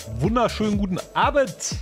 wunderschönen guten Abend.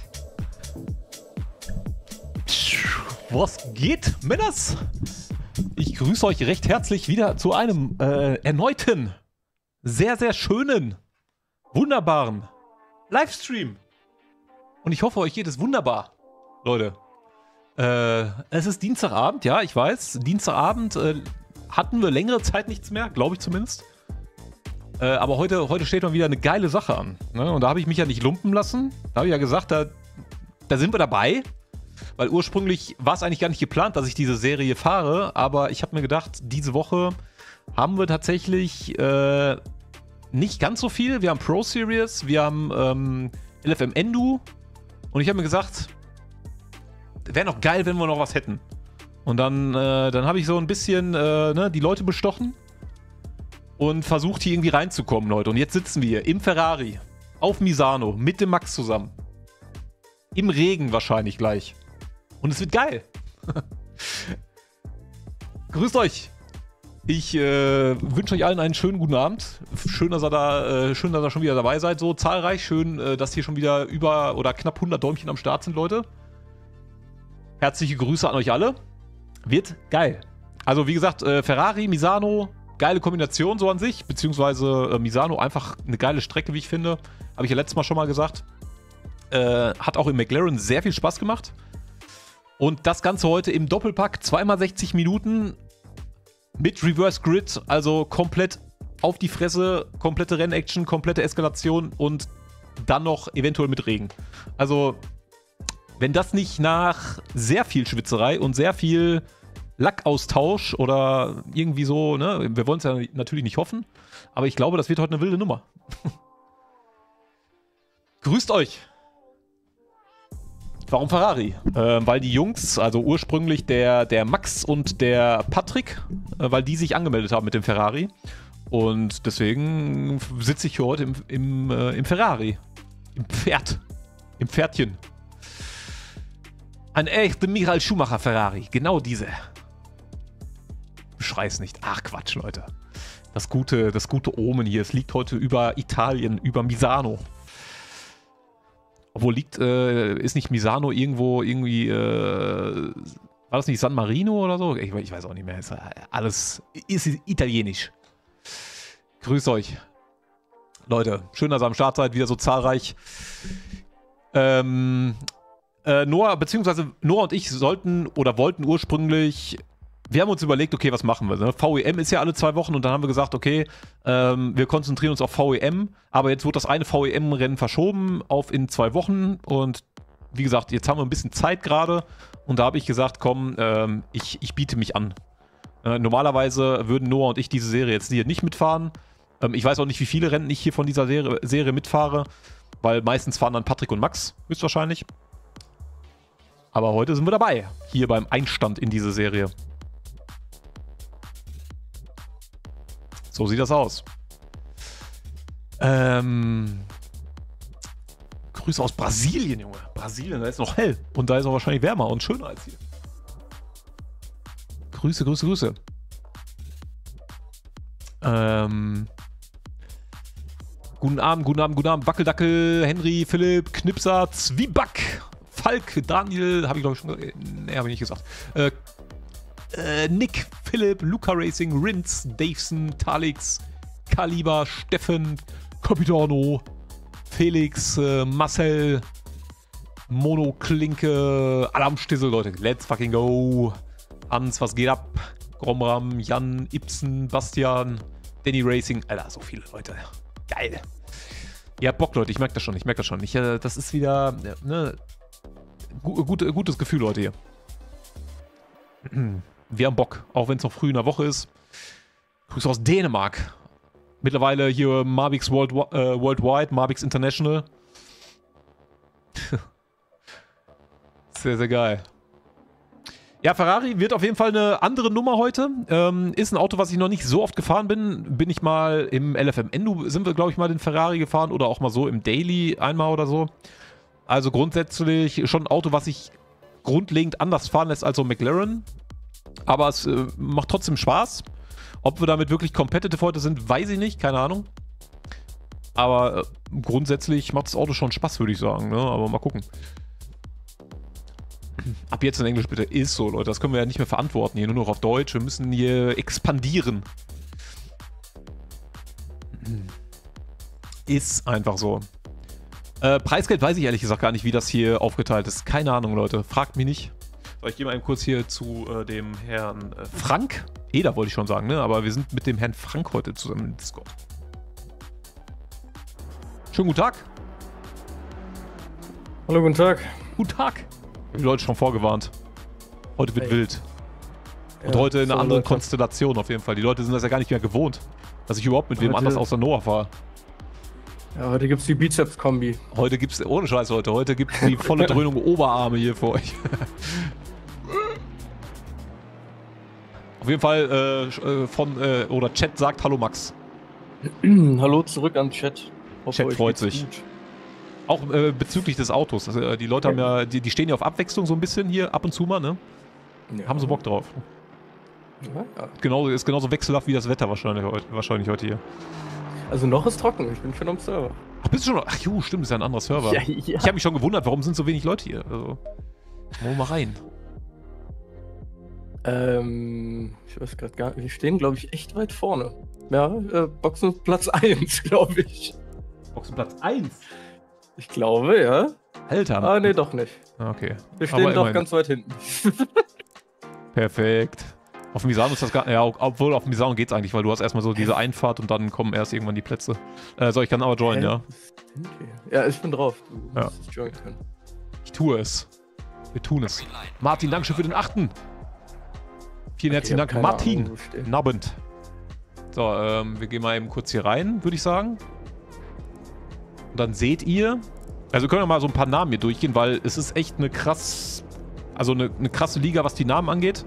Was geht, Männers? Ich grüße euch recht herzlich wieder zu einem erneuten, sehr, sehr schönen, wunderbaren Livestream. Und ich hoffe, euch geht es wunderbar, Leute. Es ist Dienstagabend, ja, ich weiß. Dienstagabend hatten wir längere Zeit nichts mehr, glaube ich zumindest. Aber heute steht mal wieder eine geile Sache an. Ne? Und da habe ich mich ja nicht lumpen lassen. Da habe ich ja gesagt, da sind wir dabei. Weil ursprünglich war es eigentlich gar nicht geplant, dass ich diese Serie fahre. Aber ich habe mir gedacht, diese Woche haben wir tatsächlich nicht ganz so viel. Wir haben Pro Series, wir haben LFM Endu. Und ich habe mir gesagt, wäre noch geil, wenn wir noch was hätten. Und dann habe ich so ein bisschen die Leute bestochen und versucht, hier irgendwie reinzukommen, Leute. Und jetzt sitzen wir hier im Ferrari, auf Misano, mit dem Max zusammen. Im Regen wahrscheinlich gleich. Und es wird geil. Grüßt euch. Ich wünsche euch allen einen schönen guten Abend. Schön, dass ihr schon wieder dabei seid, so zahlreich. Schön, dass hier schon wieder über oder knapp 100 Däumchen am Start sind, Leute. Herzliche Grüße an euch alle. Wird geil. Also wie gesagt, Ferrari, Misano, geile Kombination so an sich. Beziehungsweise Misano einfach eine geile Strecke, wie ich finde. Habe ich ja letztes Mal schon mal gesagt. Hat auch im McLaren sehr viel Spaß gemacht. Und das Ganze heute im Doppelpack. 2x60 Minuten mit Reverse Grid. Also komplett auf die Fresse. Komplette Rennaction, komplette Eskalation und dann noch eventuell mit Regen. Also wenn das nicht nach sehr viel Schwitzerei und sehr viel Lackaustausch oder irgendwie so, ne, wir wollen es ja natürlich nicht hoffen, aber ich glaube, das wird heute eine wilde Nummer. Grüßt euch! Warum Ferrari? Weil die Jungs, also ursprünglich der Max und der Patrick, weil die sich angemeldet haben mit dem Ferrari. Und deswegen sitze ich hier heute im Ferrari. Im Pferd. Im Pferdchen. Ein echter Michael Schumacher Ferrari. Genau diese. Beschrei's nicht. Ach Quatsch, Leute. Das gute Omen hier. Es liegt heute über Italien, über Misano. Obwohl ist nicht Misano irgendwie, war das nicht San Marino oder so? Ich weiß auch nicht mehr. Alles ist italienisch. Grüßt euch. Leute, schön, dass ihr am Start seid. Wieder so zahlreich. Noah und ich wollten ursprünglich, wir haben uns überlegt, okay, was machen wir? Ne? VEM ist ja alle 2 Wochen und dann haben wir gesagt, okay, wir konzentrieren uns auf VEM, aber jetzt wird das eine VEM-Rennen verschoben auf in 2 Wochen und wie gesagt, jetzt haben wir ein bisschen Zeit gerade und da habe ich gesagt, komm, ich biete mich an. Normalerweise würden Noah und ich diese Serie jetzt hier nicht mitfahren. Ich weiß auch nicht, wie viele Rennen ich hier von dieser Serie mitfahre, weil meistens fahren dann Patrick und Max, höchstwahrscheinlich. Aber heute sind wir dabei, hier beim Einstand in diese Serie. So sieht das aus. Grüße aus Brasilien, Junge. Brasilien, da ist noch hell. Und da ist auch wahrscheinlich wärmer und schöner als hier. Grüße. Guten Abend. Wackeldackel, Henry, Philipp, Knipser, Zwieback. Falk, Daniel, habe ich glaube ich schon gesagt. Ne, habe ich nicht gesagt. Nick, Philipp, Luca Racing, Rinz, Davison, Talix, Kaliber, Steffen, Capitano, Felix, Marcel, Mono, Klinke, Alarmstissel, Leute. Let's fucking go. Hans, was geht ab? Gromram, Jan, Ibsen, Bastian, Danny Racing. Alter, so viele Leute. Geil. Ihr habt Bock, Leute. Ich merke das schon. Das ist wieder, ne, gutes Gefühl, Leute, hier. Wir haben Bock, auch wenn es noch früh in der Woche ist. Grüße aus Dänemark. Mittlerweile hier Mavix Worldwide, Mavix International. Sehr, sehr geil. Ja, Ferrari wird auf jeden Fall eine andere Nummer heute. Ist ein Auto, was ich noch nicht so oft gefahren bin. Bin ich mal im LFM Endu, sind wir, glaube ich, mal den Ferrari gefahren oder auch mal so im Daily einmal oder so. Also grundsätzlich schon ein Auto, was sich grundlegend anders fahren lässt als so McLaren. Aber es macht trotzdem Spaß. Ob wir damit wirklich competitive heute sind, weiß ich nicht. Keine Ahnung. Aber grundsätzlich macht das Auto schon Spaß, würde ich sagen, ne? Aber mal gucken. Ab jetzt in Englisch bitte. Ist so, Leute. Das können wir ja nicht mehr verantworten hier. Nur noch auf Deutsch. Wir müssen hier expandieren. Ist einfach so. Preisgeld weiß ich ehrlich gesagt gar nicht, wie das hier aufgeteilt ist. Keine Ahnung, Leute. Fragt mich nicht. So, ich gehe mal eben kurz hier zu dem Herrn Frank. Eder wollte ich schon sagen, ne? Aber wir sind mit dem Herrn Frank heute zusammen im Discord. Schönen guten Tag. Hallo, guten Tag. Guten Tag. Die Leute schon vorgewarnt. Heute wird wild. Und Ja, heute in einer so anderen Leute. Konstellation auf jeden Fall. Die Leute sind das ja gar nicht mehr gewohnt, dass ich überhaupt mit wem Heute- anders außer Noah fahre. Ja, heute gibt's die Bizeps-Kombi. Heute gibt's, ohne Scheiß heute gibt's die volle Dröhnung Oberarme hier für euch. Auf jeden Fall oder Chat sagt Hallo Max. Hallo zurück an Chat. Chat euch freut geht's sich. gut. Auch bezüglich des Autos. Also, die Leute haben ja, die stehen ja auf Abwechslung so ein bisschen hier ab und zu mal, ne? Ja. Haben so Bock drauf. Ja. Ist genauso wechselhaft wie das Wetter wahrscheinlich heute hier. Also noch ist trocken, ich bin schon am Server. Ach, bist du schon? Ach jo, stimmt, ist ja ein anderer Server. Ja. Ich habe mich schon gewundert, warum sind so wenig Leute hier? Also, wollen wir mal rein. Ich weiß gerade gar nicht. Wir stehen, glaube ich, echt weit vorne. Ja, Boxenplatz 1, glaube ich. Boxenplatz 1? Ich glaube, ja. Alter. Ah, nee, doch nicht. Okay. Wir stehen Aber doch immerhin. ganz weit hinten. Perfekt. Auf Misano ist das gar nicht. Ja, obwohl auf Misano geht's eigentlich, weil du hast erstmal so diese Einfahrt und dann kommen erst irgendwann die Plätze. Ich kann aber joinen, Hä? ja. Okay. Ja, ich bin drauf. Du Ja. musst joinen können. Ich tue es. Wir tun es. Martin, Dankeschön für den 8. Vielen herzlichen Dank, keine Martin. Ahnung, wo wir stehen. Nabend. So, wir gehen mal eben kurz hier rein, würde ich sagen. Und dann seht ihr, also wir können ja mal so ein paar Namen hier durchgehen, weil es ist echt eine krasse Liga, was die Namen angeht.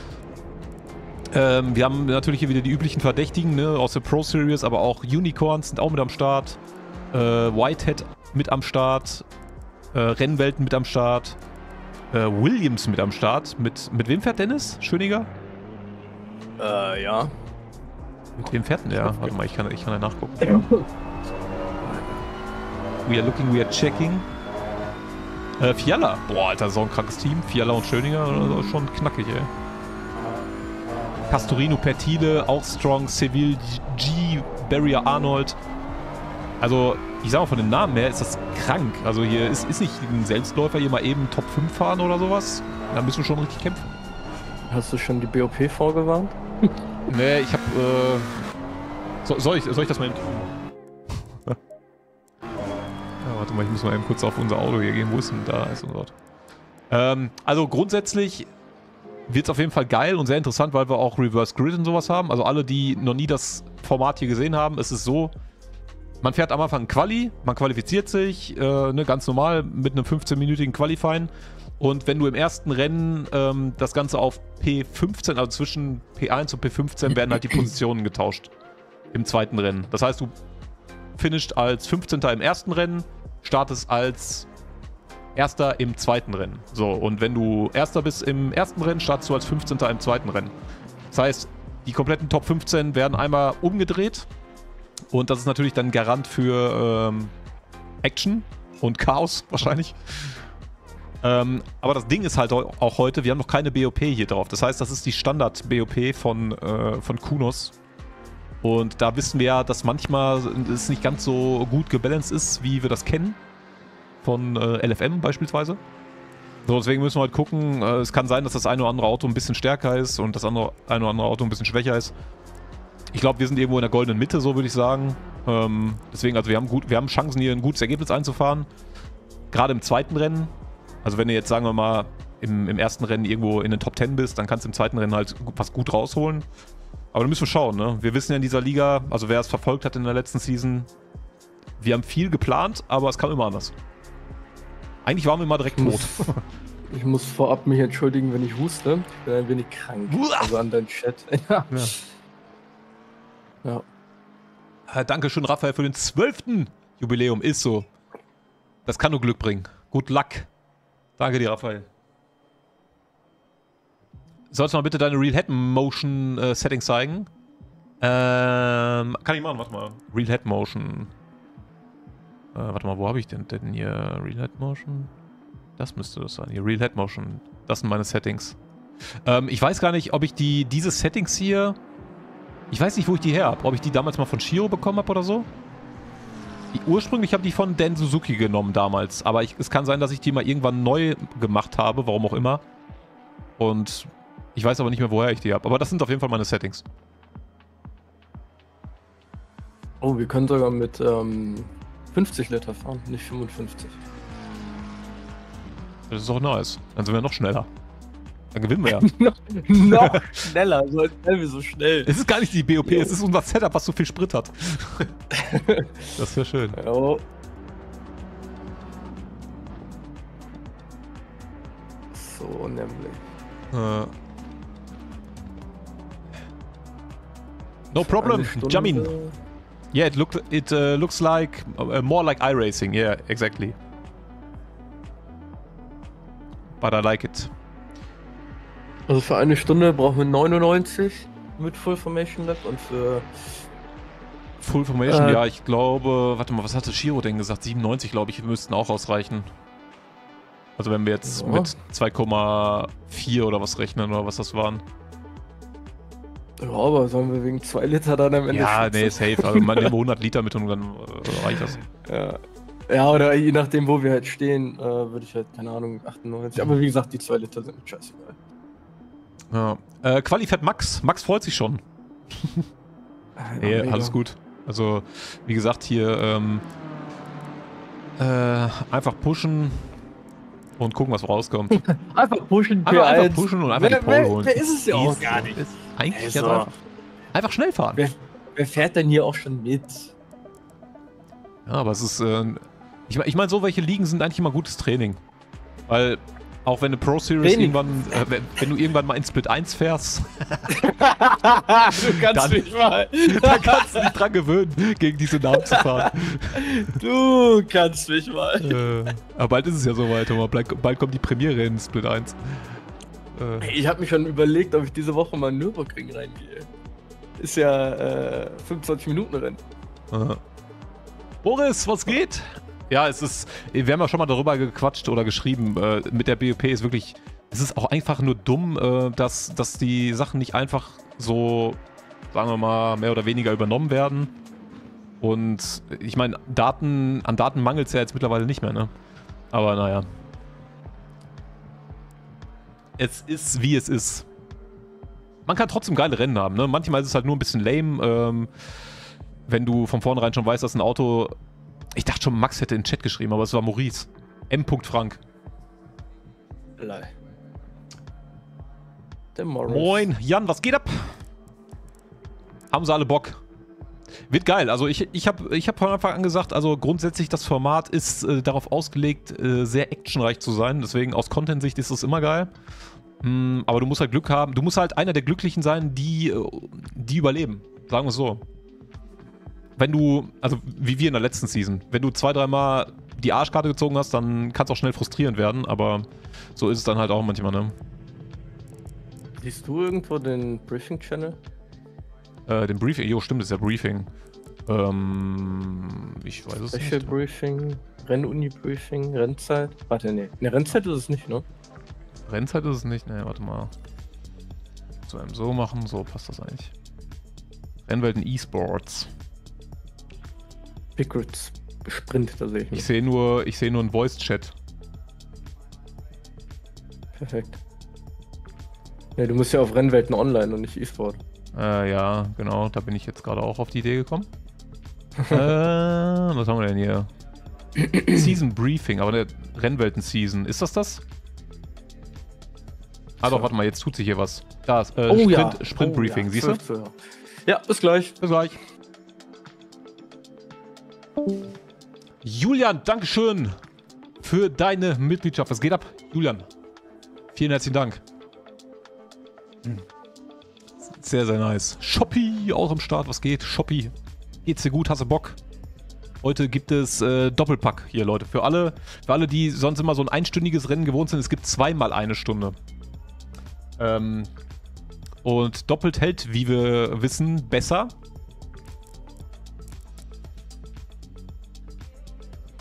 Wir haben natürlich hier wieder die üblichen Verdächtigen, ne, aus der Pro Series, aber auch Unicorns sind auch mit am Start. Whitehead mit am Start. Rennwelten mit am Start. Williams mit am Start. Mit wem fährt Dennis? Schöniger? Ja. Mit wem fährt denn der? Warte mal, ich kann ja nachgucken. We are looking, we are checking. Fiala. Boah, Alter, so ein krankes Team. Fiala und Schöninger, das ist schon knackig, ey. Pastorino, Pertile, auch strong. Seville, G, Barrier, Arnold. Also, ich sag mal, von den Namen her ist das krank. Also hier ist nicht ein Selbstläufer hier mal eben Top 5 fahren oder sowas. Da müssen wir schon richtig kämpfen. Hast du schon die BOP vorgewarnt? Nee, ich hab, soll ich das mal eben tun? Ja, warte mal, ich muss mal eben kurz auf unser Auto hier gehen. Wo ist denn da? Ist unser Auto. Also grundsätzlich wird es auf jeden Fall geil und sehr interessant, weil wir auch Reverse Grid und sowas haben. Also alle, die noch nie das Format hier gesehen haben, es ist so, man fährt am Anfang ein Quali, man qualifiziert sich, ne, ganz normal mit einem 15-minütigen Qualifying. Und wenn du im ersten Rennen das Ganze auf P15, also zwischen P1 und P15, werden halt die Positionen getauscht im zweiten Rennen. Das heißt, du finisht als 15. im ersten Rennen, startest als Erster im zweiten Rennen. So, und wenn du Erster bist im ersten Rennen, startest du als 15. im zweiten Rennen. Das heißt, die kompletten Top 15 werden einmal umgedreht. Und das ist natürlich dann Garant für Action und Chaos wahrscheinlich. Aber das Ding ist halt auch heute, wir haben noch keine BOP hier drauf. Das heißt, das ist die Standard-BOP von Kunos. Und da wissen wir ja, dass manchmal es nicht ganz so gut gebalanced ist, wie wir das kennen. Von LFM beispielsweise. So, deswegen müssen wir halt gucken. Es kann sein, dass das eine oder andere Auto ein bisschen stärker ist und das eine oder andere Auto ein bisschen schwächer ist. Ich glaube, wir sind irgendwo in der goldenen Mitte, so würde ich sagen. Deswegen, also wir haben Chancen, hier ein gutes Ergebnis einzufahren. Gerade im zweiten Rennen. Also wenn du jetzt, sagen wir mal, im ersten Rennen irgendwo in den Top 10 bist, dann kannst du im zweiten Rennen halt was gut rausholen. Aber da müssen wir schauen, ne? Wir wissen ja in dieser Liga, also wer es verfolgt hat in der letzten Season, wir haben viel geplant, aber es kam immer anders. Eigentlich waren wir immer direkt tot. Ich muss vorab mich entschuldigen, wenn ich huste. Ich bin ein wenig krank. Also an deinen Chat. Ja. Dankeschön, Raphael, für den 12. Jubiläum. Ist so. Das kann nur Glück bringen. Good luck. Danke dir, Raphael. Sollst du mal bitte deine Real Head Motion Settings zeigen? Kann ich machen, warte mal. Real Head Motion. Warte mal, wo habe ich denn hier? Real Head Motion? Das müsste das sein. Hier, Real Head Motion. Das sind meine Settings. Ich weiß gar nicht, ob ich diese Settings hier... Ich weiß nicht, wo ich die her habe. Ob ich die damals mal von Shiro bekommen habe oder so. Ursprünglich habe ich die von Dan Suzuki genommen damals. Aber es kann sein, dass ich die mal irgendwann neu gemacht habe, warum auch immer. Und ich weiß aber nicht mehr, woher ich die habe. Aber das sind auf jeden Fall meine Settings. Oh, wir können sogar mit 50 Liter fahren, nicht 55. Das ist auch nice. Dann sind wir noch schneller. Dann gewinnen wir ja. Noch schneller, so als wären wir so schnell. Es ist gar nicht die BOP, es ist unser Setup, was so viel Sprit hat. Das wäre schön. Jo. So nämlich. No problem, Jamin. Yeah, it looks like more like iRacing. Yeah, exactly. But I like it. Also für eine Stunde brauchen wir 99 mit Full Formation Lab und für... Full Formation, ja, ich glaube... Warte mal, was hatte Shiro denn gesagt? 97, glaube ich, müssten auch ausreichen. Also wenn wir jetzt mit 2,4 oder was rechnen, oder was das waren. Ja, aber sollen wir wegen 2 Liter dann am Ende ja, nee, safe. Also man nimmt 100 Liter mit und dann reicht das. Ja. Ja, oder je nachdem, wo wir halt stehen, würde ich halt, keine Ahnung, 98. Aber wie gesagt, die 2 Liter sind scheißegal. Ja. Qualifett Max. Max freut sich schon. Nee, alles gut. Also, wie gesagt, hier einfach pushen und gucken, was rauskommt. Einfach pushen, einfach pushen und einfach die Pole holen. Wer ist es ja auch gar nicht. Eigentlich also, einfach schnell fahren. Wer fährt denn hier auch schon mit? Ja, aber es ist, ich meine, so welche Ligen sind eigentlich immer gutes Training. Weil, auch wenn eine Pro Series irgendwann, wenn du irgendwann mal in Split 1 fährst, du kannst mich mal. Dann kannst du dich dran gewöhnen, gegen diese Namen zu fahren. Du kannst mich mal. Aber bald ist es ja soweit, aber bald kommt die Premiere in Split 1. Ich habe mich schon überlegt, ob ich diese Woche mal in Nürburgring reingehe. Ist ja 25 Minuten Rennen. Boris, was geht? Ja, wir haben ja schon mal darüber gequatscht oder geschrieben, mit der BOP ist wirklich, es ist auch einfach nur dumm, dass die Sachen nicht einfach so, sagen wir mal, mehr oder weniger übernommen werden. Und ich meine, an Daten mangelt es ja jetzt mittlerweile nicht mehr, ne? Aber naja. Es ist, wie es ist. Man kann trotzdem geile Rennen haben, ne? Manchmal ist es halt nur ein bisschen lame, wenn du von vornherein schon weißt, dass ein Auto... Ich dachte schon, Max hätte in den Chat geschrieben, aber es war Maurice. M. Frank. Moin, Jan, was geht ab? Haben sie alle Bock? Wird geil. Also ich hab von Anfang an gesagt, also grundsätzlich das Format ist darauf ausgelegt, sehr actionreich zu sein. Deswegen aus Content-Sicht ist es immer geil. Aber du musst halt Glück haben. Du musst halt einer der Glücklichen sein, die überleben. Sagen wir es so. Wenn du, also wie wir in der letzten Season, wenn du 2-3 Mal die Arschkarte gezogen hast, dann kann es auch schnell frustrierend werden, aber so ist es dann halt auch manchmal, ne? Siehst du irgendwo den Briefing-Channel? Den Briefing, jo, stimmt, das ist ja Briefing. Ich weiß es nicht. Special Briefing, Rennuni-Briefing, Rennzeit. Warte, nee. Ne, Rennzeit ist es nicht, ne? Rennzeit ist es nicht, ne, warte mal. So einem so machen, so passt das eigentlich. Rennwelten E-Sports. Big Red Sprint, da sehe ich nicht. Ich sehe nur einen Voice-Chat. Perfekt. Ja, du musst ja auf Rennwelten online und nicht E-Sport. Ja, genau, da bin ich jetzt gerade auch auf die Idee gekommen. Was haben wir denn hier? Season Briefing, aber der Rennwelten-Season, ist das? Ah doch, warte mal, jetzt tut sich hier was. Da ist Sprint Briefing, siehst du? Ja, bis gleich. Bis gleich. Julian, Dankeschön für deine Mitgliedschaft. Was geht ab, Julian? Vielen herzlichen Dank. Sehr, sehr nice. Shoppi auch am Start. Was geht? Shoppi. Geht's dir gut? Hast du Bock? Heute gibt es Doppelpack hier, Leute. Für alle, die sonst immer so ein einstündiges Rennen gewohnt sind, es gibt zweimal eine Stunde. Und doppelt hält, wie wir wissen, besser.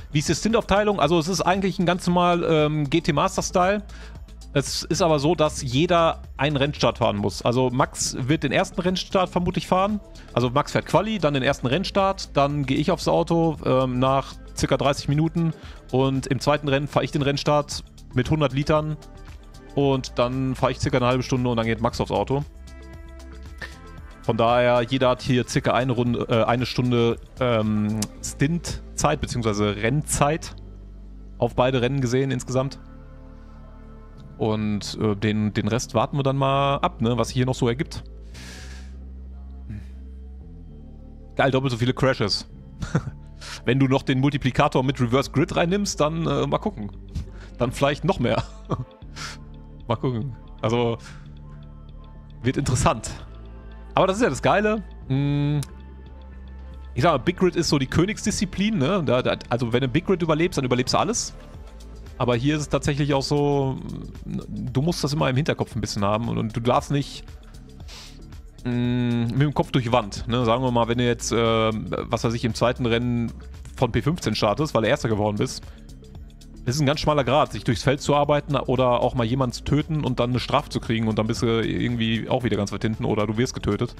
Wie ist die Stintaufteilung? Also es ist eigentlich ein ganz normal GT Master Style. Es ist aber so, dass jeder einen Rennstart fahren muss. Also Max wird den ersten Rennstart vermutlich fahren. Also Max fährt Quali, dann den ersten Rennstart. Dann gehe ich aufs Auto nach ca. 30 Minuten. Und im zweiten Rennen fahre ich den Rennstart mit 100 Litern. Und dann fahre ich ca. eine halbe Stunde und dann geht Max aufs Auto. Von daher, jeder hat hier ca. eine Stunde Stintzeit bzw. Rennzeit auf beide Rennen gesehen insgesamt. Und den Rest warten wir dann mal ab, ne, was sich hier noch so ergibt. Geil, doppelt so viele Crashes. Wenn du noch den Multiplikator mit Reverse Grid reinnimmst, dann mal gucken. Dann vielleicht noch mehr. Mal gucken. Also, wird interessant. Aber das ist ja das Geile. Ich sag mal, Big Grid ist so die Königsdisziplin, ne? Also, wenn du Big Grid überlebst, dann überlebst du alles. Aber hier ist es tatsächlich auch so, du musst das immer im Hinterkopf ein bisschen haben und du darfst nicht mit dem Kopf durch die Wand. Ne? Sagen wir mal, wenn du jetzt, was weiß ich, im zweiten Rennen von P15 startest, weil du Erster geworden bist, das ist ein ganz schmaler Grad, sich durchs Feld zu arbeiten oder auch mal jemanden zu töten und dann eine Strafe zu kriegen und dann bist du irgendwie auch wieder ganz weit hinten oder du wirst getötet.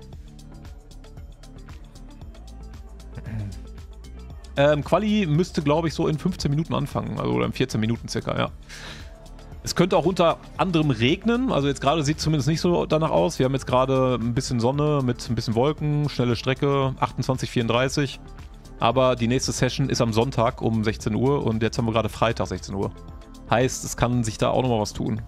Quali müsste, glaube ich, so in 15 Minuten anfangen. Also oder in 14 Minuten circa, ja. Es könnte auch unter anderem regnen. Also jetzt gerade sieht es zumindest nicht so danach aus. Wir haben jetzt gerade ein bisschen Sonne mit ein bisschen Wolken, schnelle Strecke, 28:34. Aber die nächste Session ist am Sonntag um 16 Uhr und jetzt haben wir gerade Freitag 16 Uhr. Heißt, es kann sich da auch nochmal was tun.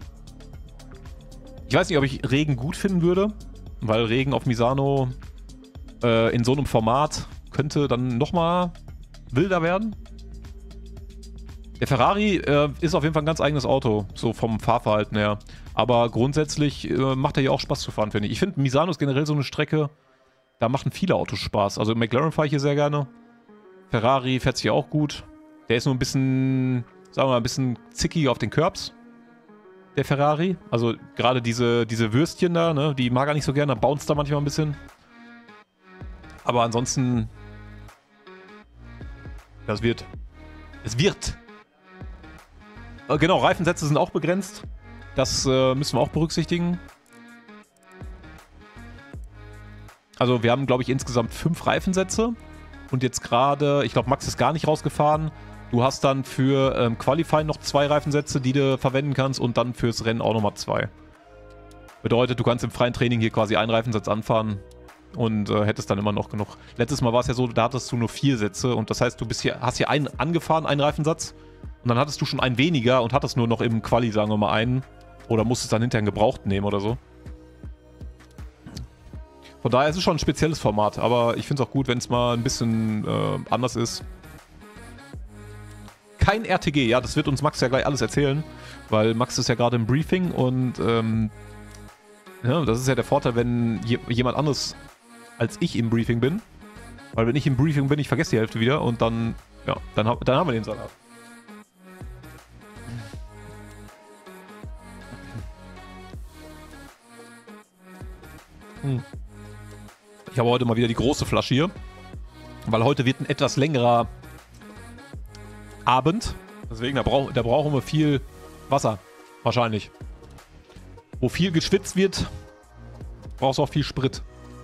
Ich weiß nicht, ob ich Regen gut finden würde, weil Regen auf Misano in so einem Format könnte dann nochmal wilder werden. Der Ferrari ist auf jeden Fall ein ganz eigenes Auto, so vom Fahrverhalten her. Aber grundsätzlich macht er ja auch Spaß zu fahren, finde ich. Ich finde, Misano ist generell so eine Strecke, da machen viele Autos Spaß. Also McLaren fahre ich hier sehr gerne. Ferrari fährt sich auch gut. Der ist nur ein bisschen, sagen wir mal, ein bisschen zickig auf den Curbs. Der Ferrari. Also gerade diese Würstchen da, ne, die mag er nicht so gerne. Da bounced da manchmal ein bisschen. Aber ansonsten... Es wird. Genau, Reifensätze sind auch begrenzt. Das müssen wir auch berücksichtigen. Also wir haben, glaube ich, insgesamt 5 Reifensätze. Und jetzt gerade, ich glaube, Max ist gar nicht rausgefahren. Du hast dann für Qualifying noch 2 Reifensätze, die du verwenden kannst. Und dann fürs Rennen auch nochmal 2. Bedeutet, du kannst im freien Training hier quasi einen Reifensatz anfahren. Und hättest dann immer noch genug. Letztes Mal war es ja so, da hattest du nur 4 Sätze und das heißt, du hast hier einen angefahren, einen Reifensatz und dann hattest du schon einen weniger und hattest nur noch im Quali, sagen wir mal, einen oder musstest dann hinterher einen gebraucht nehmen oder so. Von daher ist es schon ein spezielles Format, aber ich finde es auch gut, wenn es mal ein bisschen anders ist. Kein RTG, ja, das wird uns Max ja gleich alles erzählen, weil Max ist ja gerade im Briefing und ja, das ist ja der Vorteil, wenn jemand anderes als ich im Briefing bin. Weil wenn ich im Briefing bin, ich vergesse die Hälfte wieder und dann, ja, dann haben wir den Salat. Ich habe heute mal wieder die große Flasche hier, weil heute wird ein etwas längerer Abend. Deswegen, da brauchen wir viel Wasser, wahrscheinlich. Wo viel geschwitzt wird, brauchst du auch viel Sprit.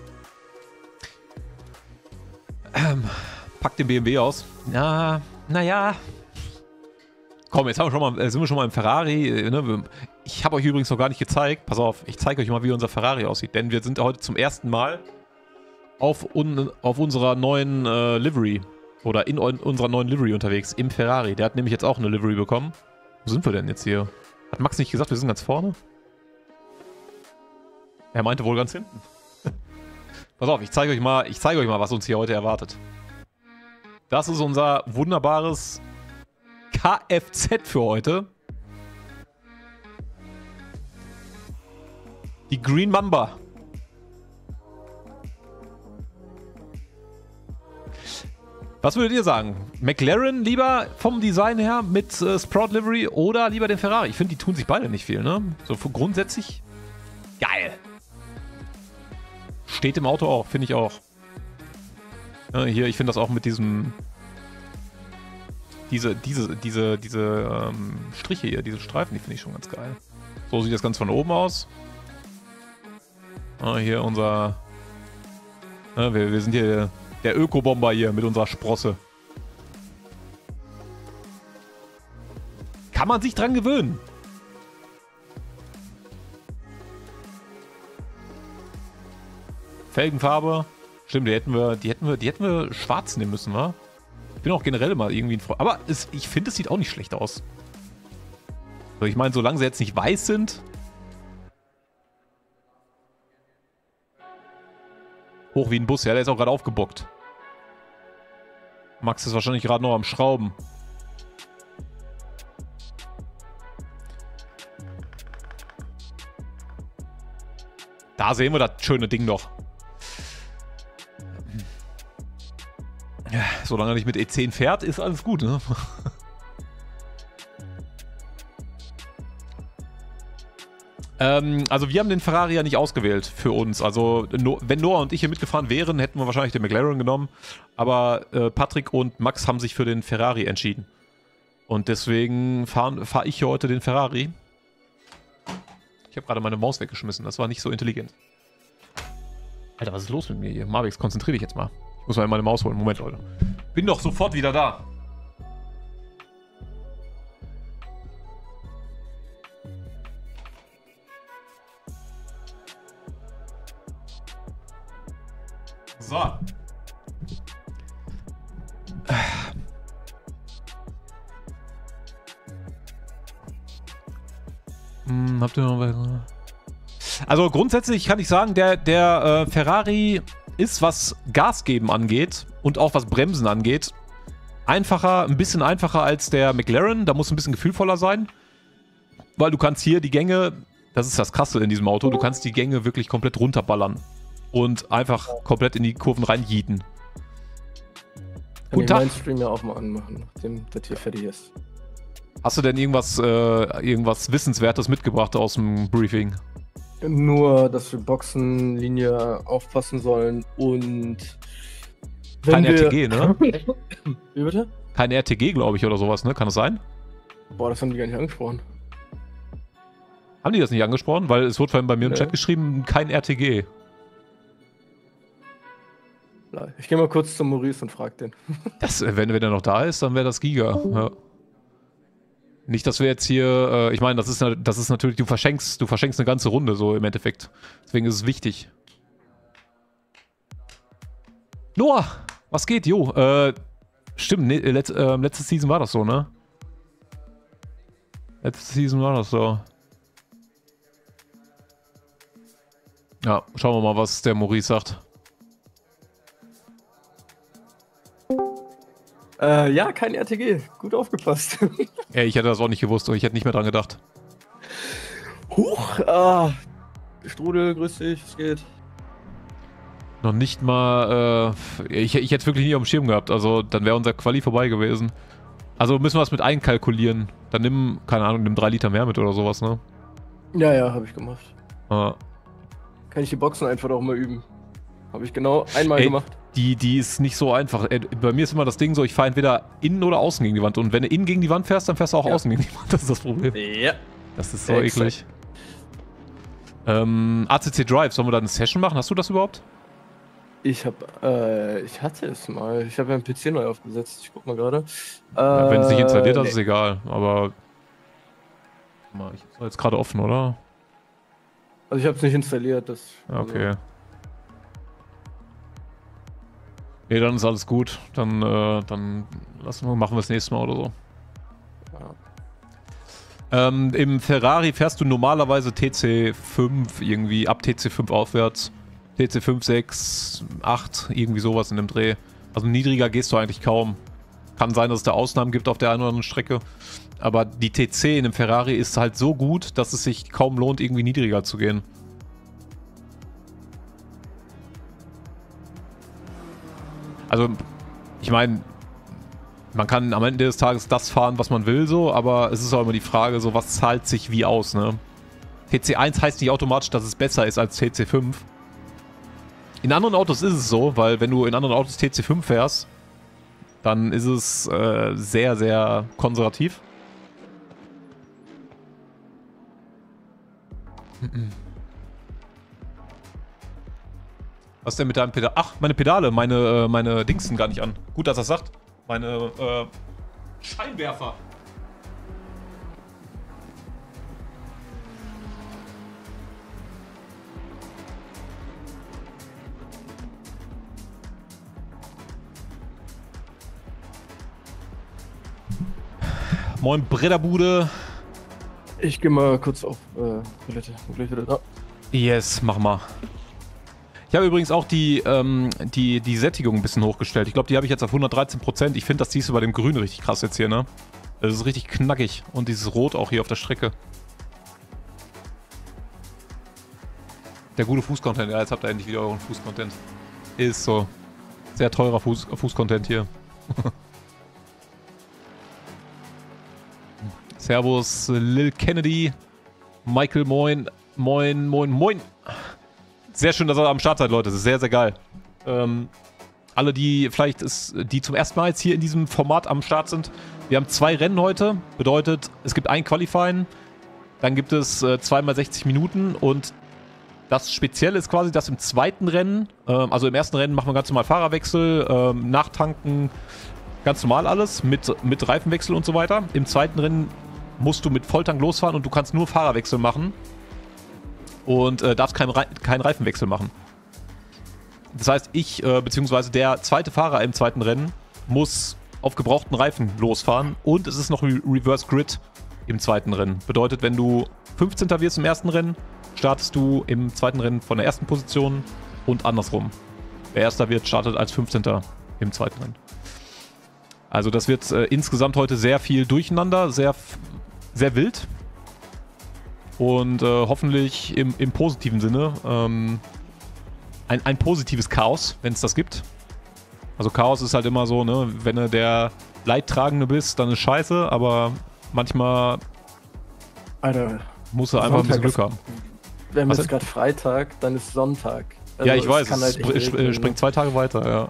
Pack den BMW aus. Ja, naja. Komm, jetzt sind wir schon mal im Ferrari. Ne? Ich habe euch übrigens noch gar nicht gezeigt. Pass auf, ich zeige euch mal, wie unser Ferrari aussieht. Denn wir sind heute zum ersten Mal auf unserer neuen Livery. Oder in unserer neuen Livery unterwegs. Im Ferrari. Der hat nämlich jetzt auch eine Livery bekommen. Wo sind wir denn jetzt hier? Hat Max nicht gesagt, wir sind ganz vorne? Er meinte wohl ganz hinten. Pass auf, ich zeige euch mal, was uns hier heute erwartet. Das ist unser wunderbares Kfz für heute. Die Green Mamba. Was würdet ihr sagen? McLaren lieber vom Design her mit Sprout Livery oder lieber den Ferrari? Ich finde, die tun sich beide nicht viel, ne? So grundsätzlich geil. Steht im Auto auch, finde ich auch. Ja, hier, ich finde das auch mit diesem diese Striche hier, diese Streifen, die finde ich schon ganz geil. So sieht das Ganze von oben aus. Ah, hier unser... wir sind hier der Ökobomber hier mit unserer Sprosse. Kann man sich dran gewöhnen. Felgenfarbe. Stimmt, die hätten wir schwarz nehmen müssen, wa? Ich bin auch generell immer irgendwie ein Freund. Aber ich finde, es sieht auch nicht schlecht aus. So, ich meine, solange sie jetzt nicht weiß sind. Hoch wie ein Bus, ja, der ist auch gerade aufgebockt. Max ist wahrscheinlich gerade noch am Schrauben. Da sehen wir das schöne Ding doch. Solange er nicht mit E10 fährt, ist alles gut, ne? Also wir haben den Ferrari ja nicht ausgewählt für uns. Also wenn Noah und ich hier mitgefahren wären, hätten wir wahrscheinlich den McLaren genommen. Aber Patrick und Max haben sich für den Ferrari entschieden. Und deswegen fahr ich hier heute den Ferrari. Ich habe gerade meine Maus weggeschmissen. Das war nicht so intelligent. Alter, was ist los mit mir hier? Marvix, konzentrier dich jetzt mal. Ich muss mal meine Maus holen. Moment, Leute. Bin doch sofort wieder da. So. Habt ihr noch was? Also grundsätzlich kann ich sagen, der Ferrari ist, was Gas geben angeht und auch was Bremsen angeht, einfacher, ein bisschen einfacher als der McLaren. Da muss ein bisschen gefühlvoller sein, weil du kannst hier die Gänge, das ist das Krasse in diesem Auto, du kannst die Gänge wirklich komplett runterballern und einfach komplett in die Kurven reinjieten. Kann ich meinen Stream ja auch mal anmachen, nachdem das hier fertig ist. Hast du denn irgendwas Wissenswertes mitgebracht aus dem Briefing? Nur, dass wir Boxenlinie aufpassen sollen und... Kein RTG, ne? Wie bitte? Kein RTG, glaube ich, oder sowas, ne? Kann das sein? Boah, das haben die gar nicht angesprochen. Haben die das nicht angesprochen? Weil es wurde vorhin bei mir im Chat geschrieben, kein RTG. Ich gehe mal kurz zum Maurice und frag den. Wenn er noch da ist, dann wäre das Giga. Ja. Nicht, dass wir jetzt hier, ich meine, das ist natürlich, du verschenkst eine ganze Runde so im Endeffekt. Deswegen ist es wichtig. Noah, was geht? Jo, stimmt, ne, letzte Season war das so, ne? Letzte Season war das so. Ja, schauen wir mal, was der Maurice sagt. Ja, kein RTG. Gut aufgepasst. Ja, ich hätte das auch nicht gewusst, aber ich hätte nicht mehr dran gedacht. Huch, Strudel, grüß dich, was geht? Noch nicht mal, ich hätte es wirklich nie auf dem Schirm gehabt, also dann wäre unser Quali vorbei gewesen. Also müssen wir es mit einkalkulieren. Dann nimm, keine Ahnung, nimm 3 Liter mehr mit oder sowas, ne? Ja, habe ich gemacht. Ah. Kann ich die Boxen einfach auch mal üben. Habe ich genau einmal gemacht. Die ist nicht so einfach. Bei mir ist immer das Ding so, ich fahre entweder innen oder außen gegen die Wand. Und wenn du innen gegen die Wand fährst, dann fährst du auch außen gegen die Wand. Das ist das Problem. Ja. Das ist so eklig. ACC Drive, sollen wir da eine Session machen? Hast du das überhaupt? Ich hatte es mal. Ich habe ja einen PC neu aufgesetzt. Ich guck mal gerade. Ja, wenn es nicht installiert hast, ist egal. Aber ich hab's jetzt gerade offen, oder? Also ich habe es nicht installiert. Okay. Also. Nee, dann ist alles gut. Dann machen wir es nächstes Mal oder so. Ja. Im Ferrari fährst du normalerweise TC5 irgendwie, ab TC5 aufwärts. TC5, 6, 8, irgendwie sowas in dem Dreh. Also niedriger gehst du eigentlich kaum. Kann sein, dass es da Ausnahmen gibt auf der einen oder anderen Strecke. Aber die TC in dem Ferrari ist halt so gut, dass es sich kaum lohnt, irgendwie niedriger zu gehen. Also, ich meine, man kann am Ende des Tages das fahren, was man will, so, aber es ist auch immer die Frage, so, was zahlt sich wie aus, ne? TC1 heißt nicht automatisch, dass es besser ist als TC5. In anderen Autos ist es so, weil wenn du in anderen Autos TC5 fährst, dann ist es sehr, sehr konservativ. Was denn mit deinem Pedal? Ach, meine Pedale, meine Dings sind gar nicht an. Gut, dass er sagt. Meine Scheinwerfer. Moin Bretterbude. Ich gehe mal kurz auf Toilette. Gleich wieder da. Yes, mach mal. Ich habe übrigens auch die Sättigung ein bisschen hochgestellt. Ich glaube, die habe ich jetzt auf 113%. Ich finde, das siehst du bei dem Grün richtig krass jetzt hier, ne? Das ist richtig knackig. Und dieses Rot auch hier auf der Strecke. Der gute Fußcontent. Ja, jetzt habt ihr endlich wieder euren Fußcontent. Ist so. Sehr teurer Fußcontent hier. Servus, Lil Kennedy. Michael, moin. Moin, moin, moin. Sehr schön, dass ihr am Start seid, Leute. Das ist sehr, sehr geil. Alle, die vielleicht die zum ersten Mal jetzt hier in diesem Format am Start sind. Wir haben 2 Rennen heute. Bedeutet, es gibt ein Qualifying. Dann gibt es 2 x 60 Minuten. Und das Spezielle ist quasi, dass im zweiten Rennen, also im ersten Rennen machen wir ganz normal Fahrerwechsel, Nachtanken, ganz normal alles, mit Reifenwechsel und so weiter. Im zweiten Rennen musst du mit Volltank losfahren und du kannst nur Fahrerwechsel machen. Und darfst keinen Reifenwechsel machen. Das heißt, ich, beziehungsweise der zweite Fahrer im zweiten Rennen, muss auf gebrauchten Reifen losfahren. Und es ist noch Reverse Grid im zweiten Rennen. Bedeutet, wenn du 15. wirst im ersten Rennen, startest du im zweiten Rennen von der ersten Position und andersrum. Wer Erster wird, startet als 15. im zweiten Rennen. Also das wird insgesamt heute sehr viel durcheinander, sehr wild. Und hoffentlich im positiven Sinne ein positives Chaos, wenn es das gibt. Also Chaos ist halt immer so, ne, wenn du der Leidtragende bist, dann ist scheiße, aber manchmal Alter, musst du einfach ein bisschen Glück haben. Wir haben jetzt gerade Freitag, dann ist Sonntag. Also ja, ich weiß, es springt 2 Tage weiter, ja.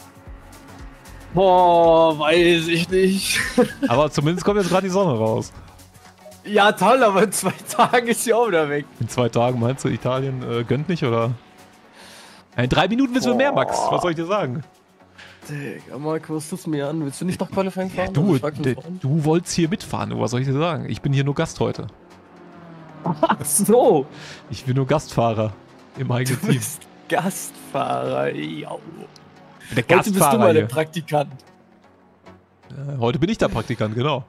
Boah, weiß ich nicht. Aber zumindest kommt jetzt gerade die Sonne raus. Ja, toll, aber in 2 Tagen ist sie auch wieder weg. In 2 Tagen meinst du, Italien gönnt nicht, oder? In 3 Minuten wissen wir mehr, Max. Was soll ich dir sagen? Digga, Marco, was tust du mir an? Willst du nicht nach Qualifying fahren? Du wolltest hier mitfahren, was soll ich dir sagen? Ich bin hier nur Gast heute. Ach so. Ich bin nur Gastfahrer im eigenen Team. Gastfahrer, ja. Der Gastfahrer heute bist du mal der Praktikant. Heute bin ich der Praktikant, genau.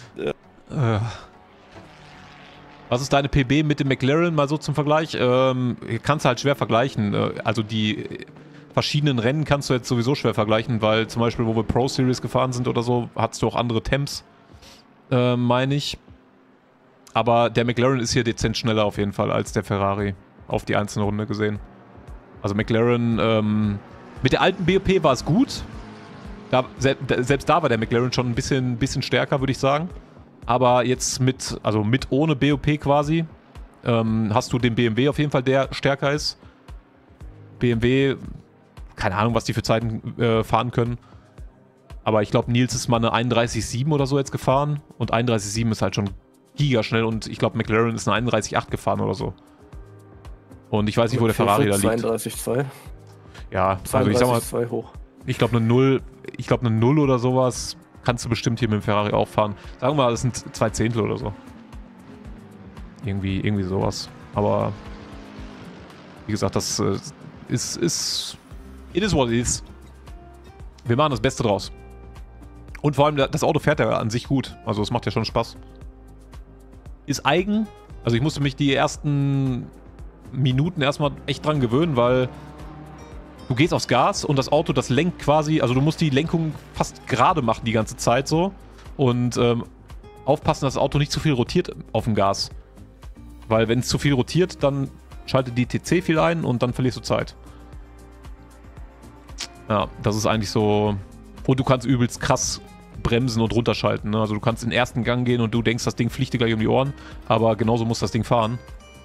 Was ist deine PB mit dem McLaren mal so zum Vergleich? Kannst du halt schwer vergleichen. Also die verschiedenen Rennen kannst du jetzt sowieso schwer vergleichen, weil zum Beispiel, wo wir Pro Series gefahren sind oder so, hattest du auch andere Temps, meine ich. Aber der McLaren ist hier dezent schneller auf jeden Fall als der Ferrari auf die einzelne Runde gesehen. Also McLaren, mit der alten BOP war es gut. Selbst da war der McLaren schon ein bisschen stärker, würde ich sagen. Aber jetzt mit ohne BOP quasi, hast du den BMW auf jeden Fall, der stärker ist. BMW, keine Ahnung, was die für Zeiten fahren können. Aber ich glaube, Nils ist mal eine 31,7 oder so jetzt gefahren. Und 31,7 ist halt schon gigaschnell. Und ich glaube, McLaren ist eine 31,8 gefahren oder so. Und ich weiß nicht, wo der Ferrari da liegt. 32,2. Ja, also ich sag mal, hoch. Ich glaube, eine 0 oder sowas kannst du bestimmt hier mit dem Ferrari auch fahren. Sagen wir mal, das sind 2 Zehntel oder so. Irgendwie sowas. Aber wie gesagt, das ist it is what it is. Wir machen das Beste draus. Und vor allem, das Auto fährt ja an sich gut. Also es macht ja schon Spaß. Ist eigen. Also ich musste mich die ersten Minuten erstmal echt dran gewöhnen, weil du gehst aufs Gas und das Auto, das lenkt quasi, also du musst die Lenkung fast gerade machen die ganze Zeit so. Und aufpassen, dass das Auto nicht zu viel rotiert auf dem Gas. Weil wenn es zu viel rotiert, dann schaltet die TC viel ein und dann verlierst du Zeit. Ja, das ist eigentlich so. Und du kannst übelst krass bremsen und runterschalten. Ne? Also du kannst in den ersten Gang gehen und du denkst, das Ding fliegt dir gleich um die Ohren. Aber genauso muss das Ding fahren.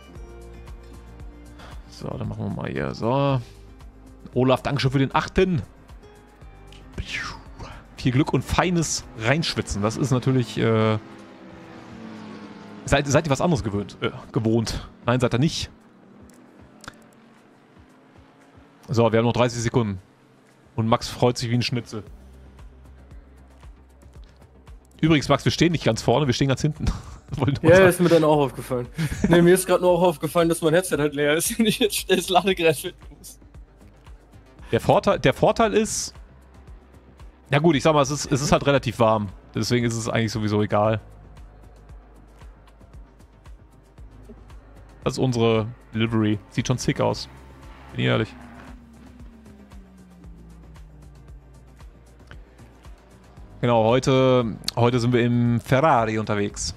So, dann machen wir mal hier. So. Olaf, Dankeschön für den 8. viel Glück und feines Reinschwitzen. Das ist natürlich... Seid ihr was anderes gewohnt? Nein, seid ihr nicht. So, wir haben noch 30 Sekunden. Und Max freut sich wie ein Schnitzel. Übrigens, Max, wir stehen nicht ganz vorne, wir stehen ganz hinten. Ja, ist mir dann auch aufgefallen. Ne, mir ist gerade nur auch aufgefallen, dass mein Headset halt leer ist und ich jetzt schnell das Ladegerät finden muss. Der Vorteil ist... Ja gut, ich sag mal, es ist halt relativ warm. Deswegen ist es eigentlich sowieso egal. Das ist unsere Delivery. Sieht schon sick aus. Bin ich ehrlich. Genau, heute sind wir im Ferrari unterwegs.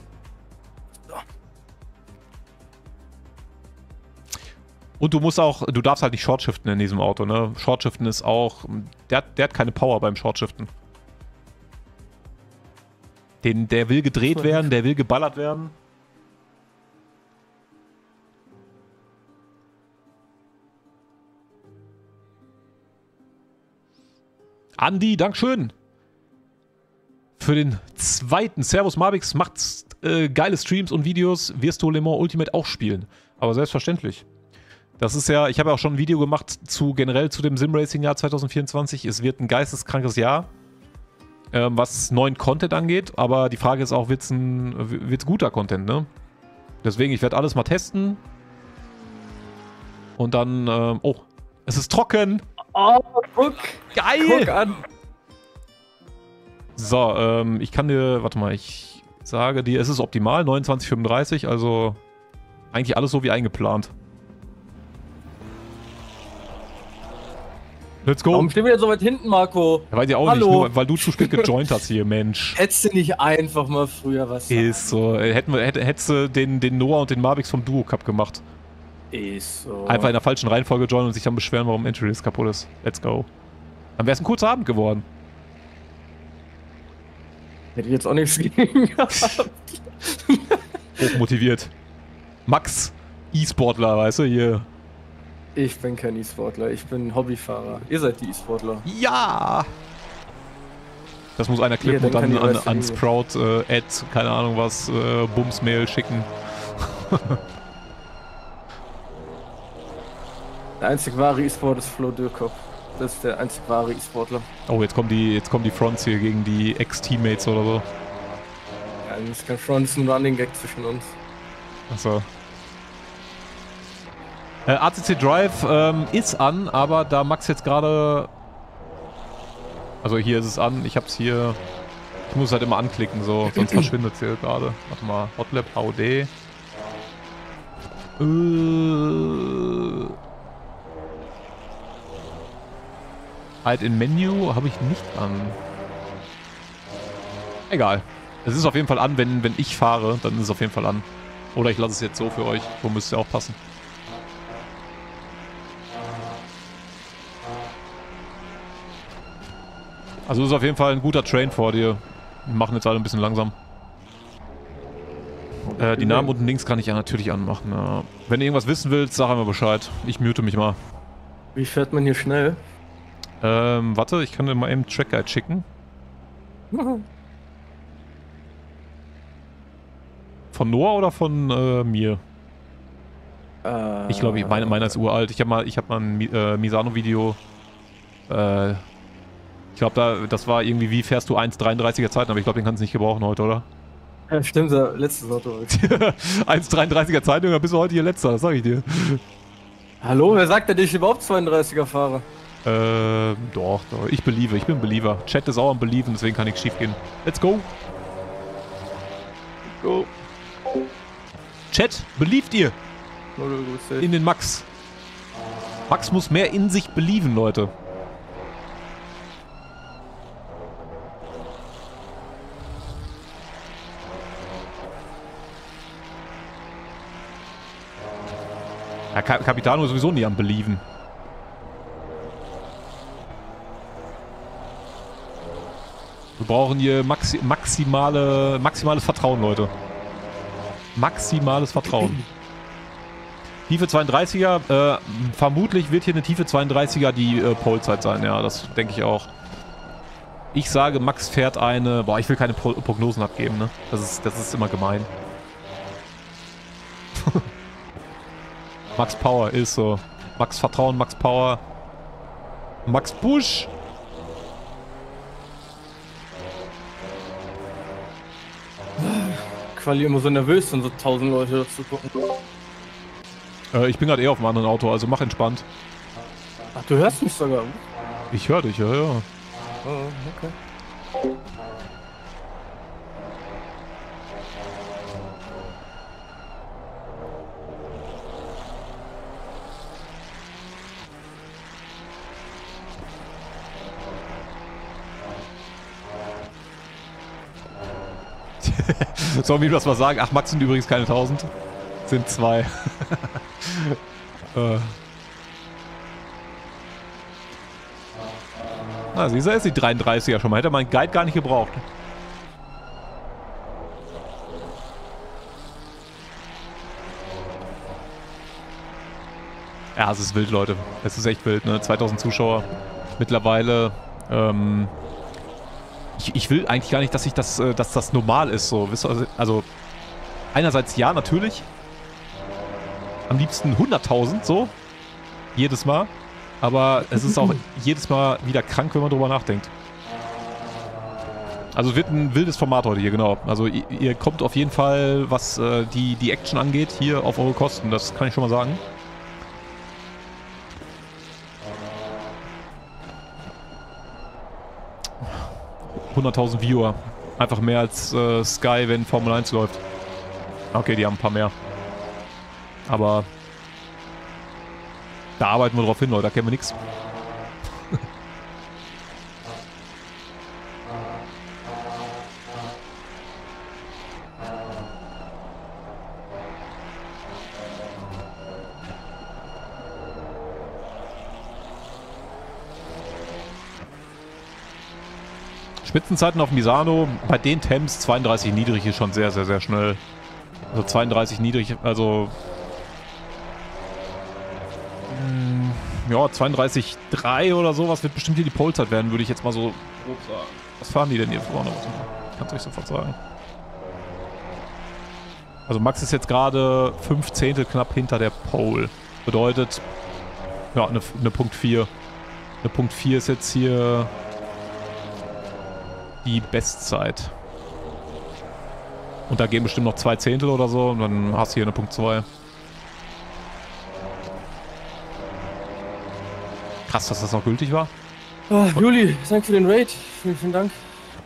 Und du darfst halt nicht Shortshiften in diesem Auto, ne? Shortshiften ist auch, der hat keine Power beim Shortshiften. Der will gedreht werden, der will geballert werden. Andi, Dankeschön. Für den zweiten. Servus Marbix, macht geile Streams und Videos. Wirst du Le Mans Ultimate auch spielen? Aber selbstverständlich. Das ist ja, ich habe ja auch schon ein Video gemacht generell zu dem Simracing-Jahr 2024. Es wird ein geisteskrankes Jahr, was neuen Content angeht. Aber die Frage ist auch, wird's guter Content, ne? Deswegen, ich werde alles mal testen. Und dann, oh, es ist trocken. Oh, guck. Geil. Guck an. So, ich kann dir, warte mal, ich sage dir, es ist optimal, 29,35, also eigentlich alles so wie eingeplant. Let's go. Warum stehen wir jetzt so weit hinten, Marco? Ja, weiß ich auch nicht, nur weil du zu spät gejoint hast hier, Mensch. Hättest du nicht einfach mal früher was sagen? Ist so, hättest du den Noah und den Marbix vom Duo Cup gemacht. Ist so. Einfach in der falschen Reihenfolge joinen und sich dann beschweren, warum Entry List kaputt ist. Let's go. Dann wäre es ein kurzer Abend geworden. Hätte ich jetzt auch nichts gegen gehabt. Hochmotiviert. Max, E-Sportler, weißt du, hier. Ich bin kein E-Sportler, ich bin Hobbyfahrer. Ihr seid die E-Sportler. Ja! Das muss einer klippen Hier, und dann an Sprout, keine Ahnung was, Bumsmail schicken. Der einzig wahre E-Sport ist Flo Dürkop. Das ist der einzig wahre E-Sportler. Oh, jetzt kommen die Fronts hier gegen die Ex-Teammates oder so. Ja, das ist kein Front, das ist nur ein Running Gag zwischen uns. Achso. ACC Drive ist an, aber da Max jetzt gerade... Also hier ist es an, ich hab's hier... Ich muss halt immer anklicken, so, sonst verschwindet es hier gerade. Warte mal, Hotlap HOD. Halt in Menü habe ich nicht an. Egal. Es ist auf jeden Fall an, wenn ich fahre, dann ist es auf jeden Fall an. Oder ich lasse es jetzt so für euch, so müsste es auch passen. Also ist auf jeden Fall ein guter Train vor dir. Wir machen jetzt alle ein bisschen langsam. Die Namen unten links kann ich ja natürlich anmachen. Ja. Wenn du irgendwas wissen willst, sag einmal Bescheid. Ich mute mich mal. Wie fährt man hier schnell? Warte, ich kann dir mal eben Track Guide schicken. Von Noah oder von mir? Ich glaube, meiner ist uralt. Ich hab mal ein Misano-Video. Ich glaube, das war irgendwie, wie fährst du 1,33er Zeiten, aber ich glaube, den kannst du nicht gebrauchen heute, oder? Ja, stimmt, letztes Auto. 1,33er Zeitung, dann bist du heute hier letzter, das sag ich dir. Hallo, wer sagt denn, dass ich überhaupt 32er fahre? Doch, ich bin Believer. Chat ist auch am Believen, deswegen kann nichts schief gehen. Let's go! Go! Chat, beliebt ihr? In den Max. Max muss mehr in sich believen, Leute. Ja, Capitano ist sowieso nie am Believen. Wir brauchen hier maximales Vertrauen, Leute. Maximales Vertrauen. Tiefe 32er, vermutlich wird hier eine tiefe 32er die Polezeit sein, ja, das denke ich auch. Ich sage, Max fährt eine... Boah, ich will keine Prognosen abgeben, ne? Das ist immer gemein. Max Power ist so. Max Vertrauen, Max Power. Max Busch. Quali immer so nervös, wenn so 1000 Leute dazu gucken. Ich bin gerade eher auf einem anderen Auto, also mach entspannt. Ach, du hörst mich sogar. Ich höre dich, ja. Oh, okay. Sollen wir das mal sagen? Ach, Max sind übrigens keine 1000. Sind 2. Na, siehst du, ist die 33er schon mal. Hätte mein Guide gar nicht gebraucht. Ja, es ist wild, Leute. Es ist echt wild, ne? 2000 Zuschauer mittlerweile. Ich will eigentlich gar nicht, dass das normal ist, so. Wisst ihr, also, einerseits ja, natürlich. Am liebsten 100.000, so. Jedes Mal. Aber es ist auch jedes Mal wieder krank, wenn man drüber nachdenkt. Also es wird ein wildes Format heute hier, genau. Also ihr kommt auf jeden Fall, was die Action angeht, hier auf eure Kosten. Das kann ich schon mal sagen. ...100.000 Viewer. Einfach mehr als Sky, wenn Formel 1 läuft. Okay, die haben ein paar mehr. Aber... da arbeiten wir drauf hin, Leute. Da kennen wir nichts. Spitzenzeiten auf Misano, bei den Temps 32 niedrig ist schon sehr, sehr, sehr schnell. Also 32 niedrig, also... ja, 32,3 oder sowas wird bestimmt hier die Polezeit werden, würde ich jetzt mal so grob sagen. Was fahren die denn hier vorne? Kannst du euch sofort sagen. Also Max ist jetzt gerade 5 Zehntel knapp hinter der Pole. Bedeutet, ja, eine Punkt 4. Eine Punkt 4 ist jetzt hier die Bestzeit. Und da gehen bestimmt noch 2 Zehntel oder so und dann hast du hier eine Punkt 2. Krass, dass das noch gültig war. Oh, Juli, danke für den Raid. Vielen, vielen Dank.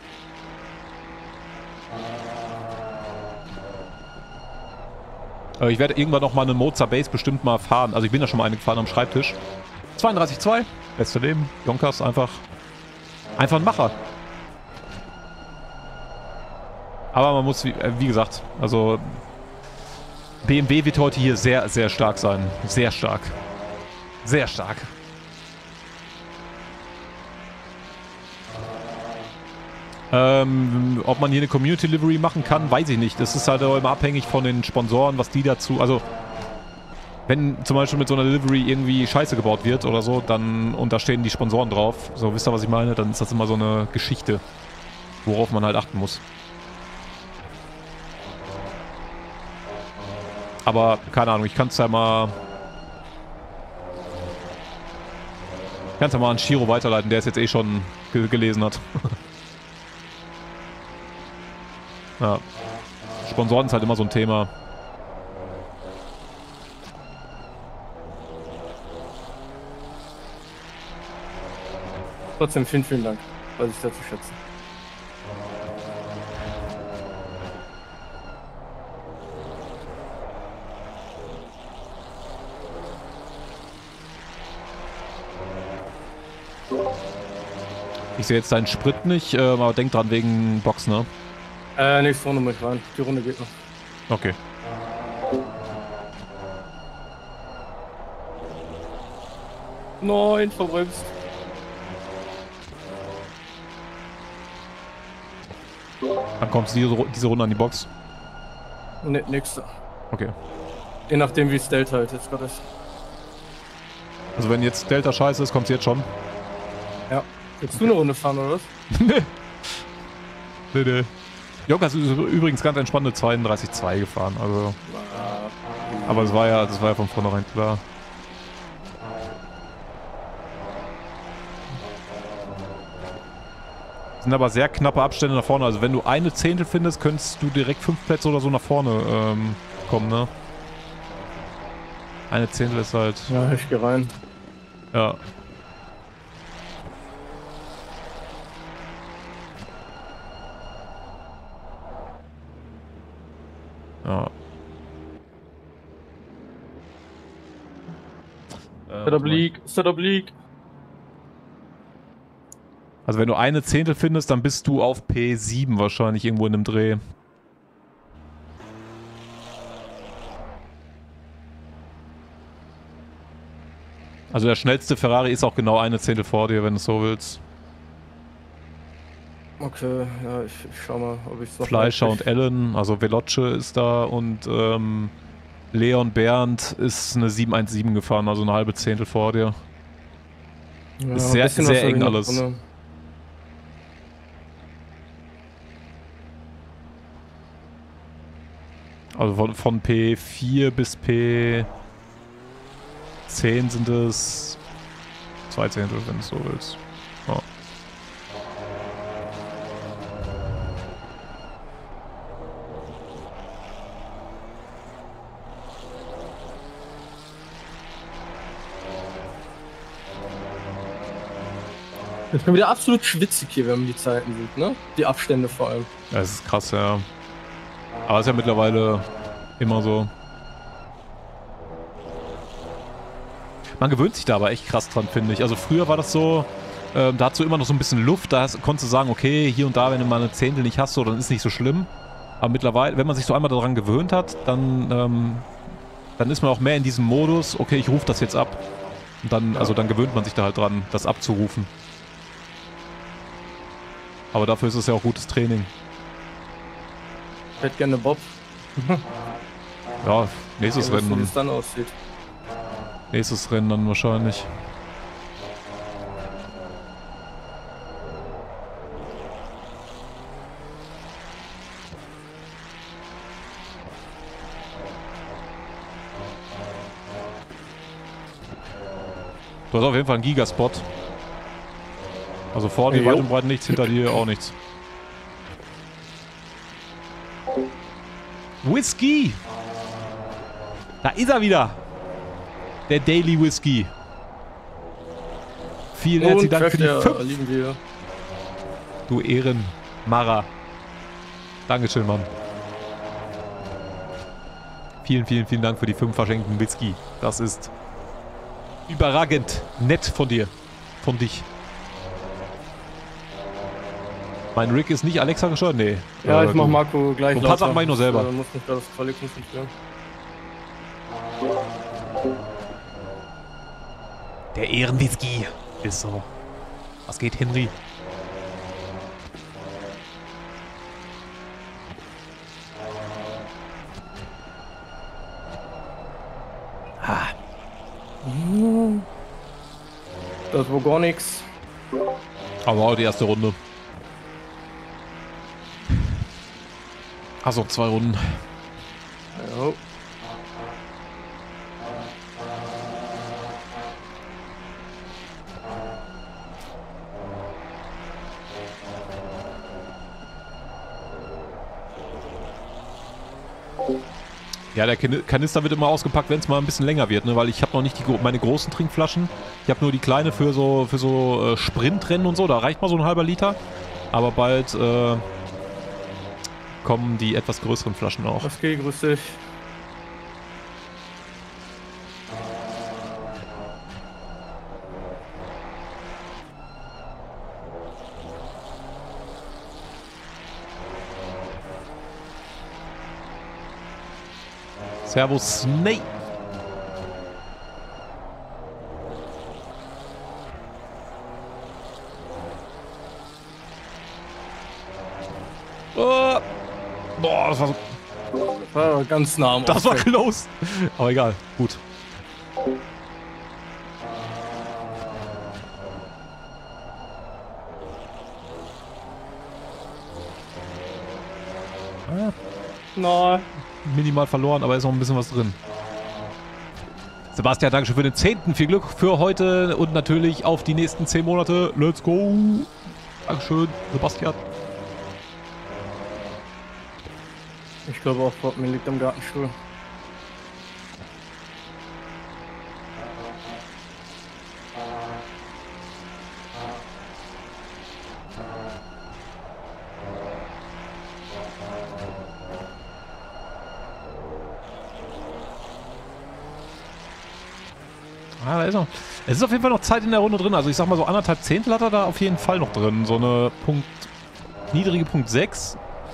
Ich werde irgendwann noch mal eine Mozart Base bestimmt mal fahren. Also ich bin da schon mal eine gefahren am Schreibtisch. 32,2. Beste Leben. Jonkers einfach ein Macher. Aber man muss, wie gesagt, also BMW wird heute hier sehr, sehr stark sein. Sehr stark. Sehr stark. Ob man hier eine Community Delivery machen kann, weiß ich nicht. Das ist halt auch immer abhängig von den Sponsoren, was die dazu... Also, wenn zum Beispiel mit so einer Delivery irgendwie Scheiße gebaut wird oder so, dann... Und da stehen die Sponsoren drauf. So, wisst ihr, was ich meine? Dann ist das immer so eine Geschichte, worauf man halt achten muss. Aber, keine Ahnung, ich kann es ja mal... Ich kann es ja mal an Shiro weiterleiten, der es jetzt eh schon gelesen hat. Ja. Sponsoren ist halt immer so ein Thema. Trotzdem vielen, vielen Dank, weiß ich sehr zu schätzen. Ich sehe jetzt deinen Sprit nicht, aber denk dran wegen Box, ne? Nächste Runde muss ich rein. Die Runde geht noch. Okay. Nein, verbremst. Dann kommst du diese Runde an die Box. Ne, nächste. Okay. Je nachdem, wie es Delta halt jetzt gerade ist. Also wenn jetzt Delta scheiße ist, kommt sie jetzt schon? Ja. Willst du eine Runde fahren, oder was? Nee. Jokas ist übrigens ganz entspannte 32,2 gefahren, also. Aber das war ja von vornherein klar. Sind aber sehr knappe Abstände nach vorne. Also wenn du eine Zehntel findest, könntest du direkt 5 Plätze oder so nach vorne kommen, ne? Eine Zehntel ist halt... Ja, ich geh rein. Ja. Ja. Setup League. Also wenn du eine Zehntel findest, dann bist du auf P7 wahrscheinlich irgendwo in einem Dreh. Also der schnellste Ferrari ist auch genau eine Zehntel vor dir, wenn du es so willst. Okay, ja, ich schau mal, ob ich es noch... Fleischer und Allen, also Veloce ist da und Leon Bernd ist eine 717 gefahren, also eine halbe Zehntel vor dir. Ja, ist sehr, sehr eng alles. Drin. Also von P4 bis P10 sind es 2 Zehntel, wenn du so willst. Ja. Das ist schon wieder absolut schwitzig hier, wenn man die Zeiten sieht, ne? Die Abstände vor allem. Ja, es ist krass, ja. Aber es ist ja mittlerweile immer so. Man gewöhnt sich da aber echt krass dran, finde ich. Also früher war das so, da hast du immer noch so ein bisschen Luft, da konntest du sagen, okay, hier und da, wenn du mal eine Zehntel nicht hast, so, dann ist nicht so schlimm. Aber mittlerweile, wenn man sich so einmal daran gewöhnt hat, dann ist man auch mehr in diesem Modus, okay, ich rufe das jetzt ab. Und dann, also dann gewöhnt man sich da halt dran, das abzurufen. Aber dafür ist es ja auch gutes Training. Ich hätte gerne Bob. Ja, nächstes Ja, Rennen. wie es dann aussieht. Nächstes Rennen dann wahrscheinlich. Du hast auf jeden Fall einen Gigaspot. Also vor dir weit und breit nichts, hinter dir auch nichts. Whisky! Da ist er wieder! Der Daily Whisky. Vielen herzlichen Dank für die 5. Du Ehrenmacher. Dankeschön, Mann. Vielen, vielen, vielen Dank für die 5 verschenkten Whisky. Das ist überragend nett von dir. Von dich. Mein Rig ist nicht Alexa gesteuert? Nee. Ja, ich mach Marco gleich lauter. Ein paar Sachen mach ich noch selber. Ich muss mich da das Quali konzentrieren. Der Ehrenwhisky. Ist so. Was geht, Henry? Ha. Das war gar nichts. Aber auch die erste Runde. Also 2 Runden. Ja. Ja, der Kanister wird immer ausgepackt, wenn es mal ein bisschen länger wird, ne? Weil ich habe noch nicht meine großen Trinkflaschen. Ich habe nur die kleine für so Sprintrennen und so. Da reicht mal so ein halber Liter. Aber bald kommen die etwas größeren Flaschen auch. Was geht, grüß dich. Servus, Snake. Oh. Boah, das war so... Das war ganz nah am Das war close. Aber egal, gut. Nein. Minimal verloren, aber ist noch ein bisschen was drin. Sebastian, Dankeschön für den 10. Viel Glück für heute und natürlich auf die nächsten 10 Monate. Let's go! Dankeschön, Sebastian. Ich glaube auch, Bob, mir liegt am Gartenstuhl. Ah, da ist noch. Es ist auf jeden Fall noch Zeit in der Runde drin. Also ich sag mal so 1,5 Zehntel hat er da auf jeden Fall noch drin. So eine niedrige Punkt 6.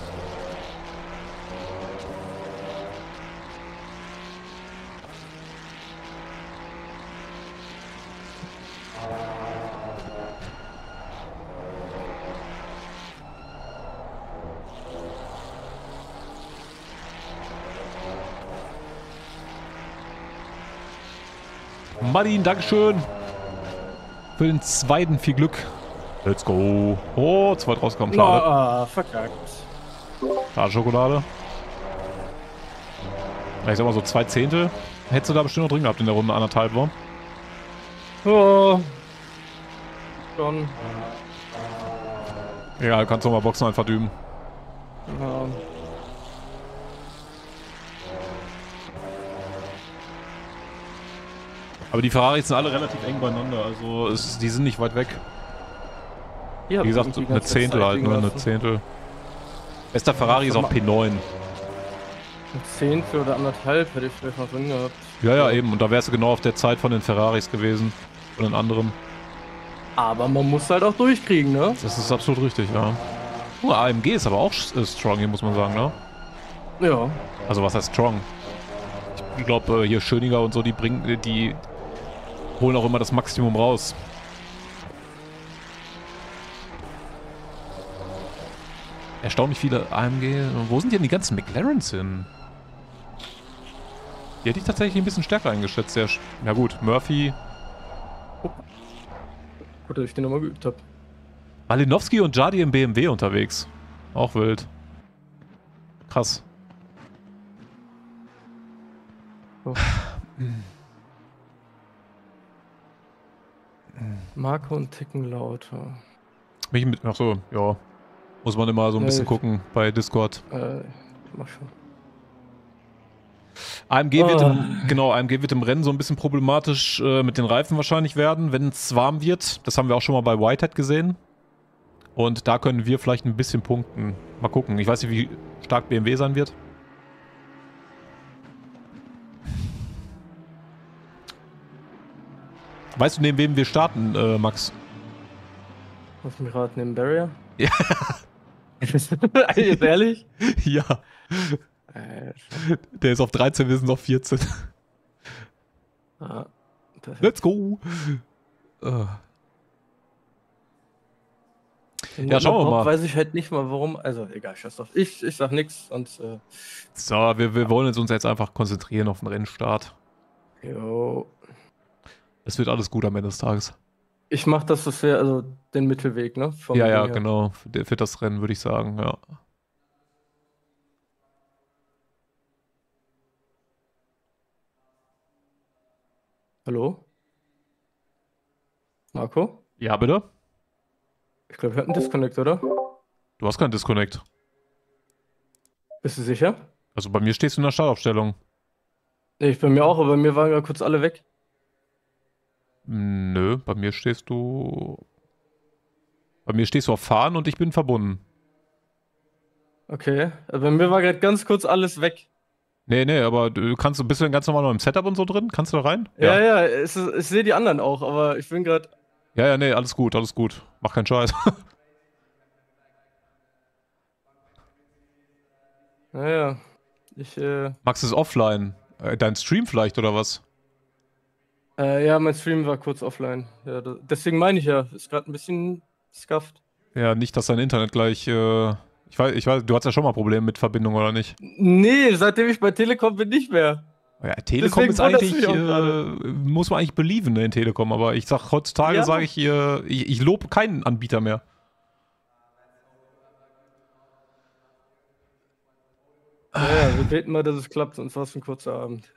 Martin, Dankeschön. Für den 2. viel Glück. Let's go. Oh, 2 rausgekommen. Schade. Ah, verkackt. Schade Schokolade. Ich sag mal so 2 Zehntel. Hättest du da bestimmt noch drin gehabt in der Runde 1,5 war. Oh. Schon. Ja, du kannst noch mal Boxen einfach üben. Ja. Aber die Ferraris sind alle relativ eng beieinander, also die sind nicht weit weg. Ja, wie gesagt, eine Zehntel halt, nur eine Zehntel. Bester Ferrari ist auch P9. Ein Zehntel oder 1,5 hätte ich vielleicht noch drin gehabt. Ja, eben. Und da wärst du genau auf der Zeit von den Ferraris gewesen. Von den anderen. Aber man muss halt auch durchkriegen, ne? Das ist absolut richtig, ja. AMG ist aber auch strong hier, muss man sagen, ne? Ja. Also was heißt strong? Ich glaube, hier Schöninger und so, die holen auch immer das Maximum raus. Erstaunlich viele AMG. Wo sind denn die ganzen McLarens hin? Die hätte ich tatsächlich ein bisschen stärker eingeschätzt. Ja gut, Murphy. Gut, dass ich den nochmal geübt habe. Malinowski und Jardy im BMW unterwegs. Auch wild. Krass. Oh. Marco und Ticken lauter. Achso, ja. Muss man immer so ein bisschen gucken bei Discord. Mach schon. AMG wird im Rennen so ein bisschen problematisch mit den Reifen wahrscheinlich werden, wenn es warm wird. Das haben wir auch schon mal bei Whitehead gesehen. Und da können wir vielleicht ein bisschen punkten. Mal gucken. Ich weiß nicht, wie stark BMW sein wird. Weißt du, neben wem wir starten, Max? Lass mich raten, neben Barrier? Ja. Jetzt ehrlich? Ja. Der ist auf 13, wir sind auf 14. Ah, let's go! Ja, schauen wir mal. Weiß ich halt nicht mal, warum. Also, egal, scheiß drauf. Ich sag nix und. So, wir wollen uns jetzt einfach konzentrieren auf den Rennstart. Jo. Es wird alles gut am Ende des Tages. Ich mach das bisher, also den Mittelweg, ne? Ja, genau. Für das Rennen würde ich sagen, ja. Hallo? Marco? Ja, bitte? Ich glaube, wir hatten Disconnect, oder? Du hast keinen Disconnect. Bist du sicher? Also bei mir stehst du in der Startaufstellung. Nee, bei mir auch, aber bei mir waren ja kurz alle weg. Nö, bei mir stehst du... Bei mir stehst du auf Fahren und ich bin verbunden. Okay, bei mir war gerade ganz kurz alles weg. Nee, aber bist du denn ganz normal noch im Setup und so drin? Kannst du da rein? Ja, ich sehe die anderen auch, aber ich bin gerade... Ja, nee, alles gut. Mach keinen Scheiß. Naja, Max ist offline. Dein Stream vielleicht, oder was? Ja, mein Stream war kurz offline. Ja, deswegen meine ich ja, ist gerade ein bisschen scuffed. Ja, nicht, dass dein Internet gleich... Ich weiß, du hattest ja schon mal Probleme mit Verbindung, oder nicht? Nee, seitdem ich bei Telekom bin, nicht mehr. Ja, Telekom ist eigentlich, muss man eigentlich believen in Telekom, aber ich sag, heutzutage sage ich lobe keinen Anbieter mehr. Ja, wir beten mal, dass es klappt, sonst war es ein kurzer Abend.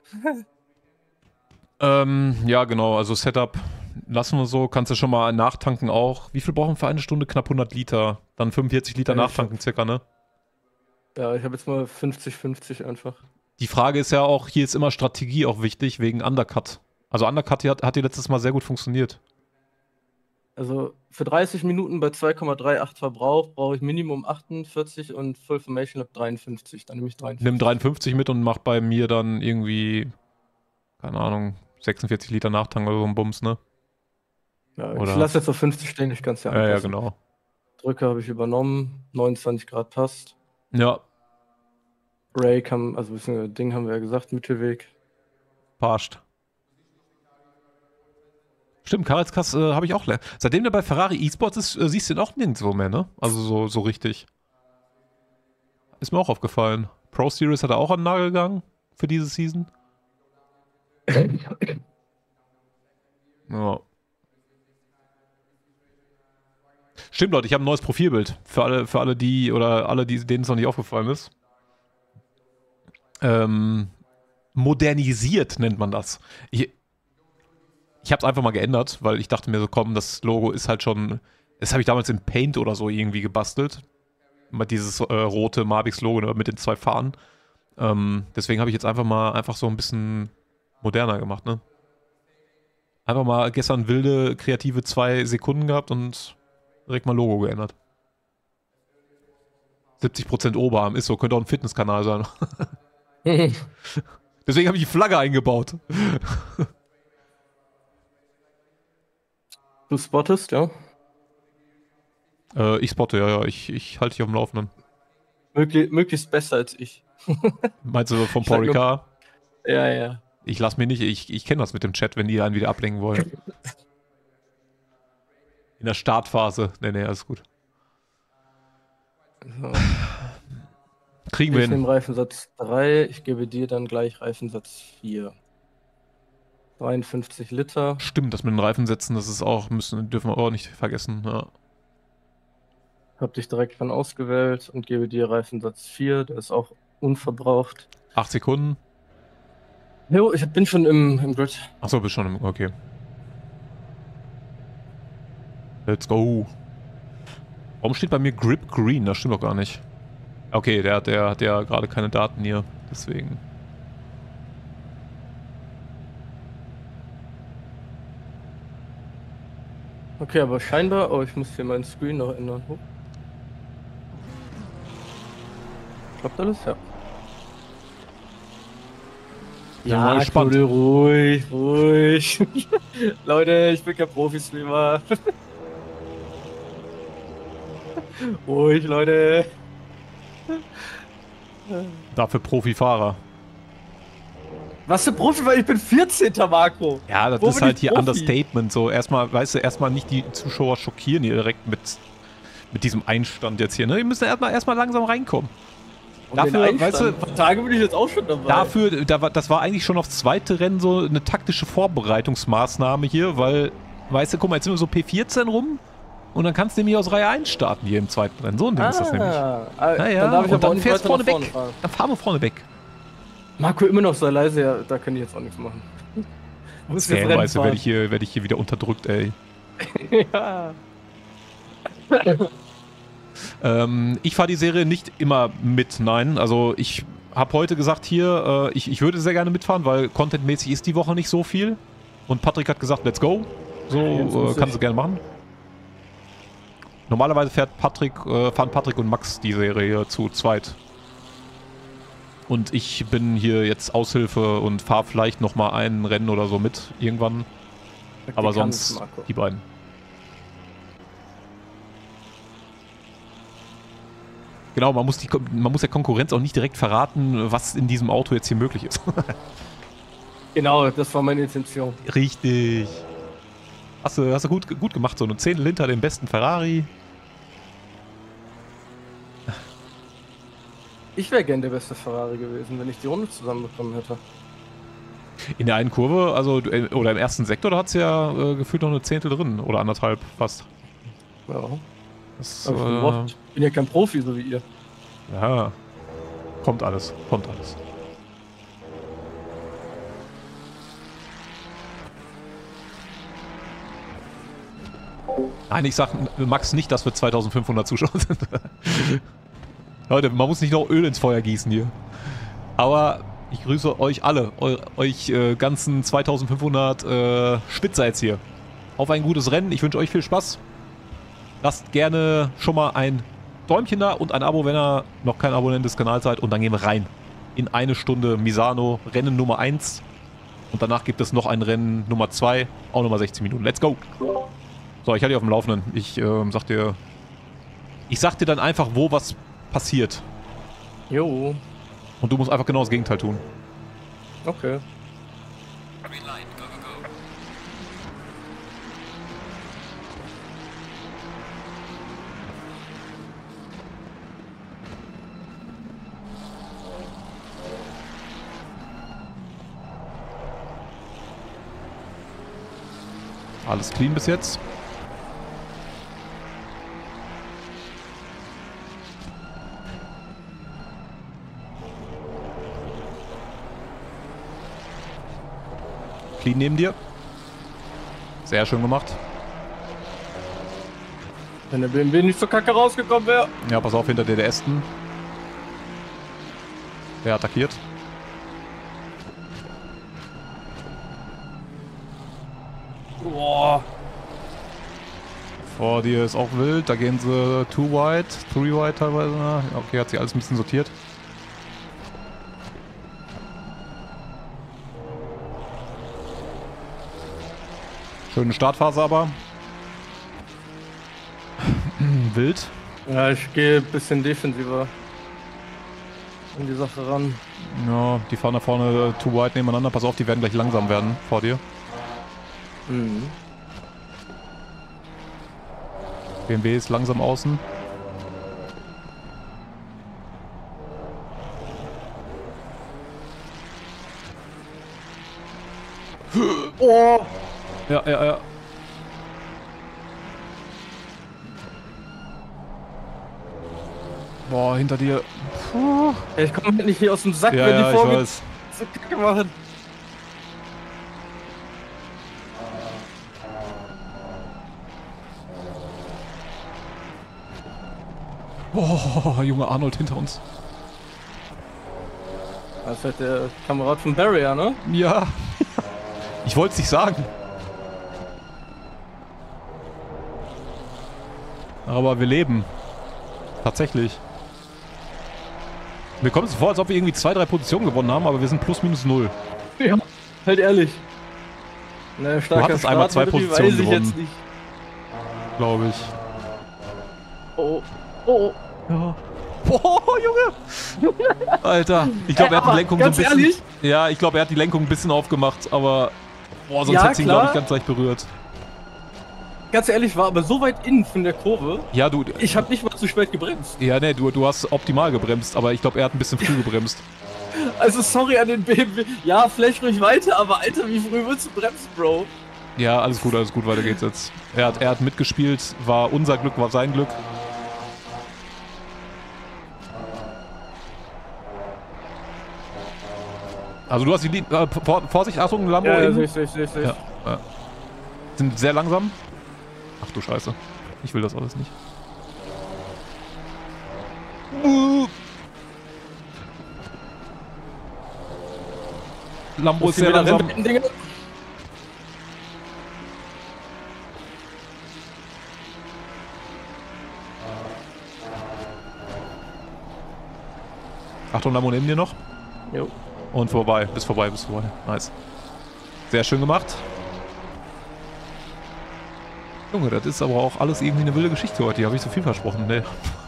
Ja, genau, also Setup lassen wir so. Kannst du schon mal nachtanken auch. Wie viel brauchen wir für eine Stunde? Knapp 100 Liter. Dann 45 Liter nachtanken circa, ne? Ja, ich habe jetzt mal 50-50 einfach. Die Frage ist ja auch, hier ist immer Strategie auch wichtig, wegen Undercut. Also Undercut hat hier letztes Mal sehr gut funktioniert. Also für 30 Minuten bei 2,38 Verbrauch brauche ich Minimum 48 und Full Formation Lab 53. Dann nehme ich 53. Nimm 53 mit und mach bei mir dann irgendwie, keine Ahnung, 46 Liter Nachtanken oder so ein Bums, ne? Ja, Oder? ich lasse jetzt auf 50 stehen, ich kann es ja anpassen. Ja, genau. Drücke habe ich übernommen, 29 Grad passt. Ja. Break haben, also Ding haben wir ja gesagt, Mittelweg. Passt. Stimmt, Karelskass habe ich auch. Seitdem der bei Ferrari eSports ist, siehst du ihn auch nirgendwo mehr, ne? Also so richtig. Ist mir auch aufgefallen. Pro Series hat er auch an den Nagel gegangen für diese Season. Ja. Stimmt, Leute, ich habe ein neues Profilbild. Für alle die, denen es noch nicht aufgefallen ist. Modernisiert nennt man das. Ich habe es einfach mal geändert, weil ich dachte mir so, komm, das Logo ist halt schon, das habe ich damals in Paint oder so irgendwie gebastelt. Mit dieses rote Mavix-Logo mit den 2 Fahnen. Deswegen habe ich jetzt einfach so ein bisschen moderner gemacht, ne? Einfach mal gestern wilde, kreative 2 Sekunden gehabt und direkt mal Logo geändert. 70% Oberarm, ist so, könnte auch ein Fitnesskanal sein. Deswegen habe ich die Flagge eingebaut. Du spottest, ja? Ich spotte, ja. Ich halte dich auf dem Laufenden. Möglichst besser als ich. Meinst du vom Paul Ricard? Ja. Ich lass mich nicht, ich kenne das mit dem Chat, wenn die einen wieder ablenken wollen. In der Startphase. Nee, alles gut. So. Kriegen wir hin. Ich nehme Reifensatz 3, ich gebe dir dann gleich Reifensatz 4. 53 Liter. Stimmt, das mit den Reifensätzen, das ist auch, dürfen wir auch nicht vergessen. Ja. Hab dich direkt dann ausgewählt und gebe dir Reifensatz 4, der ist auch unverbraucht. 8 Sekunden. Jo, ich bin schon im Grid. Achso, bist schon im, okay. Let's go. Warum steht bei mir Grip Green? Das stimmt doch gar nicht. Okay, der hat ja gerade keine Daten hier, deswegen. Okay, aber scheinbar, oh, ich muss hier meinen Screen noch ändern. Klappt alles? Ja. Ja, gespannt. Ruhig. Leute, ich bin kein Profi-Streamer. Ruhig, Leute. Dafür Profifahrer. Was für Profi, weil ich bin 14. Marco. Ja, das ist halt hier Understatement. So, erstmal nicht die Zuschauer schockieren hier direkt mit diesem Einstand jetzt hier. Ne? Die müssen erstmal langsam reinkommen. Und dafür, weißt du, Tage bin ich jetzt auch schon dabei. Das war eigentlich schon aufs zweite Rennen so eine taktische Vorbereitungsmaßnahme hier, weil, weißt du, guck mal, jetzt sind wir so P14 rum und dann kannst du nämlich aus Reihe 1 starten hier im zweiten Rennen. So ein Ding ist das nämlich. Naja, dann darf ich und dann fährst vorne weg. Dann fahren wir vorne weg. Marco immer noch so leise, ja, da kann ich jetzt auch nichts machen. Weißt du, werde ich hier wieder unterdrückt, ey. Ja. Ich fahre die Serie nicht immer mit, nein. Also ich habe heute gesagt hier, ich würde sehr gerne mitfahren, weil contentmäßig ist die Woche nicht so viel. Und Patrick hat gesagt, let's go. So kannst du gerne machen. Normalerweise fahren Patrick und Max die Serie hier zu zweit. Und ich bin hier jetzt Aushilfe und fahre vielleicht nochmal ein Rennen oder so mit irgendwann. Aber sonst die beiden. Genau, man muss der Konkurrenz auch nicht direkt verraten, was in diesem Auto jetzt hier möglich ist. Genau, das war meine Intention. Richtig. Hast du gut gemacht, so eine 10 hinter dem besten Ferrari. Ich wäre gern der beste Ferrari gewesen, wenn ich die Runde zusammenbekommen hätte. In der einen Kurve, also oder im ersten Sektor, da hat es ja gefühlt noch eine Zehntel drin. Oder 1,5 fast. Ja. Das, ich bin ja kein Profi, so wie ihr. Ja. Kommt alles, kommt alles. Nein, ich sag Max nicht, dass wir 2500 Zuschauer sind. Leute, man muss nicht noch Öl ins Feuer gießen hier. Aber ich grüße euch alle, euch ganzen 2500 Spitzer jetzt hier. Auf ein gutes Rennen. Ich wünsche euch viel Spaß. Lasst gerne schon mal ein Däumchen da und ein Abo, wenn ihr noch kein Abonnent des Kanals seid. Und dann gehen wir rein in eine Stunde Misano, Rennen Nummer 1. Und danach gibt es noch ein Rennen Nummer 2, auch nochmal 16 Minuten. Let's go! So, ich halte dich auf dem Laufenden. Ich sag dir dann einfach, wo was passiert. Jo. Und du musst einfach genau das Gegenteil tun. Okay. Alles clean bis jetzt. Clean neben dir. Sehr schön gemacht. Wenn der BMW nicht so kacke rausgekommen wäre. Ja, pass auf, hinter dir der Aston. Der attackiert. Boah. Vor dir ist auch wild. Da gehen sie 2 wide, 3 wide teilweise. Okay, hat sich alles ein bisschen sortiert. Schöne Startphase aber. Wild. Ja, ich gehe ein bisschen defensiver an die Sache ran. Ja, die fahren da vorne 2 wide nebeneinander. Pass auf, die werden gleich langsam werden vor dir. Mhm. BMW ist langsam außen. Oh! Ja. Boah, hinter dir. Puh. Ich komme halt nicht hier aus dem Sack, Ja, wenn die ich Vorge weiß. so kacke machen. Boah, Junge Arnold hinter uns. Das ist halt der Kamerad von Barrier, ne? Ja. Ich wollte es nicht sagen. Aber wir leben. Tatsächlich. Mir kommt es vor, als ob wir irgendwie 2, 3 Positionen gewonnen haben, aber wir sind plus minus 0. Ja, halt ehrlich. Na, Du hattest einmal 2 Positionen weiß ich gewonnen. jetzt nicht. Glaube ich. Oh, oh. Ja. Boah, Junge! Alter, ich glaube, er hat die Lenkung so ein ganz bisschen... ehrlich? Ja, ich glaube, er hat die Lenkung ein bisschen aufgemacht, aber... Boah, sonst Ja, hätte sie ihn, glaube ich, klar. ganz leicht berührt. Ganz ehrlich, war aber so weit innen von der Kurve. Ja, du... Ich habe nicht mal zu spät gebremst. Ja, ne, du hast optimal gebremst, aber ich glaube, er hat ein bisschen früh gebremst. Also sorry an den BMW. Ja, vielleicht ruhig weiter, aber Alter, wie früh willst du bremsen, Bro? Ja, alles gut, weiter geht's jetzt. Er hat mitgespielt, war unser Glück, war sein Glück. Also du hast die Vorsicht, Achtung, Lambo Ja, innen. safe. Ja, ja. Sind sehr langsam. Ach du Scheiße. Ich will das alles nicht. Lambo ist sehr langsam. Achtung, Lambo neben dir noch. Jo. Und vorbei. Bis vorbei. Nice. Sehr schön gemacht. Junge, das ist aber auch alles irgendwie eine wilde Geschichte heute. Hier habe ich so viel versprochen. Ne.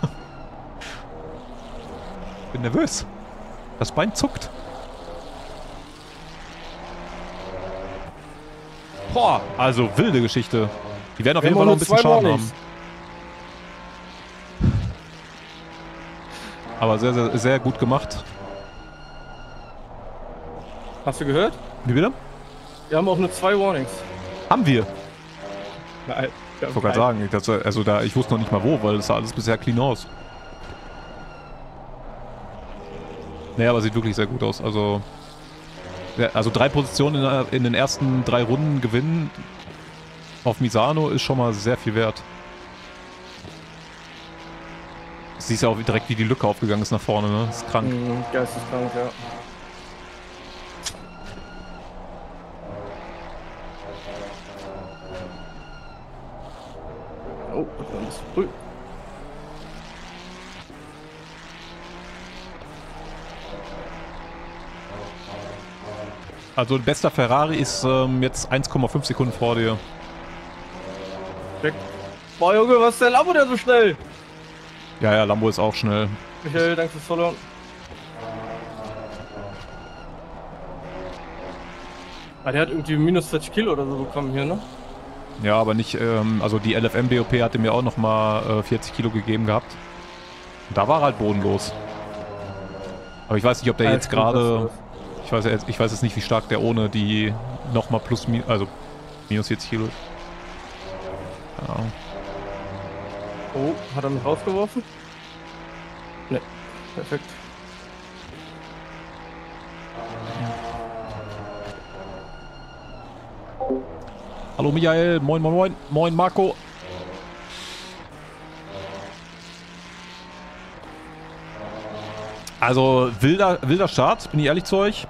Bin nervös. Das Bein zuckt. Boah, also wilde Geschichte. Die werden auf jeden Fall noch ein bisschen Schaden haben. Aber sehr, sehr, sehr gut gemacht. Hast du gehört? Wie bitte? Wir haben auch nur 2 Warnings. Haben wir. Nein. Ich wollte gerade sagen, ich wusste noch nicht mal wo, weil das sah alles bisher clean aus. Naja, aber sieht wirklich sehr gut aus. Also 3 Positionen in den ersten 3 Runden gewinnen auf Misano ist schon mal sehr viel wert. Du siehst ja auch direkt, wie die Lücke aufgegangen ist nach vorne, ne? Das ist krank. Geisteskrank, ja. Oh, das war ein bisschen früh. Also bester Ferrari ist jetzt 1,5 Sekunden vor dir. Check. Boah, Junge, was ist der Lambo denn so schnell? Ja, Lambo ist auch schnell. Michael, danke fürs Follow. Ah, der hat irgendwie minus 40 Kilo oder so bekommen hier, ne? Ja, aber nicht, also die LFM-BOP hatte mir auch nochmal 40 Kilo gegeben gehabt. Und da war er halt bodenlos. Aber ich weiß nicht, ob der jetzt gerade... Ich weiß jetzt nicht, wie stark der ohne die nochmal minus 40 Kilo ist. Ja. Oh, hat er mich rausgeworfen? Ne, perfekt. Hallo Michael, moin moin moin, moin Marco. Also wilder Start, bin ich ehrlich zu euch.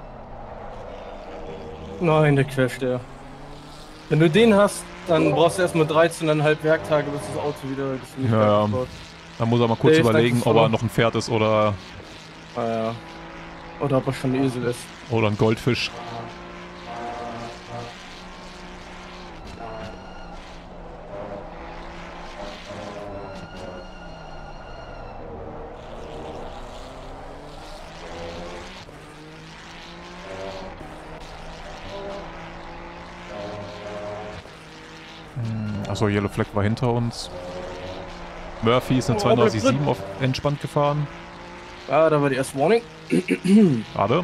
Nein, der Quersteher. Wenn du den hast, dann brauchst du erstmal 13,5 Werktage, bis das Auto wieder Ja, dann muss er mal kurz überlegen, ob er noch ein Pferd ist oder... Ah ja. Oder ob er schon ein Esel ist. Oder ein Goldfisch. Achso, Yellow Flag war hinter uns. Murphy ist eine 32,7 auf entspannt gefahren. Ah, da war die erste Warning. Gerade.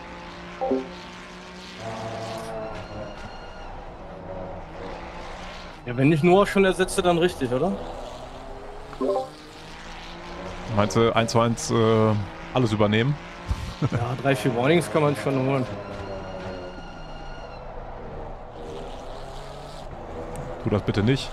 Ja, wenn ich Noah schon ersetze, dann richtig, oder? Meinst du 1 zu 1 alles übernehmen? Ja, 3, 4 Warnings kann man schon holen. Tu das bitte nicht.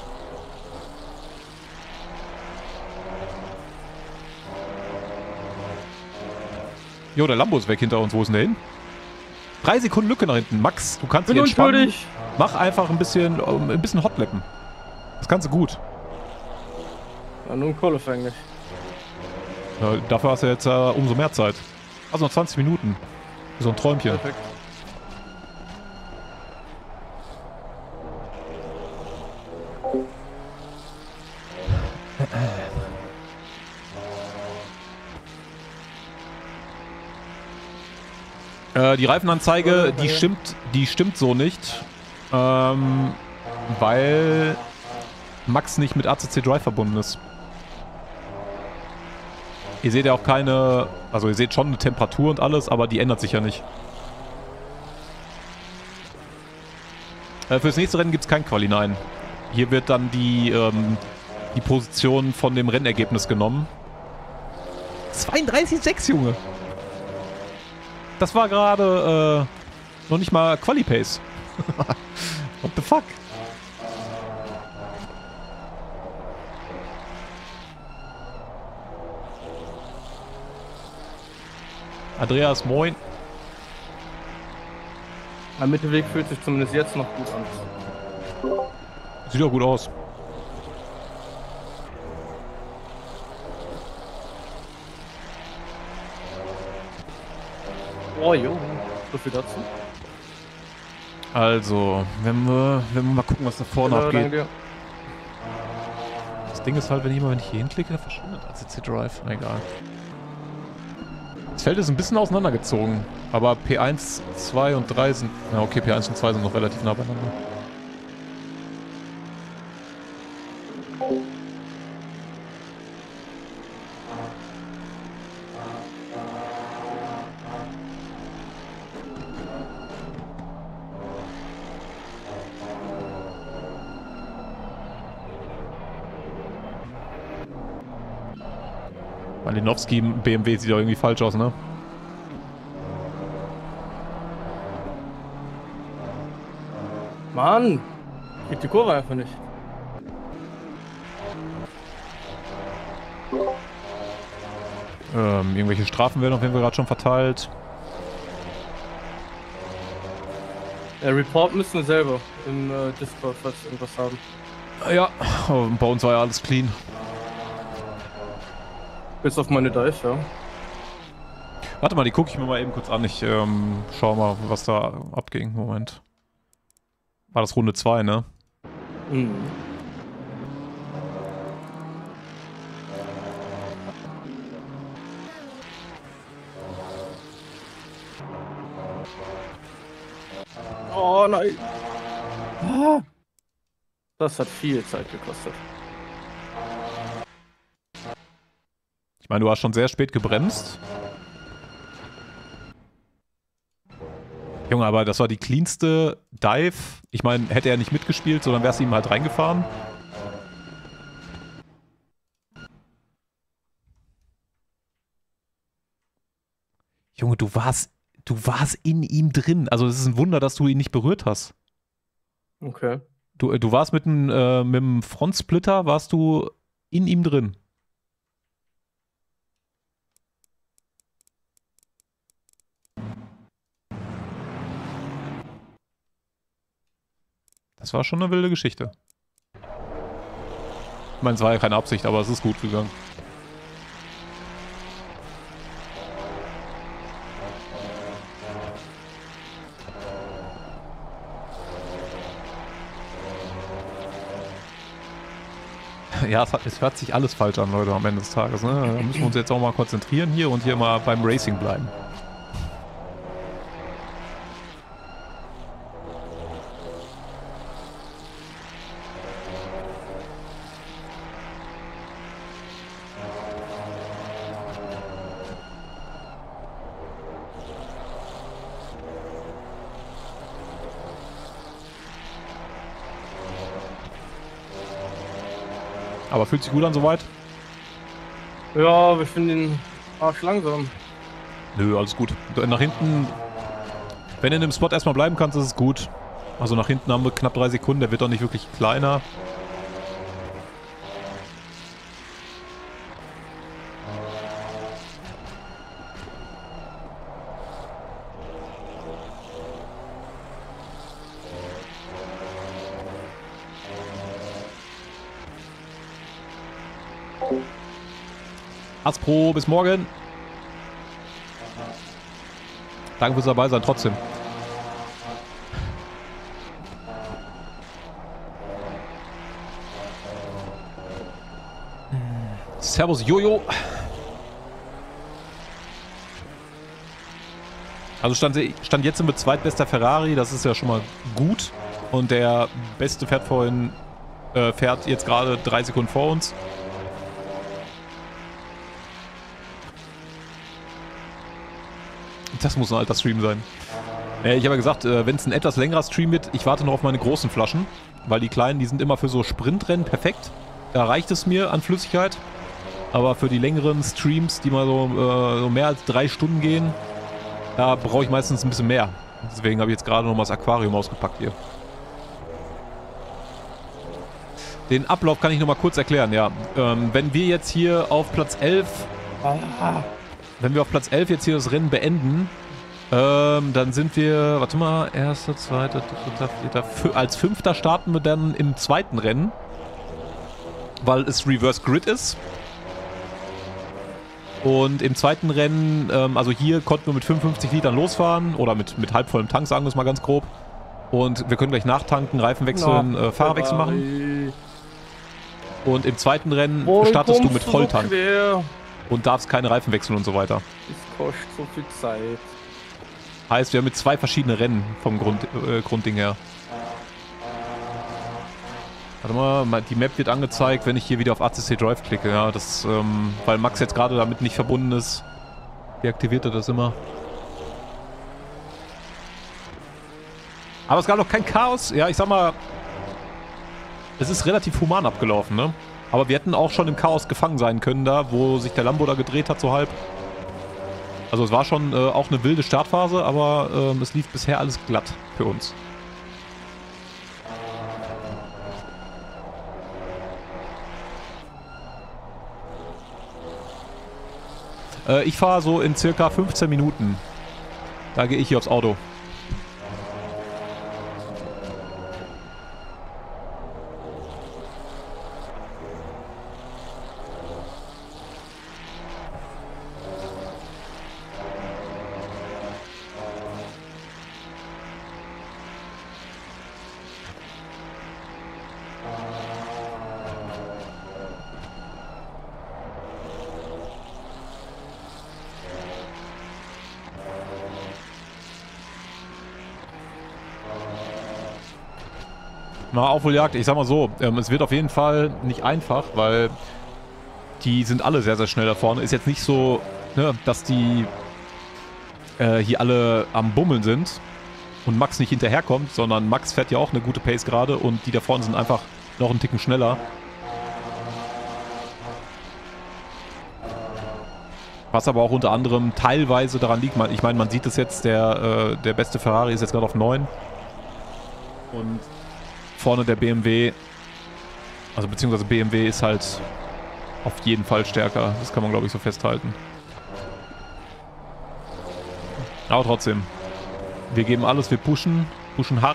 Jo, der Lambo ist weg hinter uns. Wo ist denn der hin? 3 Sekunden Lücke nach hinten. Max, du kannst dich entspannen. Mach einfach ein bisschen Hotlappen. Das kannst du gut. Ja, nur ein Qualifying nicht. Ja, dafür hast du jetzt umso mehr Zeit. Also noch 20 Minuten. So ein Träumchen. Perfekt. Die Reifenanzeige, die stimmt so nicht. Weil Max nicht mit ACC Drive verbunden ist. Ihr seht ja auch keine, also ihr seht schon eine Temperatur und alles, aber die ändert sich ja nicht. Fürs nächste Rennen gibt es kein Quali, nein. Hier wird dann die Position von dem Rennergebnis genommen. 32,6, Junge! Das war gerade noch nicht mal Quali-Pace. What the fuck? Andreas, moin. Am Mittelweg fühlt sich zumindest jetzt noch gut an. Sieht doch gut aus. Oh jo, so viel dazu. Also, wenn wir mal gucken, was da vorne abgeht. Danke. Das Ding ist halt, wenn ich hier hinklicke, dann verschwindet ACC Drive. Egal. Das Feld ist ein bisschen auseinandergezogen, aber P1, 2 und 3 sind... Ja, okay, P1 und 2 sind noch relativ nah beieinander. Malinowski BMW sieht doch irgendwie falsch aus, ne? Mann! Ich krieg die Kurve einfach nicht. Irgendwelche Strafen werden auf jeden Fall gerade schon verteilt. Report müssen wir selber im Discord, falls wir irgendwas haben. Ja, aber bei uns war ja alles clean. Bis auf meine Dive, ja. Warte mal, die gucke ich mir mal eben kurz an. Ich schau mal, was da abging. Moment. War das Runde 2, ne? Mhm. Oh nein! Ah. Das hat viel Zeit gekostet. Ich meine, du hast schon sehr spät gebremst. Junge, aber das war die cleanste Dive. Ich meine, hätte er nicht mitgespielt, sondern wärst du ihm halt reingefahren. Junge, du warst in ihm drin. Also es ist ein Wunder, dass du ihn nicht berührt hast. Okay. Du warst mit dem Frontsplitter, warst du in ihm drin. Das war schon eine wilde Geschichte. Ich meine, es war ja keine Absicht, aber es ist gut gegangen. Ja, es hört sich alles falsch an, Leute, am Ende des Tages. Ne? Da müssen wir uns jetzt auch mal konzentrieren hier und hier mal beim Racing bleiben. Aber fühlt sich gut an soweit? Ja, wir finden den Arsch langsam. Nö, alles gut. Nach hinten, wenn du in dem Spot erstmal bleiben kannst, ist es gut. Also nach hinten haben wir knapp 3 Sekunden, der wird doch nicht wirklich kleiner. Aspro, bis morgen. Danke fürs dabei sein, trotzdem. Servus, Jojo. Also stand jetzt sind wir zweitbester Ferrari, das ist ja schon mal gut. Und der beste fährt jetzt gerade 3 Sekunden vor uns. Das muss ein alter Stream sein. Ich habe ja gesagt, wenn es ein etwas längerer Stream wird, ich warte noch auf meine großen Flaschen. Weil die kleinen, die sind immer für so Sprintrennen perfekt. Da reicht es mir an Flüssigkeit. Aber für die längeren Streams, die mal so mehr als 3 Stunden gehen, da brauche ich meistens ein bisschen mehr. Deswegen habe ich jetzt gerade noch mal das Aquarium ausgepackt hier. Den Ablauf kann ich noch mal kurz erklären, ja. Wenn wir jetzt hier auf Platz 11... Wenn wir auf Platz 11 jetzt hier das Rennen beenden, dann sind wir, warte mal, 1., 2., 3., 4., als 5. starten wir dann im zweiten Rennen, weil es Reverse Grid ist. Und im zweiten Rennen, also hier konnten wir mit 55 Litern losfahren, oder mit halbvollem Tank, sagen wir es mal ganz grob. Und wir können gleich nachtanken, Reifen wechseln, Fahrerwechsel machen. Und im zweiten Rennen startest du mit Volltank. Und darfst keine Reifen wechseln und so weiter. Das kostet so viel Zeit. Heißt, wir haben mit 2 verschiedene Rennen vom Grundding her. Warte mal, die Map wird angezeigt, wenn ich hier wieder auf ACC Drive klicke. Ja, das, weil Max jetzt gerade damit nicht verbunden ist, deaktiviert er das immer. Aber es gab noch kein Chaos. Ja, ich sag mal, es ist relativ human abgelaufen, ne? Aber wir hätten auch schon im Chaos gefangen sein können da, wo sich der Lambo da gedreht hat, so halb. Also es war schon auch eine wilde Startphase, aber es lief bisher alles glatt für uns. Ich fahre so in circa 15 Minuten. Da gehe ich hier aufs Auto. Na, Aufholjagd, ich sag mal so, es wird auf jeden Fall nicht einfach, weil die sind alle sehr, sehr schnell da vorne. Ist jetzt nicht so, ne, dass die hier alle am Bummeln sind und Max nicht hinterherkommt, sondern Max fährt ja auch eine gute Pace gerade und die da vorne sind einfach noch einen Ticken schneller. Was aber auch unter anderem teilweise daran liegt, ich meine, man sieht es jetzt, der beste Ferrari ist jetzt gerade auf 9 und vorne der BMW, also beziehungsweise BMW ist halt auf jeden Fall stärker. Das kann man, glaube ich, so festhalten. Aber trotzdem, wir geben alles, wir pushen hart.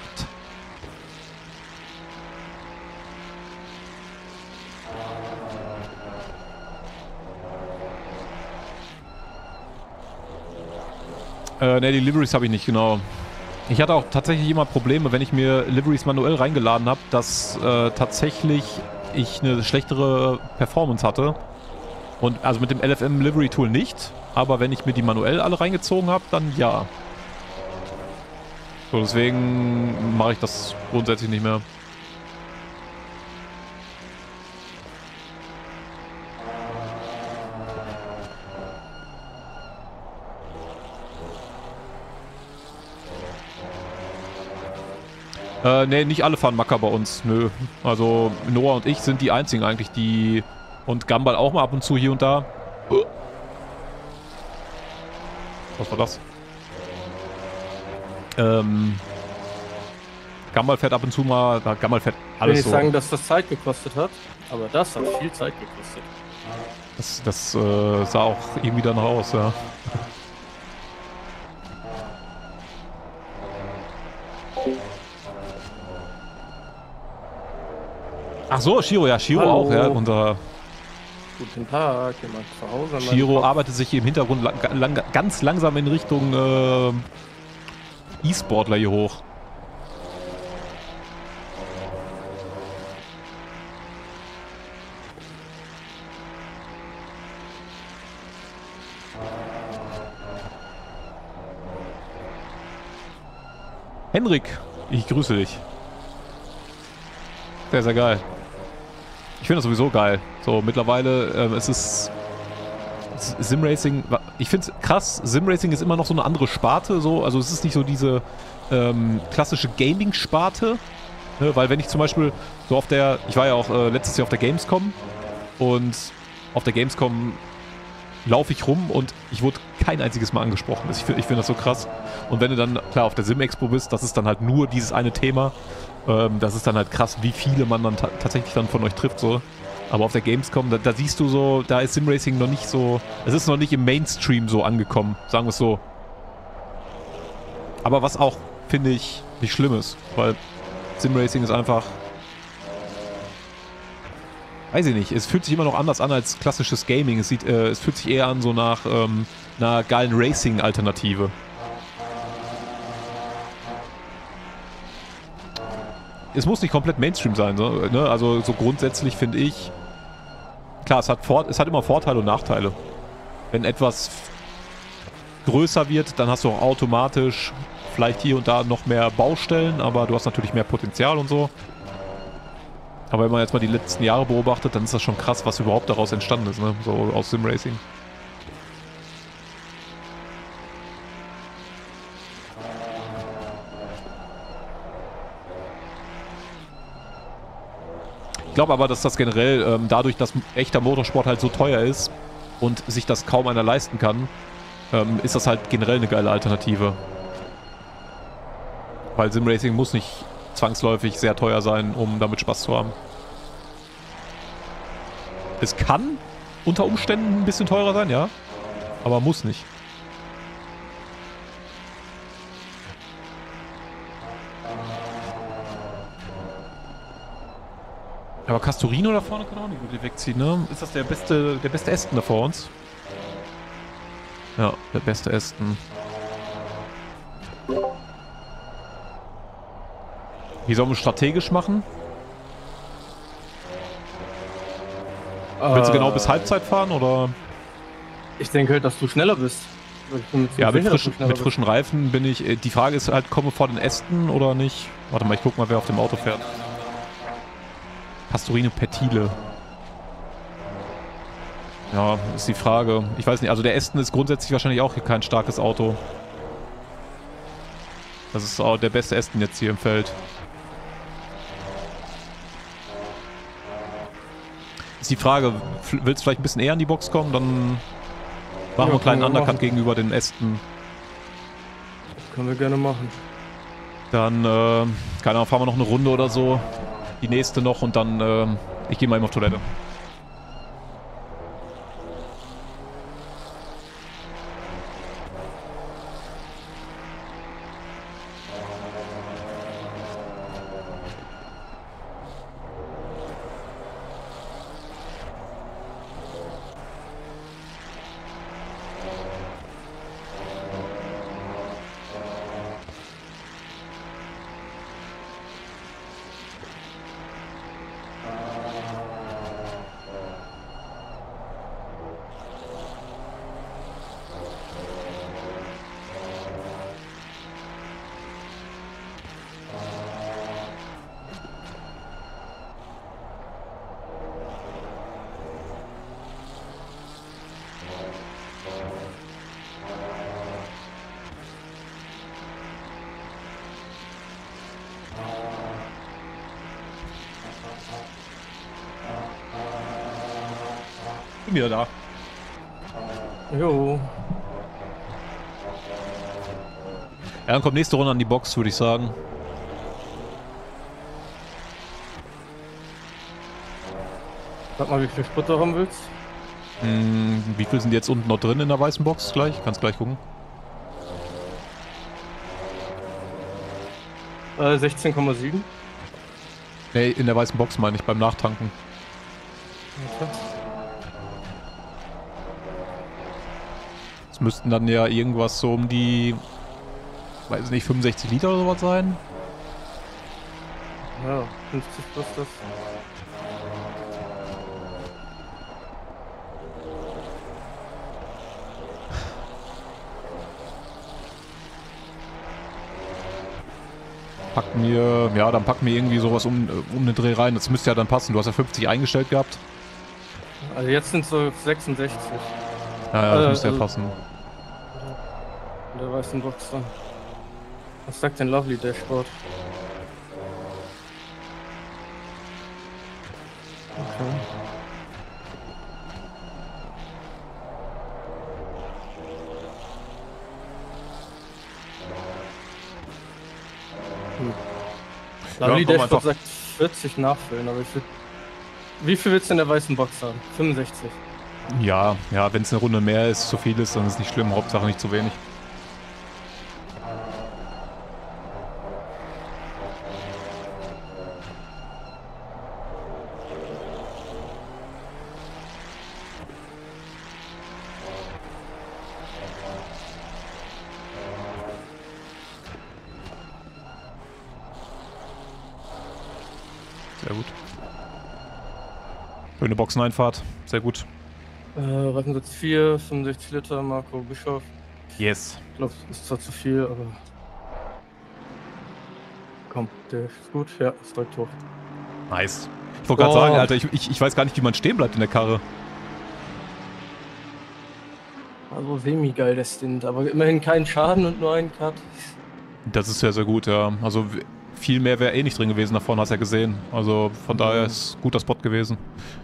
Ne, die Liveries habe ich nicht, genau. Ich hatte auch tatsächlich immer Probleme, wenn ich mir Liveries manuell reingeladen habe, dass tatsächlich ich eine schlechtere Performance hatte. Und also mit dem LFM Livery Tool nicht, aber wenn ich mir die manuell alle reingezogen habe, dann ja. So, deswegen mache ich das grundsätzlich nicht mehr. Ne, nicht alle fahren Macker bei uns, nö. Also Noah und ich sind die einzigen eigentlich, die... Und Gumball auch mal ab und zu hier und da. Was war das? Gumball fährt ab und zu mal... Gumball fährt alles so. Ich will nicht sagen, dass das Zeit gekostet hat, aber das hat viel Zeit gekostet. Das sah auch irgendwie danach aus, ja. Ach so, Shiro, ja, Shiro Hallo. auch, ja, unser... Guten Tag, jemand zu Hause. Shiro arbeitet sich im Hintergrund ganz langsam in Richtung E-Sportler hier hoch. Henrik, ich grüße dich. Sehr, sehr geil. Ich finde das sowieso geil. So, mittlerweile, es ist Simracing, ich finde es krass, Simracing ist immer noch so eine andere Sparte, so, also es ist nicht so diese klassische Gaming-Sparte, ne? Weil wenn ich zum Beispiel so auf der, ich war ja auch letztes Jahr auf der Gamescom und auf der Gamescom laufe ich rum und ich wurde kein einziges Mal angesprochen. Ich find das so krass. Und wenn du dann, klar, auf der Sim-Expo bist, das ist dann halt nur dieses eine Thema. Das ist dann halt krass, wie viele man dann tatsächlich dann von euch trifft, so. Aber auf der Gamescom, da siehst du so, da ist Simracing noch nicht so, es ist noch nicht im Mainstream so angekommen, sagen wir es so. Aber was auch, finde ich, nicht schlimm ist, weil Simracing ist einfach, weiß ich nicht, es fühlt sich immer noch anders an als klassisches Gaming. Es fühlt sich eher an so nach einer geilen Racing-Alternative. Es muss nicht komplett Mainstream sein, so, ne? Also so grundsätzlich finde ich, klar, es hat immer Vorteile und Nachteile. Wenn etwas größer wird, dann hast du auch automatisch vielleicht hier und da noch mehr Baustellen, aber du hast natürlich mehr Potenzial und so. Aber wenn man jetzt mal die letzten Jahre beobachtet, dann ist das schon krass, was überhaupt daraus entstanden ist, ne? So aus Simracing. Ich glaube aber, dass das generell dadurch, dass echter Motorsport halt so teuer ist und sich das kaum einer leisten kann, ist das halt generell eine geile Alternative. Weil Simracing muss nicht zwangsläufig sehr teuer sein, um damit Spaß zu haben. Es kann unter Umständen ein bisschen teurer sein, ja. Aber muss nicht. Aber Castorino da vorne kann auch nicht wirklich wegziehen, ne? Ist das der beste Aston da vor uns? Ja, der beste Aston. Wie sollen wir strategisch machen? Willst du genau bis Halbzeit fahren, oder? Ich denke halt, dass du schneller bist. Ich bin mir Ja, ziemlich mit, sicher, dass du schneller mit frischen Reifen bin ich... Die Frage ist halt, komme vor den Aston oder nicht? Warte mal, ich guck mal, wer auf dem Auto fährt. Pastorino Pertile. Ja, ist die Frage. Ich weiß nicht, also der Aston ist grundsätzlich wahrscheinlich auch kein starkes Auto. Das ist auch der beste Aston jetzt hier im Feld. Ist die Frage, willst du vielleicht ein bisschen eher in die Box kommen? Dann machen wir einen kleinen Undercut gegenüber den Aston. Das können wir gerne machen. Dann, keine Ahnung, fahren wir noch eine Runde oder so. Die nächste noch und dann, ich gehe mal eben auf Toilette. Bin wieder da. Jo. Ja, dann kommt nächste Runde an die Box, würde ich sagen. Sag mal, wie viel Sprit du haben willst. Wie viel sind jetzt unten noch drin in der weißen Box gleich? Kannst gleich gucken. 16,7. Nee, in der weißen Box meine ich, beim Nachtanken. Okay. Es müssten dann ja irgendwas so um die, weiß nicht, 65 Liter oder sowas sein. Ja, 50 plus das. Pack mir, ja, dann pack mir irgendwie sowas um den Dreh rein. Das müsste ja dann passen. Du hast ja 50 eingestellt gehabt. Also jetzt sind es so 66. Ja, das müsste ja passen. In der weißen Box dann. Was sagt denn Lovely Dashboard? Okay. Lovely komm, Dashboard sagt 40 nachfüllen, aber wie viel willst du in der weißen Box haben? 65. Ja, wenn es eine Runde mehr ist, zu viel ist, dann ist es nicht schlimm. Hauptsache nicht zu wenig. Sehr gut. Schöne Boxeneinfahrt. Sehr gut. Reifensatz 4, 65 Liter, Marco Bischof. Yes. Ich glaube, ist zwar zu viel, aber. Komm, der ist gut. Ja, ist direkt hoch. Nice. Ich wollte gerade sagen, Alter, ich weiß gar nicht, wie man stehen bleibt in der Karre. Also semi-geil der Stint, aber immerhin kein Schaden und nur ein Cut. Das ist sehr, sehr gut, ja. Also viel mehr wäre eh nicht drin gewesen, davon hast du ja gesehen. Also von daher ist guter Spot gewesen.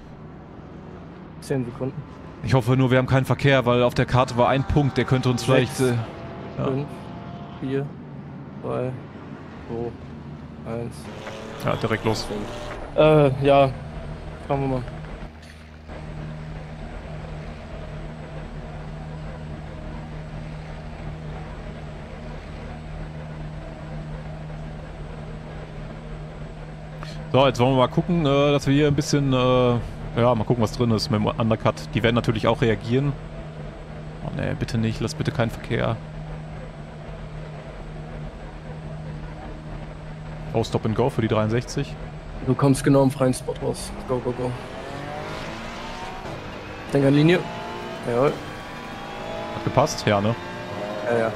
10 Sekunden. Ich hoffe nur, wir haben keinen Verkehr, weil auf der Karte war ein Punkt, der könnte uns vielleicht... 6, ja. 5, 4, 3, 2, 1. Ja, direkt los. Ja. Schauen wir mal. So, jetzt wollen wir mal gucken, dass wir hier ein bisschen, ja, mal gucken, was drin ist mit dem Undercut. Die werden natürlich auch reagieren. Oh ne, bitte nicht, lass bitte keinen Verkehr. Oh, Stop and Go für die 63. Du kommst genau im freien Spot raus. Go, go, go. Denk an Linie. Jawohl. Hat gepasst? Ja, ne? Ja, ja.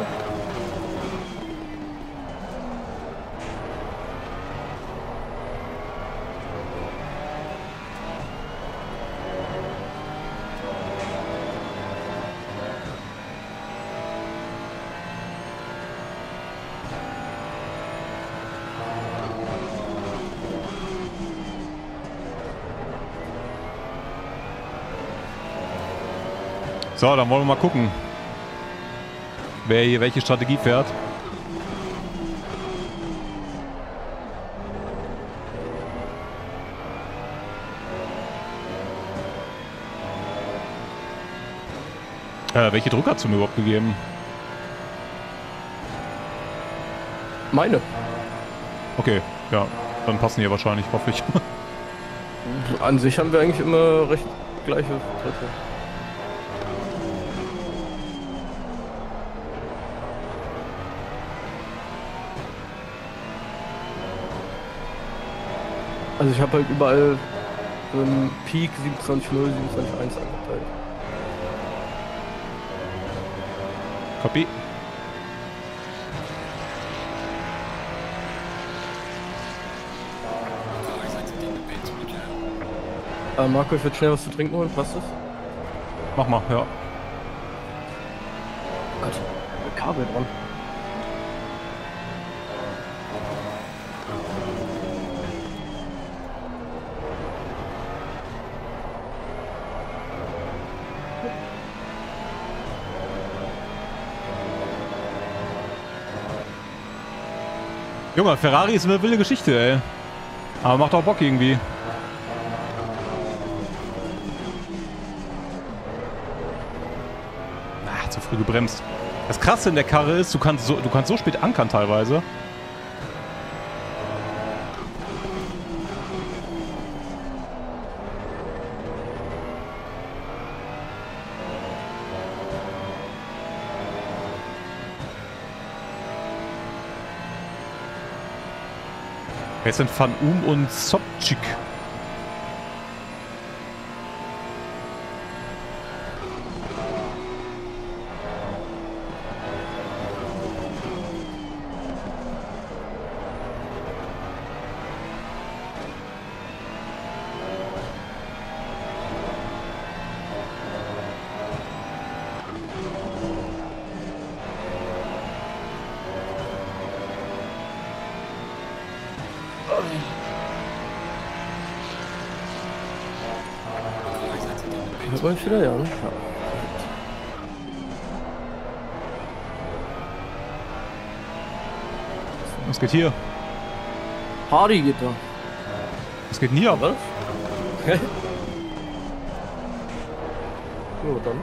So, dann wollen wir mal gucken, wer hier welche Strategie fährt. Welche Druck hat es mir überhaupt gegeben? Meine. Okay, ja, dann passen die wahrscheinlich, hoffe ich. An sich haben wir eigentlich immer recht gleiche Dritte. Also ich habe halt überall so einen Peak 27.0, 27.1 angeteilt. Copy. Marco, ich würde schnell was zu trinken holen, passt das? Mach mal, ja. Gott, Kabel dran. Junge, Ferrari ist eine wilde Geschichte, ey. Aber macht auch Bock irgendwie. Ah, zu früh gebremst. Das Krasse in der Karre ist, du kannst so spät ankern teilweise. Jetzt sind Van und Sobczyk. Hört man wieder, ja, ne? Ja. Was geht hier? Party geht da. Was geht denn hier? Was? So, dann.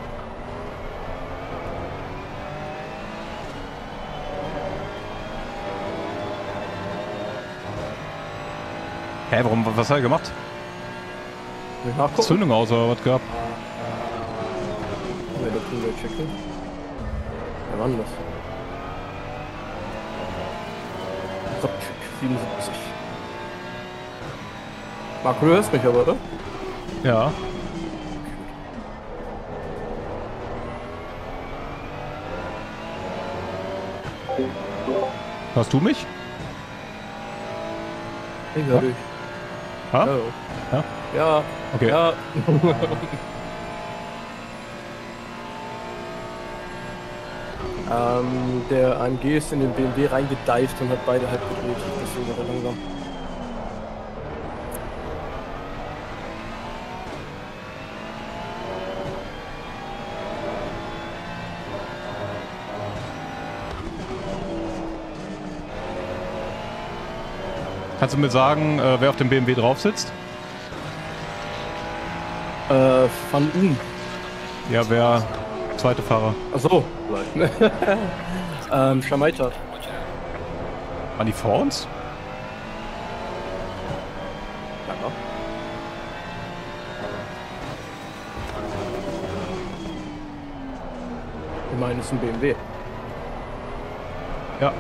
Hä, warum, was hat er gemacht? Nachgucken. Zündung aus oder was gehabt? Ja, das können wir checken. Wer war denn das? Sobczyk, 77. Marco, du hörst mich aber, oder? Ja. Hörst du mich? Ich höre dich. Ha? Ja. Ja? Ja. Okay. Ja. Der AMG ist in den BMW reingedeift und hat beide halb gedreht. Deswegen war er langsam. Kannst du mir sagen, wer auf dem BMW drauf sitzt? Van Ja, wer zweite Fahrer? Achso, Schamaita. Waren die vor uns? Immerhin ist ein BMW. Ja.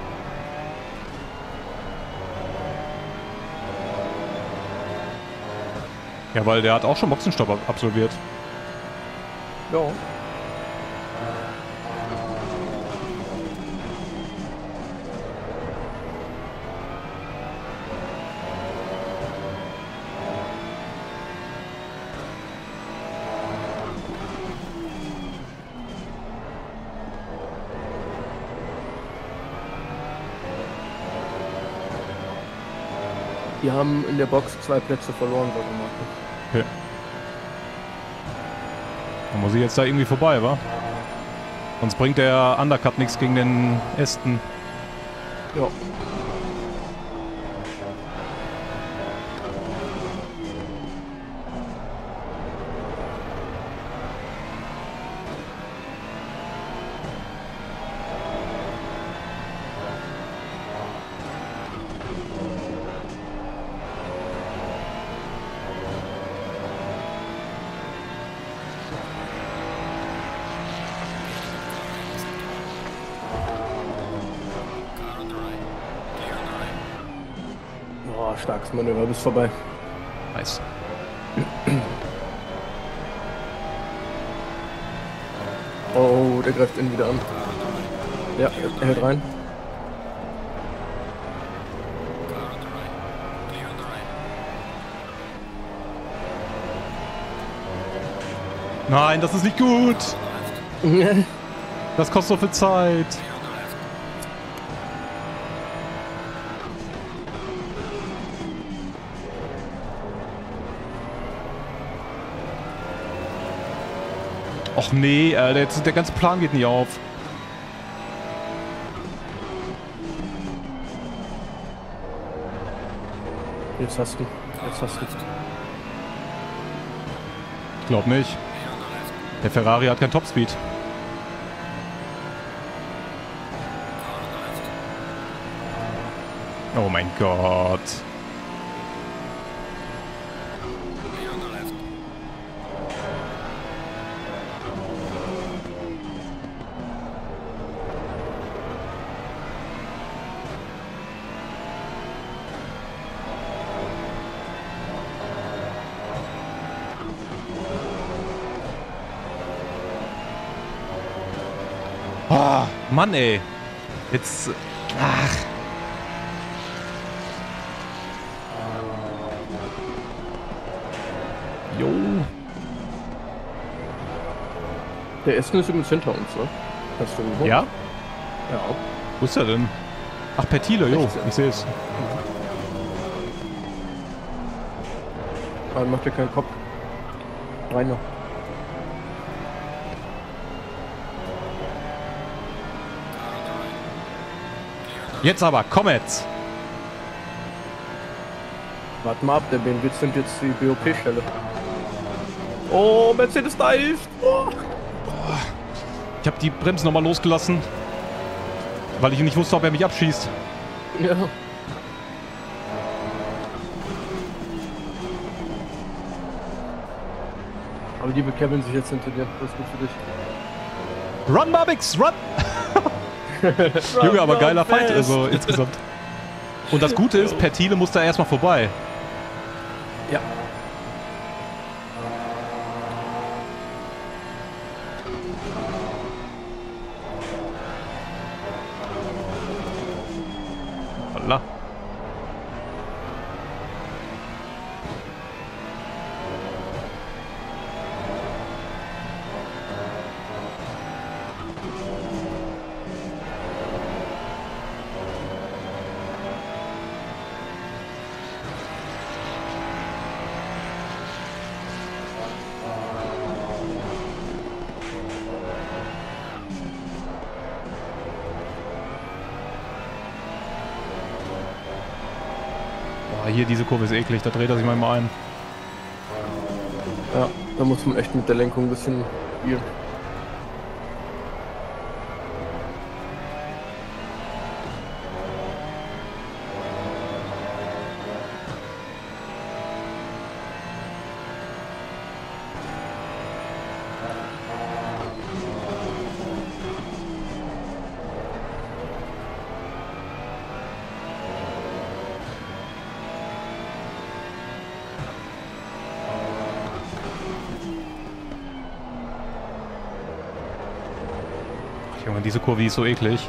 Ja, weil der hat auch schon Boxenstopp absolviert. Ja. Die haben in der Box 2 Plätze verloren, würde man machen. Okay. Dann muss ich jetzt da irgendwie vorbei, wa? Sonst bringt der Undercut nichts gegen den Aston. Ja. Boah, starkes Manöver, bis vorbei. Nice. Oh, der greift ihn wieder an. Ja, er hält rein. Nein, das ist nicht gut. Das kostet so viel Zeit. Och nee, der ganze Plan geht nicht auf. Jetzt hast du. Ich glaub nicht. Der Ferrari hat kein Topspeed. Oh mein Gott. Oh, Mann, ey. Jetzt... Ach. Jo. Der Essen ist übrigens hinter uns, ne? Hast du ihn Ja? Ja. Wo ist er denn? Ach, per Thiele, jo. Rechts, ja. Ich sehe es. Aber macht dir keinen Kopf. Rein noch. Jetzt aber, komm jetzt. Warte mal ab, der BMW sind jetzt die BOP-Stelle. Oh, Mercedes dive! Oh. Ich habe die Bremsen nochmal losgelassen, weil ich nicht wusste, ob er mich abschießt. Ja. Aber die bekämpfen sich jetzt hinter dir. Das ist gut für dich. Run, Barbix, run! Junge, aber geiler Fight, also insgesamt. Und das Gute ist, per Thiele muss da erstmal vorbei. Ja. Holla. Boah, hier diese Kurve ist eklig, da dreht er sich manchmal ein. Ja, da muss man echt mit der Lenkung ein bisschen spielen. Junge, diese Kurve ist so eklig.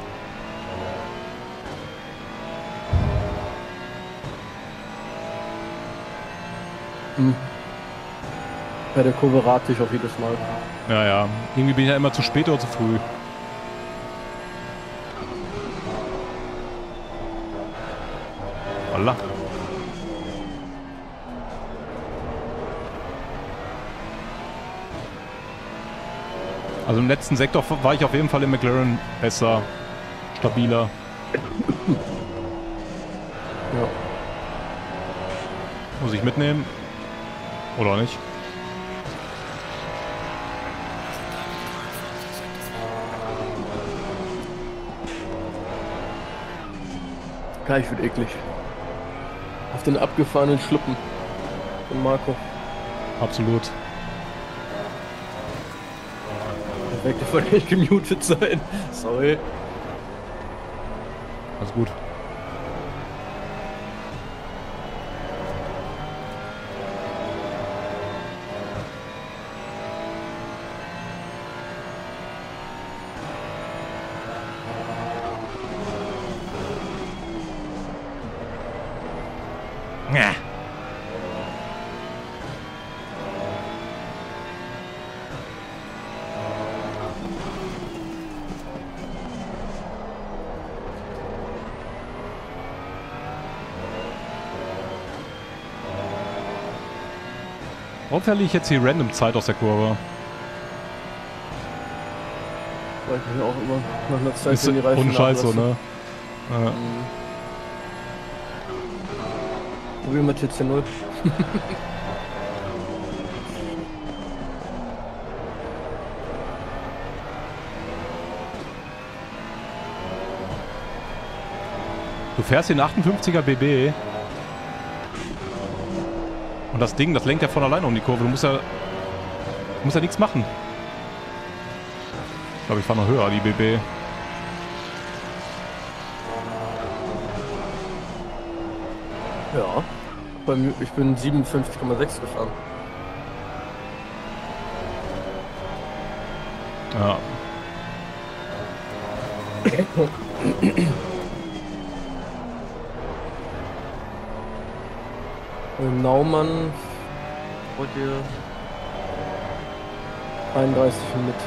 Bei der Kurve rate ich auch jedes Mal. Ja, ja. Irgendwie bin ich ja immer zu spät oder zu früh. Voila. Also im letzten Sektor war ich auf jeden Fall im McLaren besser, stabiler. Ja. Muss ich mitnehmen? Oder nicht? Gleich wird eklig. Auf den abgefahrenen Schluppen von Marco. Absolut. Perfekt, ich wollte nicht gemutet sein. Sorry. Alles gut. Ja. Warum verliere ich jetzt hier random Zeit aus der Kurve? Weil ich mich auch immer nach einer Zeit Ist in die Reifen ohne Scheiß so, nachlasse. ne? Ja. Probieren wir TC0. Du fährst den 58er BB. Und das Ding, das lenkt ja von alleine um die Kurve. Du musst ja nichts machen. Ich glaube, ich fahre noch höher, die BB. Ja. Bei mir, ich bin 57,6 gefahren. Ja. Naumann wollt ihr 31 in Mitte.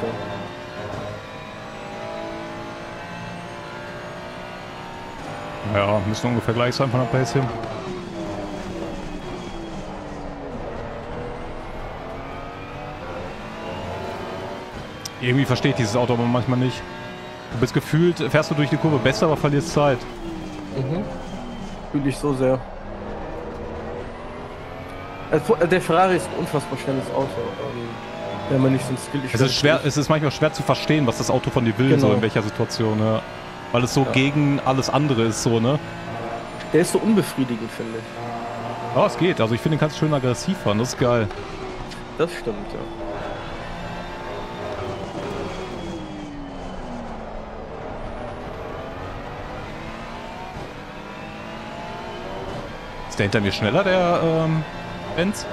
Ja, müssen ungefähr gleich sein von der Pace hin. Irgendwie verstehe ich dieses Auto aber manchmal nicht. Du bist gefühlt, fährst du durch die Kurve besser, aber verlierst Zeit. Fühle ich so sehr. Also, der Ferrari ist ein unfassbar schnelles Auto. Wenn man nicht so ein Skill Es ist manchmal schwer zu verstehen, was das Auto von dir will, so in welcher Situation, ja. Weil es so gegen alles andere ist, so, ne? Der ist so unbefriedigend, finde ich. Ja, es geht. Also ich finde, den kannst du schön aggressiv fahren, das ist geil. Das stimmt, ja. Ist der hinter mir schneller, der Benz?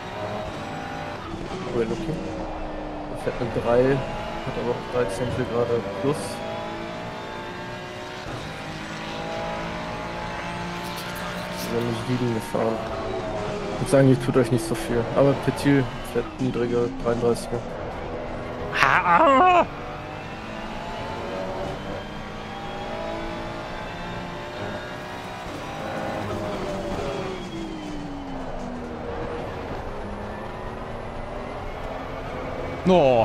Well, okay. Er fährt mit 3, hat aber auch 13 gerade plus. Wir sind nicht 7 gefahren. Ich würde sagen, ihr tut euch nicht so viel. Aber Petit fährt niedriger, 33er. Oh.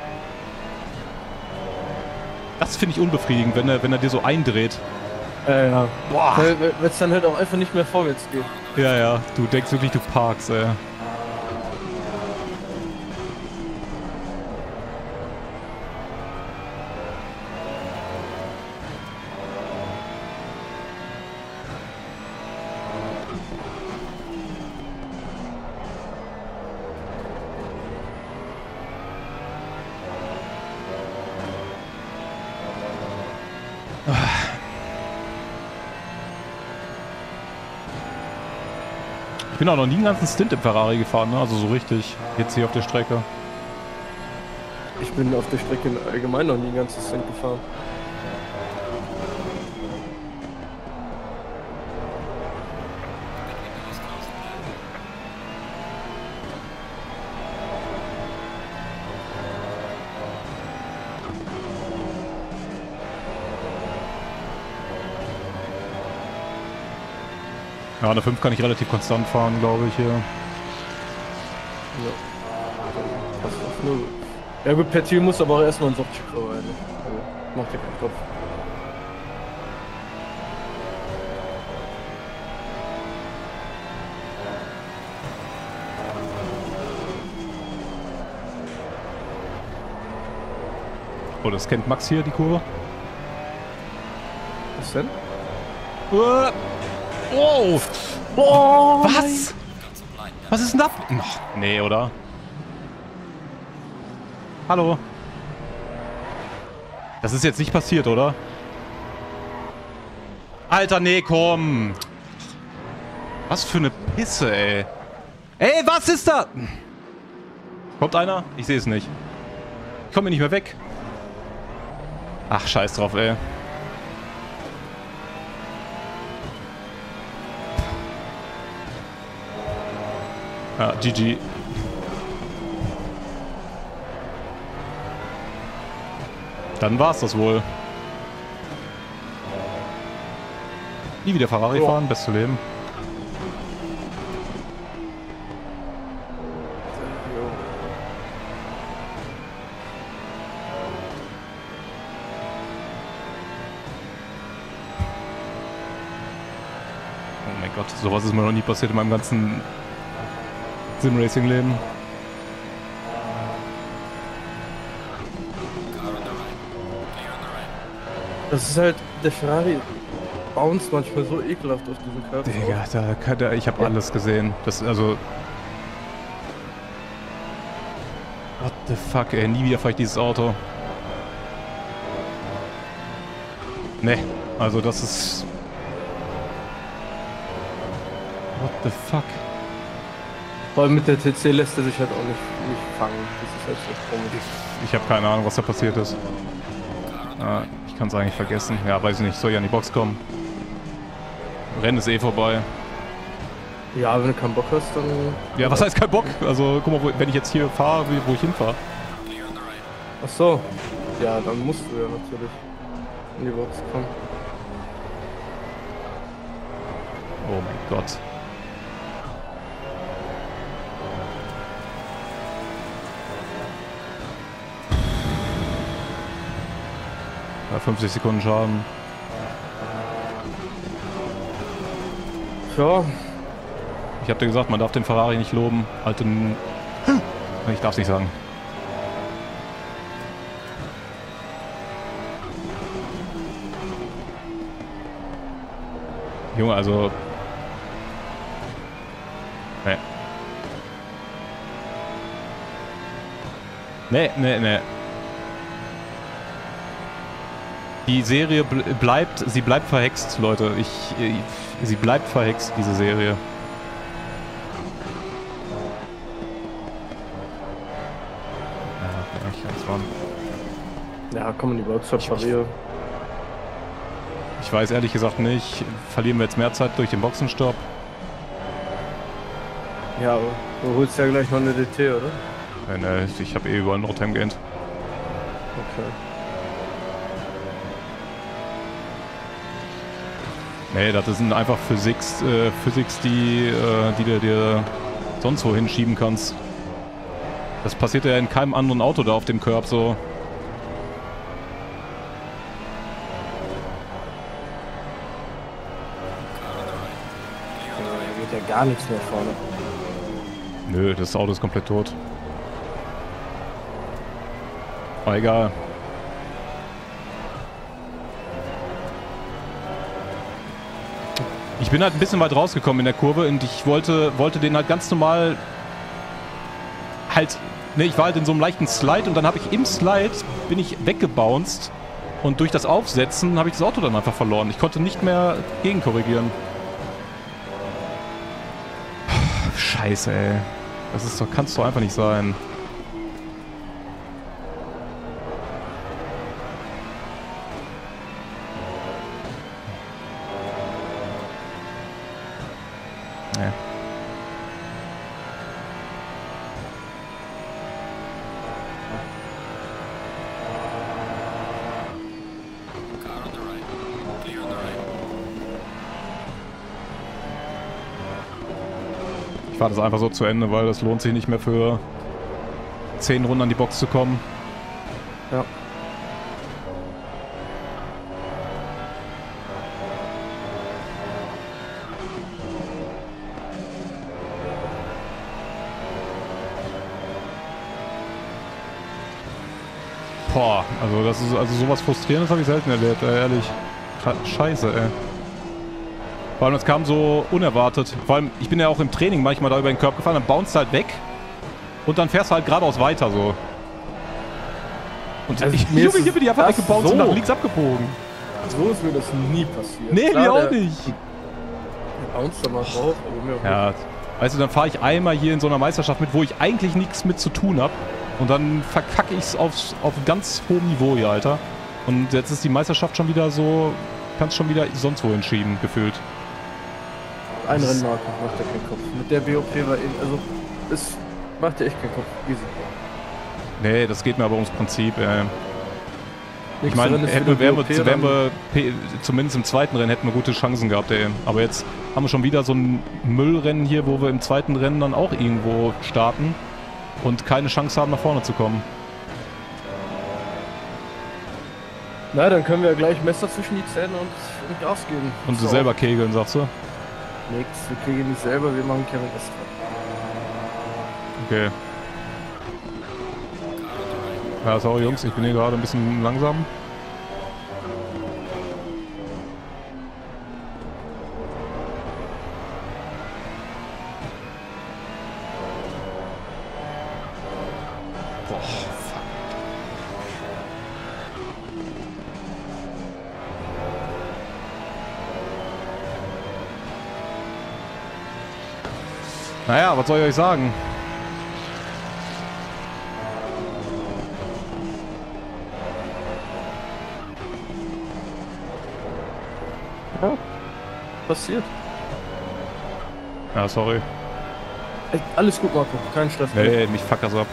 Das finde ich unbefriedigend, wenn er dir so eindreht. Ja. Boah. Weil es dann halt auch einfach nicht mehr vorwärts geht. Ja, ja. Du denkst wirklich, du parkst, ey. Ich bin auch noch nie einen ganzen Stint im Ferrari gefahren, ne? Also so richtig. Jetzt hier auf der Strecke. Ich bin auf der Strecke allgemein noch nie ein ganzes Cent gefahren. Ja, eine 5 kann ich relativ konstant fahren, glaube ich, hier. Ja. Passt auf, nur. Ja gut, per Ziel muss aber auch erstmal ein Softcheck vorbei. Ne? Also, macht dir keinen Kopf. Oh, das kennt Max hier, die Kurve. Was denn? Oh! Boah! Was? Was ist denn da? Ach, nee, oder? Hallo? Das ist jetzt nicht passiert, oder? Alter, nee, komm! Was für eine Pisse, ey. Ey, was ist da? Kommt einer? Ich sehe es nicht. Ich komme nicht mehr weg. Ach, scheiß drauf, ey. Ja, GG. Dann war's das wohl. Nie wieder Ferrari fahren, beste Leben. Oh mein Gott, sowas ist mir noch nie passiert in meinem ganzen Sim-Racing-Leben. Das ist halt, der Ferrari bounced manchmal so ekelhaft auf diesen Curves. Digga, ich habe alles gesehen. Das, also... What the fuck, ey. Nie wieder fahre ich dieses Auto. Ne, also das ist... What the fuck? Vor allem mit der TC lässt er sich halt auch nicht fangen. Das ist halt so komisch. Ich habe keine Ahnung, was da passiert ist. Ich kann es eigentlich vergessen. Ja, weiß ich nicht. Soll ich an die Box kommen? Rennen ist eh vorbei. Ja, wenn du keinen Bock hast, dann... Ja, was heißt kein Bock? Also, guck mal, wenn ich jetzt hier fahre, wo ich hinfahre. Ach so. Ja, dann musst du ja natürlich in die Box kommen. Oh mein Gott. Ja, 50 Sekunden Schaden. Ja. Ich hab dir gesagt, man darf den Ferrari nicht loben. Alten... Ich darf's nicht sagen. Junge, also... Nee. Nee. Die Serie bleibt verhext, Leute. Sie bleibt verhext, diese Serie. Ja, ich kann's warm. Ja, komm in die Box, repariere. Ich weiß ehrlich gesagt nicht. Verlieren wir jetzt mehr Zeit durch den Boxenstopp? Ja, aber du holst ja gleich noch eine DT, oder? Ne, ich habe eh überall No-Time gained. Okay. Nee, das sind einfach Physics, die du dir sonst wo hinschieben kannst. Das passiert ja in keinem anderen Auto da auf dem Curb so. Da geht ja gar nichts mehr vorne. Nö, das Auto ist komplett tot. Aber egal. Ich bin halt ein bisschen weit rausgekommen in der Kurve und ich wollte den halt ganz normal halt, ne, ich war halt in so einem leichten Slide und dann habe ich im Slide, bin ich weggebounced und durch das Aufsetzen habe ich das Auto dann einfach verloren. Ich konnte nicht mehr gegenkorrigieren. Scheiße, ey. Das ist doch, kann's doch einfach nicht sein. Ich fahre das einfach so zu Ende, weil das lohnt sich nicht mehr für 10 Runden an die Box zu kommen. Ja. Boah, also das ist sowas Frustrierendes habe ich selten erlebt, ehrlich. Scheiße, ey. Vor allem, das kam so unerwartet. Vor allem, ich bin ja auch im Training manchmal da über den Körper gefahren, dann bounce halt weg und dann fährst du halt geradeaus weiter so. Und Also hier bin ich einfach weggebounced und nach links abgebogen. So ist mir das nie passiert. Nee, Klar, mir auch nicht. Der bounced da mal drauf, aber mir auch Ja, weißt du, dann fahre ich einmal hier in so einer Meisterschaft mit, wo ich eigentlich nichts mit zu tun habe. Und dann verkacke ich es auf ganz hohem Niveau hier, Alter. Und jetzt ist die Meisterschaft schon wieder so, kannst schon wieder sonst wo hinschieben, gefühlt. nicht. Ein Rennmarke macht er keinen Kopf. Mit der BOP war eben, also, es macht er echt keinen Kopf. Easy. Nee, das geht mir aber ums Prinzip, Ich Nächste meine, Rennen ist wieder wären BOP, wir zumindest im zweiten Rennen hätten wir gute Chancen gehabt, ey. Aber jetzt haben wir schon wieder so ein Müllrennen hier, wo wir im zweiten Rennen dann auch irgendwo starten und keine Chance haben, nach vorne zu kommen. Na, dann können wir ja gleich Messer zwischen die Zähne und Gas geben. Und So. selber kegeln, sagst du? Nix, wir kriegen nicht selber, wir machen Kevin extra. Okay. Ja, sorry Jungs, ich bin hier gerade ein bisschen langsam. Boah, fuck. Naja, was soll ich euch sagen? Ja, passiert. Ja, sorry. Ey, alles gut, Marco, kein Stress. Nee, mich fuck das ab.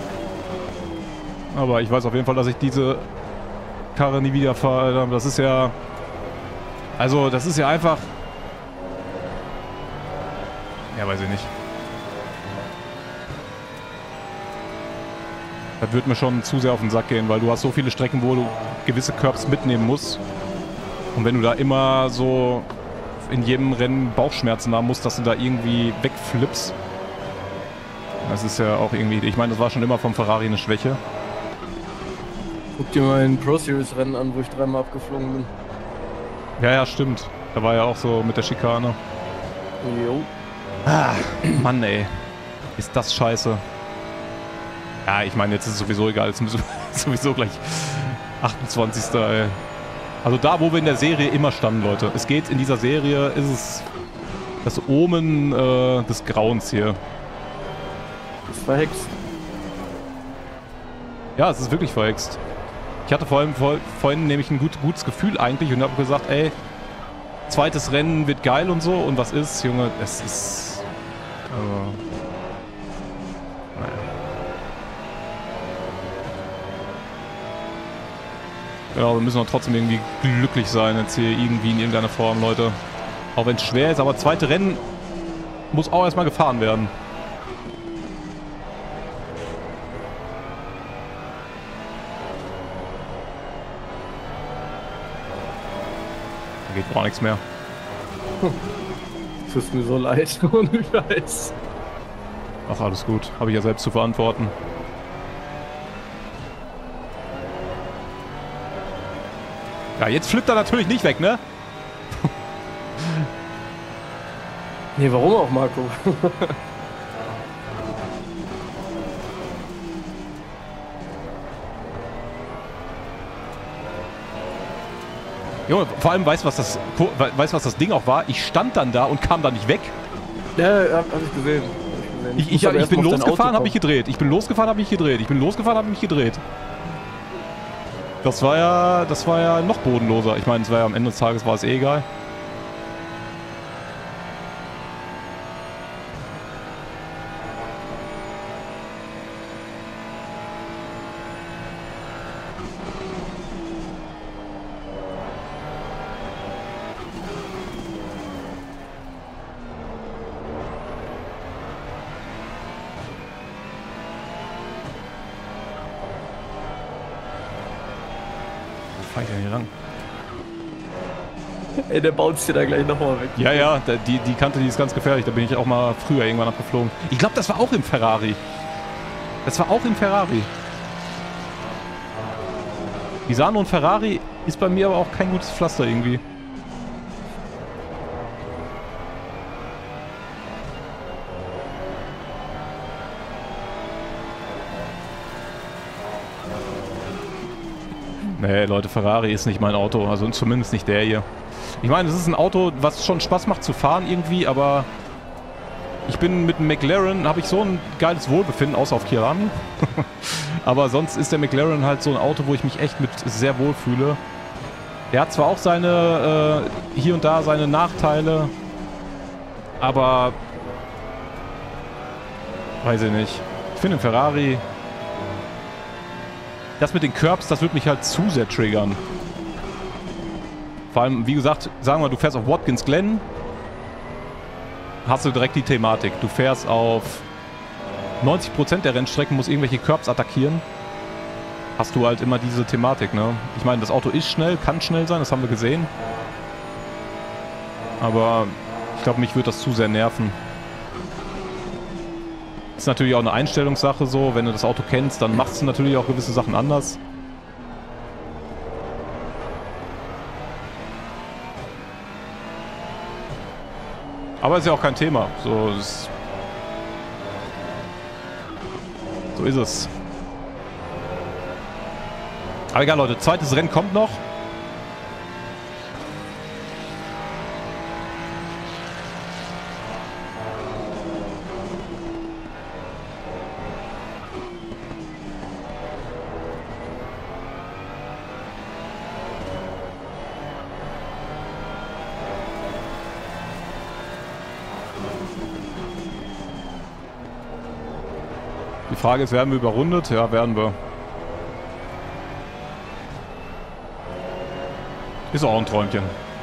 Aber ich weiß auf jeden Fall, dass ich diese Karre nie wieder fahre. Das ist ja... Also, das ist ja einfach... Ja, weiß ich nicht. Das wird mir schon zu sehr auf den Sack gehen, weil du hast so viele Strecken, wo du gewisse Curbs mitnehmen musst. Und wenn du da immer so in jedem Rennen Bauchschmerzen haben musst, dass du da irgendwie wegflippst. Das ist ja auch irgendwie... Ich meine, das war schon immer vom Ferrari eine Schwäche. Guck dir mal ein Pro Series Rennen an, wo ich dreimal abgeflogen bin. Ja, ja, stimmt. Da war ja auch so mit der Schikane. Jo. Ah, Mann, ey. Ist das scheiße. Ja, ich meine, jetzt ist es sowieso egal. Jetzt müssen wir sowieso gleich 28. Ey. Also da, wo wir in der Serie immer standen, Leute. Es geht in dieser Serie, ist es das Omen des Grauens hier. Das ist verhext. Ja, es ist wirklich verhext. Ich hatte vorhin nämlich ein gutes Gefühl eigentlich und habe gesagt, ey, zweites Rennen wird geil und so. Und was ist, Junge? Es ist... naja. Ja, wir müssen doch trotzdem irgendwie glücklich sein jetzt hier irgendwie in irgendeiner Form, Leute. Auch wenn es schwer ist, aber zweite Rennen muss auch erstmal gefahren werden. Da geht gar nichts mehr. Tut mir so leid, ohne Scheiß. Ach, alles gut. Habe ich ja selbst zu verantworten. Ja, jetzt flippt er natürlich nicht weg, ne? Nee, warum auch, Marco? Junge, vor allem weißt du, was das Ding auch war? Ich stand dann da und kam da nicht weg. Ja, hab ich gesehen. Ich bin losgefahren, habe mich gedreht. Ich bin losgefahren, habe mich gedreht. Ich bin losgefahren, habe mich gedreht. Das war ja noch bodenloser. Ich meine, es war ja am Ende des Tages war es eh egal. fahr ich denn hier lang? Ey, der bounce dir da gleich nochmal weg. Ja, ja, die Kante, die ist ganz gefährlich. Da bin ich auch mal früher irgendwann abgeflogen. Ich glaube, das war auch im Ferrari. Das war auch im Ferrari. Misano und Ferrari ist bei mir aber auch kein gutes Pflaster irgendwie. Nee, Leute, Ferrari ist nicht mein Auto. Also zumindest nicht der hier. Ich meine, es ist ein Auto, was schon Spaß macht zu fahren irgendwie, aber ich bin mit dem McLaren, habe ich so ein geiles Wohlbefinden, außer auf Kirami. Aber sonst ist der McLaren halt so ein Auto, wo ich mich echt mit sehr wohl fühle. Er hat zwar auch seine, hier und da seine Nachteile, aber weiß ich nicht. Ich finde den Ferrari, das mit den Curbs, das wird mich halt zu sehr triggern. Vor allem, wie gesagt, sagen wir, du fährst auf Watkins Glen, hast du direkt die Thematik. Du fährst auf 90% der Rennstrecken, musst irgendwelche Curbs attackieren. Hast du halt immer diese Thematik, ne? Ich meine, das Auto ist schnell, kann schnell sein, das haben wir gesehen. Aber ich glaube, mich würde das zu sehr nerven. Ist natürlich auch eine Einstellungssache so. Wenn du das Auto kennst, dann machst du natürlich auch gewisse Sachen anders. Aber ist ja auch kein Thema. So ist es. Aber egal, Leute. Zweites Rennen kommt noch. Die Frage ist, werden wir überrundet? Ja, werden wir. Ist auch ein Träumchen.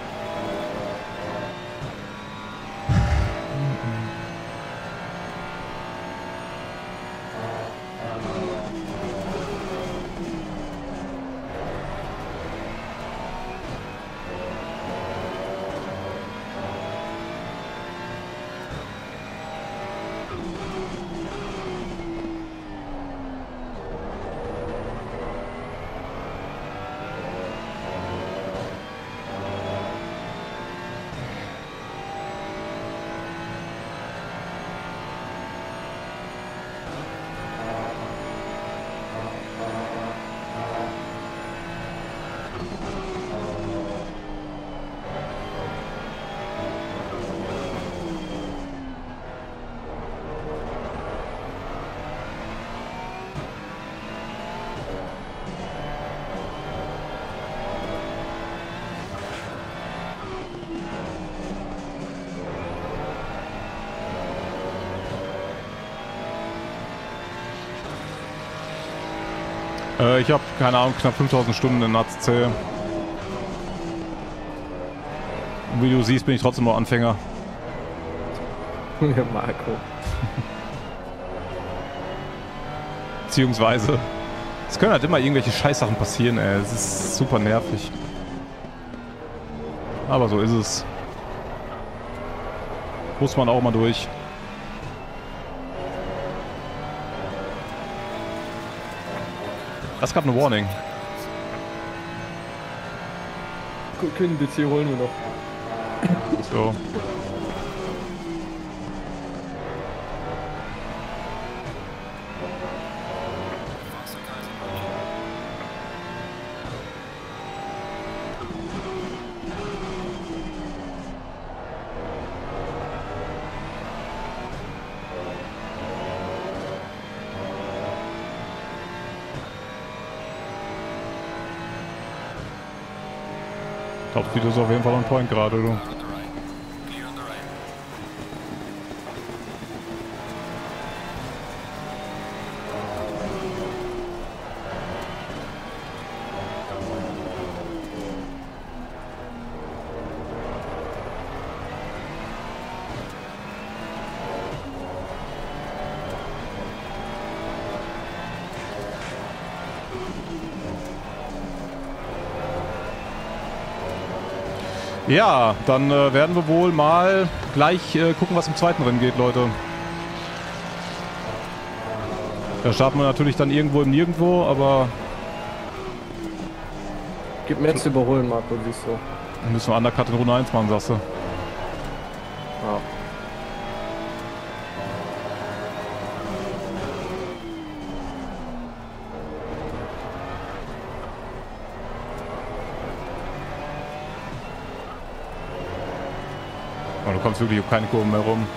Ich habe, keine Ahnung, knapp 5000 Stunden in ACC. Und wie du siehst, bin ich trotzdem noch Anfänger. Ja, Marco. Beziehungsweise, es können halt immer irgendwelche Scheißsachen passieren, ey. Es ist super nervig. Aber so ist es. Muss man auch mal durch. Das gab eine Warning. Guck hin, DC holen wir noch. So. Topspeed ist auf jeden Fall on point gerade, du. Ja, dann werden wir wohl mal gleich gucken, was im zweiten Rennen geht, Leute. Da starten wir natürlich dann irgendwo im Nirgendwo, aber... Gibt mehr zu überholen, Marco, siehst du. Dann müssen wir Undercut in Runde 1 machen, sagst du. Ja. Oh, du kommst wirklich auf keine Kurven mehr rum.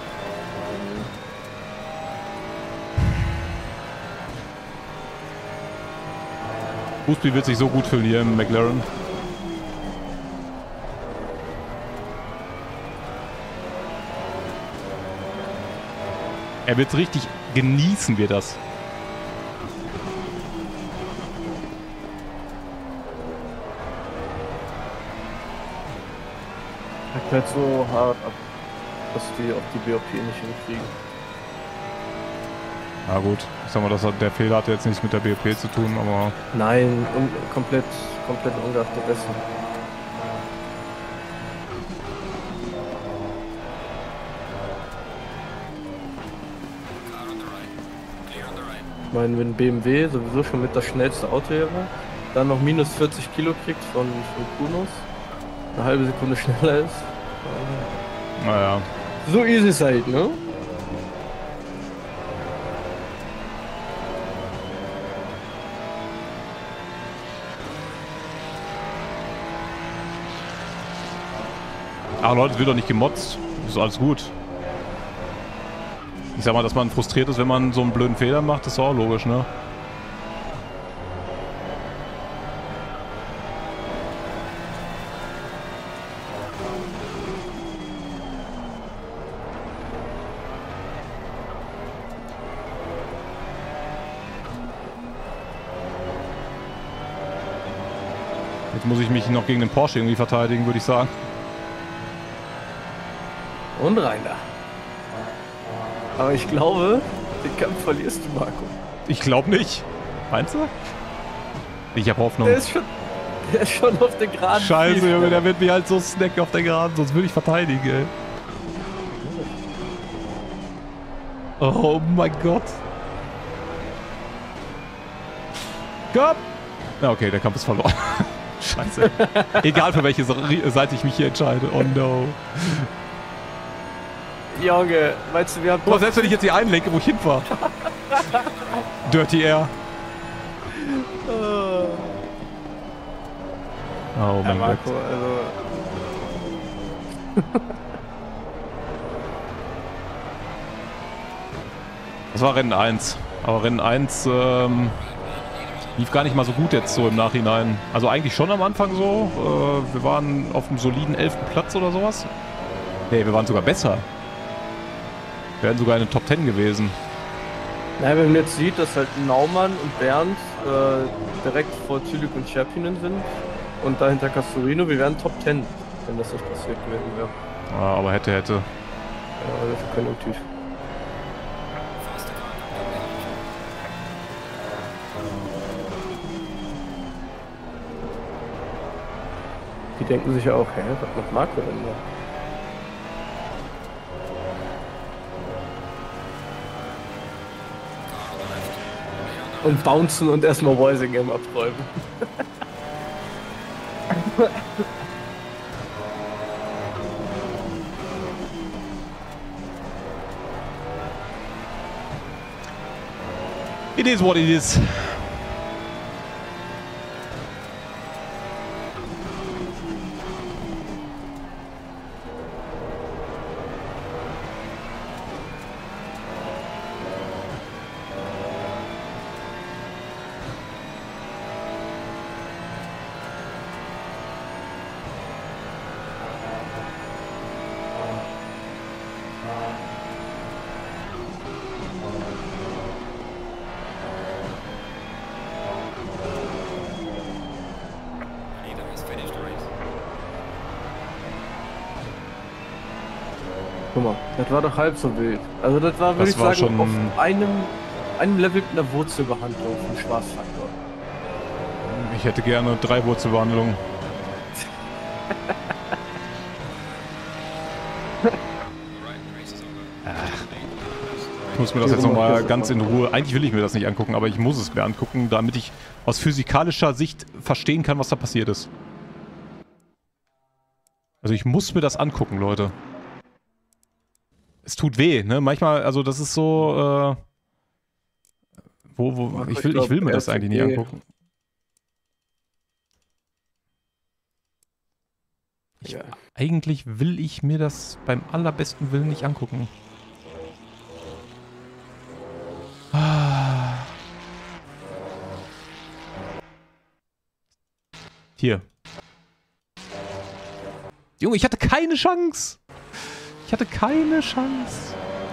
Boosby wird sich so gut fühlen hier im McLaren. Er wird richtig genießen, wir das. Er fährt so hart ab, dass die auch die BOP nicht hinkriegen. Na gut, ich sag mal, der Fehler hat jetzt nichts mit der BOP zu tun, aber... Nein, komplett ungeachtet dessen. Ich meine, wenn BMW sowieso schon mit das schnellste Auto wäre, dann noch minus 40 Kilo kriegt von Kunos, eine halbe Sekunde schneller ist. Naja. So easy ist halt, ne? Ach Leute, es wird doch nicht gemotzt. Ist alles gut. Ich sag mal, dass man frustriert ist, wenn man so einen blöden Fehler macht, ist auch logisch, ne? Jetzt muss ich mich noch gegen den Porsche irgendwie verteidigen, würde ich sagen. Und rein da. Aber ich glaube, den Kampf verlierst du, Marco. Ich glaube nicht. Meinst du? Ich habe Hoffnung. Der ist schon auf der Geraden. Scheiße, Junge, der wird mich halt so snacken auf der Geraden, sonst würde ich verteidigen, ey. Oh mein Gott. Komm! Ja, okay, der Kampf ist verloren. Scheiße. Egal für welche Seite ich mich hier entscheide. Oh no. Junge, weißt du, wir haben... Aber selbst wenn ich jetzt hier einlenke, wo ich hinfahre. Dirty Air. Oh mein Marco, Gott. also... Das war Rennen 1. Aber Rennen 1 lief gar nicht mal so gut jetzt so im Nachhinein. Also eigentlich schon am Anfang so. Wir waren auf einem soliden 11. Platz oder sowas. Nee, wir waren sogar besser. Wir wären sogar in den Top 10 gewesen. Na, wenn man jetzt sieht, dass halt Naumann und Bernd direkt vor Zülich und Scherpinen sind und dahinter Castorino, wir wären Top 10, wenn das nicht passiert gewesen wäre. Ja, aber hätte. Ja, das ist konjunktiv. Die denken sich ja auch, hä, was macht Marco denn da? Und bouncen und erstmal Walsingham abräumen. It is what it is. Guck mal, das war doch halb so wild. Also das war, würde ich sagen, schon auf einem Level mit einer Wurzelbehandlung vom Spaßfaktor. Ich hätte gerne 3 Wurzelbehandlungen. muss mir das jetzt nochmal ganz in Ruhe... Eigentlich will ich mir das nicht angucken, aber ich muss es mir angucken, damit ich aus physikalischer Sicht verstehen kann, was da passiert ist. Also ich muss mir das angucken, Leute. Es tut weh, ne? Manchmal, also das ist so... ich will mir das eigentlich nicht angucken. Eigentlich will ich mir das beim allerbesten Willen nicht angucken. Hier. Junge, ich hatte keine Chance. Ich hatte keine Chance.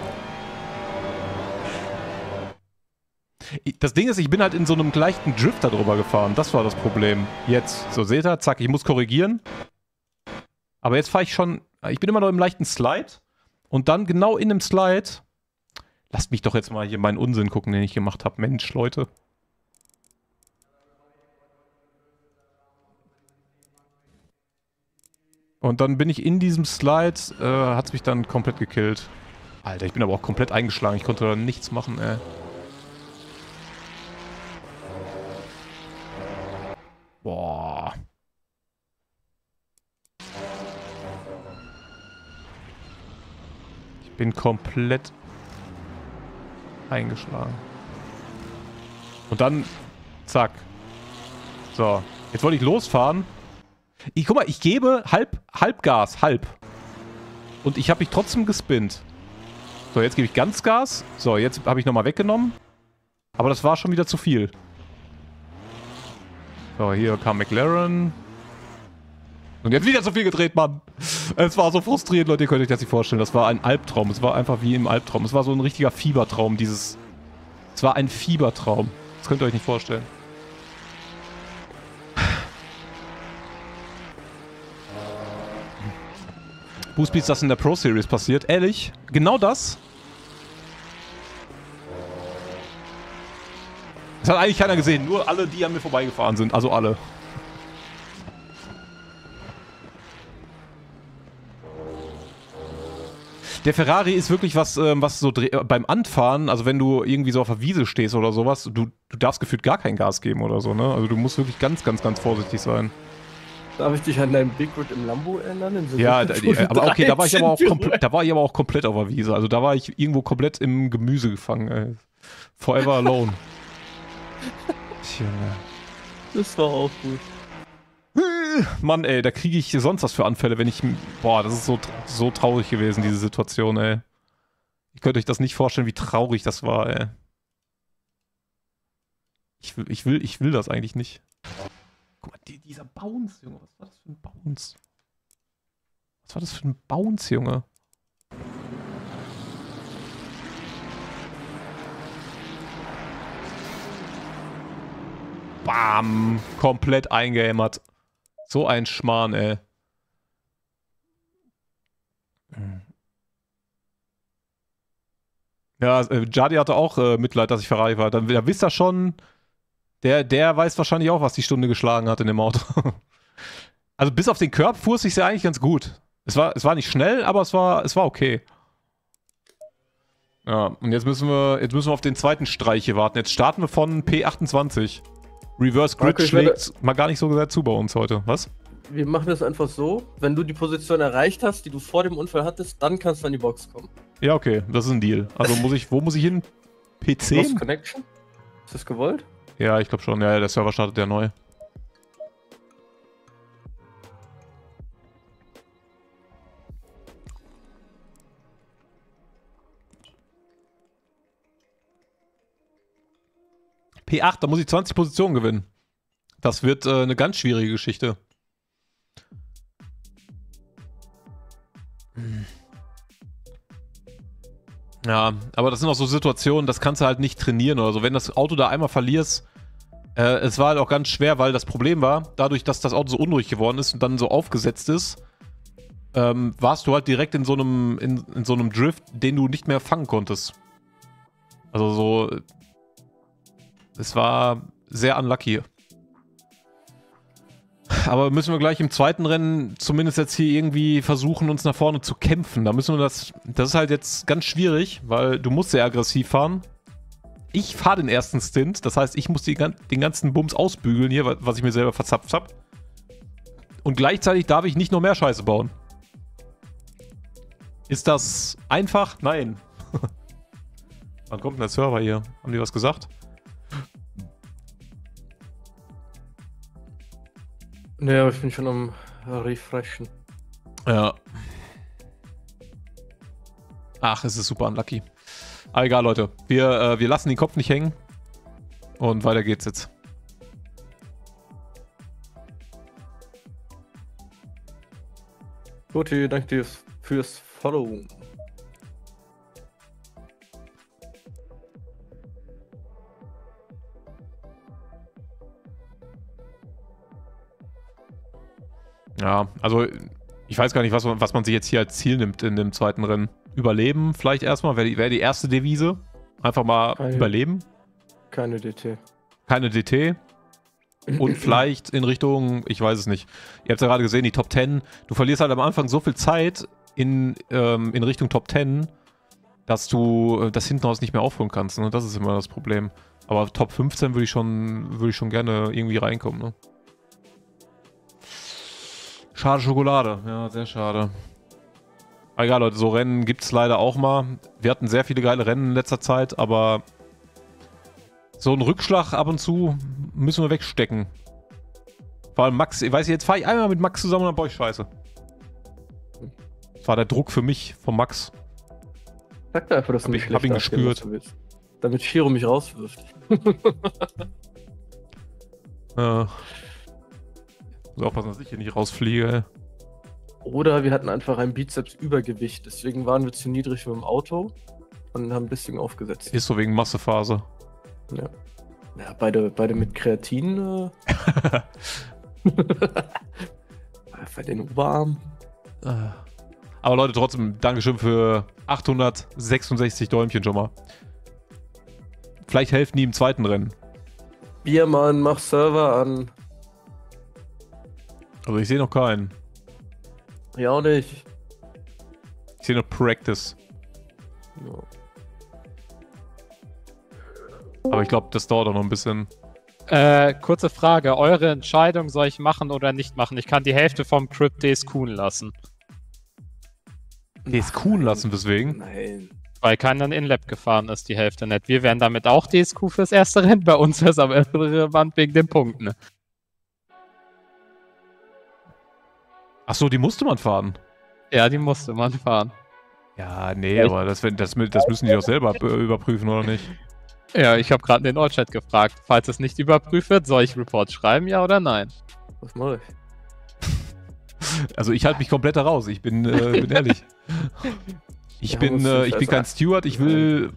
Das Ding ist, ich bin halt in so einem leichten Drifter drüber gefahren. Das war das Problem. Jetzt. So, seht ihr? Zack, ich muss korrigieren. Aber jetzt fahre ich schon... Ich bin immer noch im leichten Slide. Und dann genau in dem Slide... Lasst mich doch jetzt mal hier meinen Unsinn gucken, den ich gemacht habe. Mensch, Leute. Und dann bin ich in diesem Slide, hat es mich dann komplett gekillt. Alter, ich bin aber auch komplett eingeschlagen. Ich konnte da nichts machen, ey. Boah. Ich bin komplett eingeschlagen. Und dann, zack. So, jetzt wollte ich losfahren. Guck mal, ich gebe halb Gas, halb. Und ich habe mich trotzdem gespinnt. So, jetzt gebe ich ganz Gas. So, jetzt habe ich nochmal weggenommen. Aber das war schon wieder zu viel. So, hier kam McLaren. Und jetzt wieder zu viel gedreht, Mann. Es war so frustrierend, Leute, ihr könnt euch das nicht vorstellen. Das war ein Albtraum. Es war einfach wie im Albtraum. Es war so ein richtiger Fiebertraum, dieses... Es war ein Fiebertraum. Das könnt ihr euch nicht vorstellen. Boostbeat ist das in der Pro Series passiert. Ehrlich? Genau das? Das hat eigentlich keiner gesehen. Nur alle, die an mir vorbeigefahren sind. Also alle. Der Ferrari ist wirklich was so beim Anfahren, also wenn du irgendwie so auf der Wiese stehst oder sowas, du darfst gefühlt gar kein Gas geben oder so, ne? Also du musst wirklich ganz, ganz, ganz vorsichtig sein. Darf ich dich an deinen Big Red im Lambo erinnern? Ja, aber okay, da war ich aber auch komplett auf der Wiese. Also da war ich irgendwo komplett im Gemüse gefangen, ey. Forever alone. Tja. Das war auch gut. Mann, ey, da kriege ich sonst was für Anfälle, wenn ich... Boah, das ist so traurig gewesen, diese Situation, ey. Ihr könnt euch das nicht vorstellen, wie traurig das war, ey. Ich will das eigentlich nicht. Guck mal, dieser Bounce, Junge. Was war das für ein Bounce? Was war das für ein Bounce, Junge? Bam! Komplett eingehämmert. So ein Schmarrn, ey. Ja, Jadi hatte auch Mitleid, dass ich Ferrari war. Da wisst ihr schon, der weiß wahrscheinlich auch, was die Stunde geschlagen hat in dem Auto. Also bis auf den Curb fuhr es sich ja eigentlich ganz gut. Es war nicht schnell, aber es war okay. Ja, und jetzt müssen wir auf den zweiten Streich hier warten. Jetzt starten wir von P28. Reverse Grid schlägt mal gar nicht so sehr zu bei uns heute. Was? Wir machen das einfach so, wenn du die Position erreicht hast, die du vor dem Unfall hattest, dann kannst du an die Box kommen. Ja, okay, das ist ein Deal. Also wo muss ich hin? P10? Lost Connection? Ist das gewollt? Ja, ich glaube schon. Ja, der Server startet ja neu. P8, da muss ich 20 Positionen gewinnen. Das wird eine ganz schwierige Geschichte. Ja, aber das sind auch so Situationen, das kannst du halt nicht trainieren oder so. Wenn das Auto da einmal verlierst, es war halt auch ganz schwer, weil das Problem war, dadurch, dass das Auto so unruhig geworden ist und dann so aufgesetzt ist, warst du halt direkt in so einem Drift, den du nicht mehr fangen konntest. Also so... Es war sehr unlucky. Aber müssen wir gleich im zweiten Rennen zumindest jetzt hier irgendwie versuchen, uns nach vorne zu kämpfen. Da müssen wir das ist halt jetzt ganz schwierig, weil du musst sehr aggressiv fahren. Ich fahre den ersten Stint, das heißt, ich muss den ganzen Bums ausbügeln hier, was ich mir selber verzapft habe. Und gleichzeitig darf ich nicht noch mehr Scheiße bauen. Ist das einfach? Nein. Wann kommt denn der Server hier? Haben die was gesagt? Ne, aber ich bin schon am Refreshen. Ja. Ach, es ist super unlucky. Aber egal, Leute. Wir lassen den Kopf nicht hängen. Und weiter geht's jetzt. Gut, danke dir fürs Follow. Ja, also ich weiß gar nicht, was man sich jetzt hier als Ziel nimmt in dem zweiten Rennen. Überleben vielleicht erstmal, wäre die erste Devise. Einfach mal überleben. Keine DT. Keine DT. Und vielleicht in Richtung, ich weiß es nicht. Ihr habt ja gerade gesehen, die Top 10. Du verlierst halt am Anfang so viel Zeit in Richtung Top 10, dass du das hinten raus nicht mehr aufholen kannst. Ne? Das ist immer das Problem. Aber Top 15 würde ich schon gerne irgendwie reinkommen. Ne? Schade Schokolade. Ja, sehr schade. Aber egal, Leute, so Rennen gibt es leider auch mal. Wir hatten sehr viele geile Rennen in letzter Zeit, aber so einen Rückschlag ab und zu müssen wir wegstecken. Vor allem Max, ich weiß, jetzt fahre ich einmal mit Max zusammen und dann baue ich Scheiße. Das war der Druck für mich von Max. Sag da einfach, dass du nicht schlecht hab ihn gespürt. Damit Shiro mich rauswirft. Ja. Muss aufpassen, dass ich hier nicht rausfliege, ey. Oder wir hatten einfach ein Bizeps-Übergewicht, deswegen waren wir zu niedrig mit dem Auto und haben ein bisschen aufgesetzt. Ist so wegen Massephase. Ja. Ja, beide mit Kreatin. Bei den Oberarmen. Aber Leute, trotzdem, Dankeschön für 866 Däumchen schon mal. Vielleicht helfen die im zweiten Rennen. Biermann, mach Server an. Also ich sehe noch keinen. Ja, auch nicht. Ich sehe noch Practice. Ja. Aber ich glaube, das dauert auch noch ein bisschen. Kurze Frage. Eure Entscheidung, soll ich machen oder nicht machen? Ich kann die Hälfte vom Crypt DSQen lassen. DSQen lassen, weswegen? Nein. Weil keiner in InLab gefahren ist, die Hälfte nicht. Wir wären damit auch DSQ fürs erste Rennen. Bei uns wäre es aber irrelevant wegen den Punkten. Achso, die musste man fahren. Ja, die musste man fahren. Ja, nee, aber das müssen die doch selber überprüfen, oder nicht? Ja, ich habe gerade den All-Chat gefragt. Falls es nicht überprüft wird, soll ich Report schreiben, ja oder nein? Was mache ich? Also ich halte mich komplett da raus, ich bin ehrlich. Ich bin kein Steward, ich bin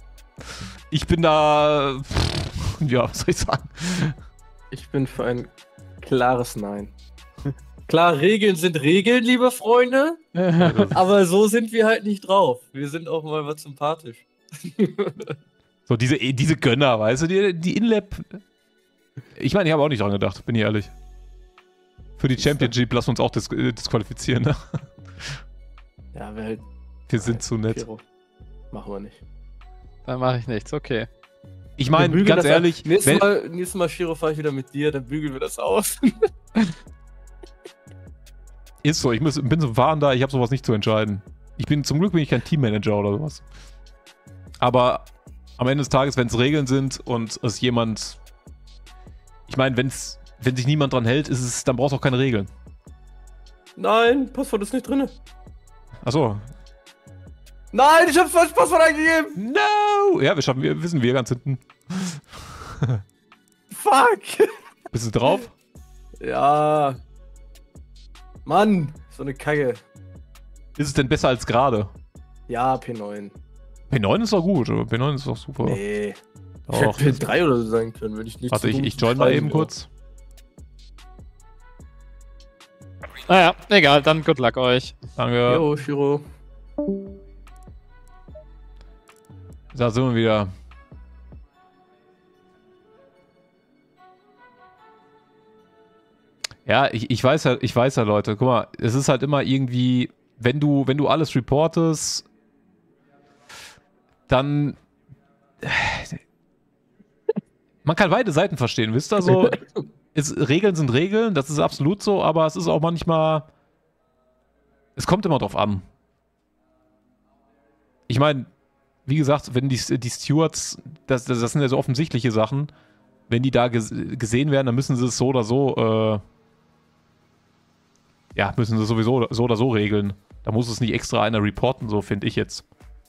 da, ja, was soll ich sagen? Ich bin für ein klares Nein. Klar, Regeln sind Regeln, liebe Freunde, aber so sind wir halt nicht drauf. Wir sind auch mal was sympathisch. So, diese Gönner, weißt du, die InLab. Ich meine, ich habe auch nicht dran gedacht, bin ich ehrlich. Für die Championship lassen wir uns auch disqualifizieren, ne? Ja, wir Wir sind zu nett. Piro. Machen wir nicht. Dann mache ich nichts, okay. Ich meine, ganz ehrlich. Nächstes Mal, Shiro, fahre ich wieder mit dir, dann bügeln wir das aus. Ist so, bin so ein Fahrender, ich habe sowas nicht zu entscheiden. Zum Glück bin ich kein Teammanager oder sowas. Aber am Ende des Tages, wenn es Regeln sind und es jemand. Ich meine, wenn sich niemand dran hält, dann brauchst du auch keine Regeln. Nein, Passwort ist nicht drin. Achso. Nein, ich habe falsch Passwort eingegeben. No! Ja, wissen wir ganz hinten. Fuck. Bist du drauf? Ja. Mann, so eine Kacke. Ist es denn besser als gerade? Ja, P9. P9 ist doch gut, P9 ist doch super. Nee. Doch. Ich hätte P3 oder so sein können, wenn ich nicht. Warte, ich join mal eben kurz. Naja, egal, dann good luck euch. Danke. Jo, Shiro. Da sind wir wieder. Ja, ich weiß ja, Leute, guck mal, es ist halt immer irgendwie, wenn du alles reportest, dann man kann beide Seiten verstehen, wisst ihr, so Regeln sind Regeln, das ist absolut so, aber es ist auch manchmal, es kommt immer drauf an. Ich meine, wie gesagt, wenn die Stewards, das sind ja so offensichtliche Sachen, wenn die da gesehen werden, dann müssen sie es so oder so, müssen sie sowieso so oder so regeln. Da muss es nicht extra einer reporten, so finde ich jetzt.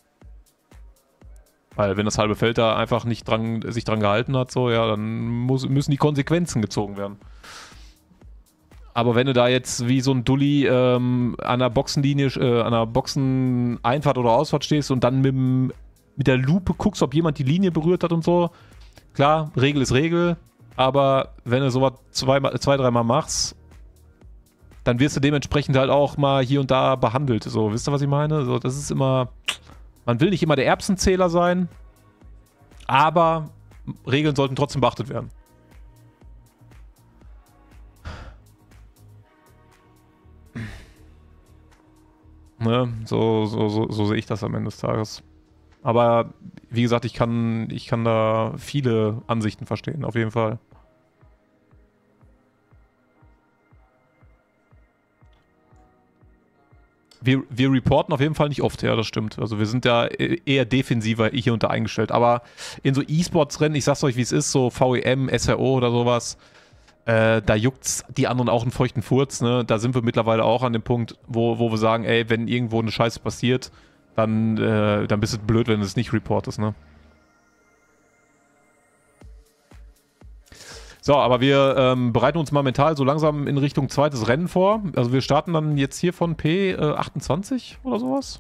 Weil wenn das halbe Feld da einfach nicht sich dran gehalten hat, so, ja, dann müssen die Konsequenzen gezogen werden. Aber wenn du da jetzt wie so ein Dulli an einer Boxenlinie, an einer Boxeneinfahrt oder Ausfahrt stehst und dann mit der Lupe guckst, ob jemand die Linie berührt hat und so, klar, Regel ist Regel, aber wenn du sowas zwei, dreimal machst, dann wirst du dementsprechend halt auch mal hier und da behandelt. So, wisst ihr, was ich meine? So, das ist immer, man will nicht immer der Erbsenzähler sein, aber Regeln sollten trotzdem beachtet werden. Ne? So sehe ich das am Ende des Tages. Aber wie gesagt, ich kann da viele Ansichten verstehen, auf jeden Fall. Wir reporten auf jeden Fall nicht oft, ja, das stimmt. Also wir sind ja eher defensiver hier und da eingestellt. Aber in so E-Sports-Rennen, ich sag's euch, wie es ist, so VEM, SRO oder sowas, da juckt's die anderen auch einen feuchten Furz, ne? Da sind wir mittlerweile auch an dem Punkt, wo wir sagen, ey, wenn irgendwo eine Scheiße passiert, dann bist du blöd, wenn du es nicht reportest, ne? So, aber wir bereiten uns mal mental so langsam in Richtung zweites Rennen vor. Also wir starten dann jetzt hier von P28 oder sowas.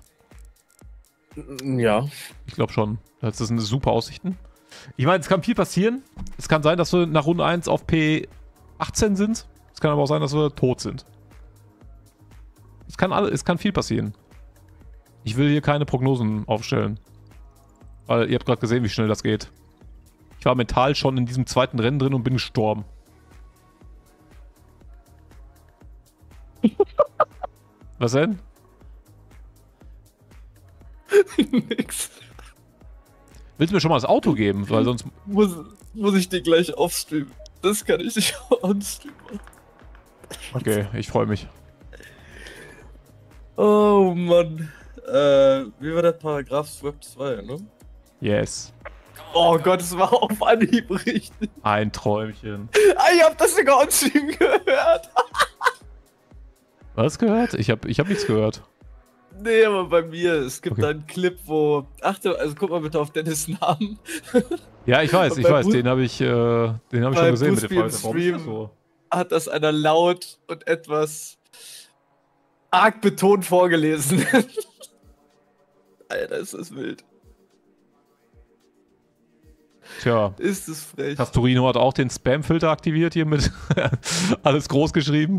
Ja. Ich glaube schon. Das sind super Aussichten. Ich meine, es kann viel passieren. Es kann sein, dass wir nach Runde 1 auf P18 sind. Es kann aber auch sein, dass wir tot sind. Es kann viel passieren. Ich will hier keine Prognosen aufstellen. Weil ihr habt gerade gesehen, wie schnell das geht. Ich war mental schon in diesem zweiten Rennen drin und bin gestorben. Was denn? Nix. Willst du mir schon mal das Auto geben? Weil sonst... Muss ich dir gleich offstreamen. Das kann ich nicht onstreamen. Okay, ich freue mich. Oh Mann. Wie war der Paragraph Swap 2, ne? Yes. Oh Gott, es war auf Anhieb richtig. Ein Träumchen. Ah, ich hab das sogar onstream gehört. Was gehört? Ich hab nichts gehört. Nee, aber bei mir, es gibt Okay. da einen Clip, wo... Achte, also guck mal bitte auf Dennis Namen. Ja, ich weiß, Bei den habe ich schon gesehen mit dem Boosby im Fall. Warum ist das Stream so? hat das einer laut und etwas arg betont vorgelesen. Alter, ist das wild. Tja, Ist es frech. Castorino hat auch den Spam-Filter aktiviert hier mit alles groß geschrieben.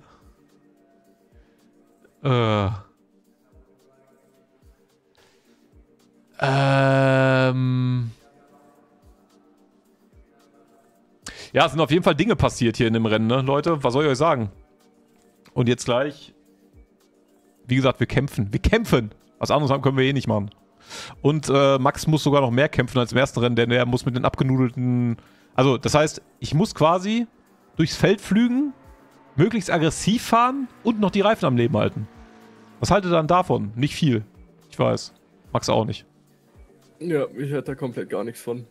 Ja, es sind auf jeden Fall Dinge passiert hier in dem Rennen, ne, Leute? Was soll ich euch sagen? Und jetzt gleich, wie gesagt, wir kämpfen. Wir kämpfen! Was anderes können wir eh nicht machen. Und Max muss sogar noch mehr kämpfen als im ersten Rennen, denn er muss mit den abgenudelten... Also, das heißt, ich muss quasi durchs Feld flügen, möglichst aggressiv fahren und noch die Reifen am Leben halten. Was haltet ihr dann davon? Nicht viel. Ich weiß. Max auch nicht. Ja, ich hätte da komplett gar nichts von.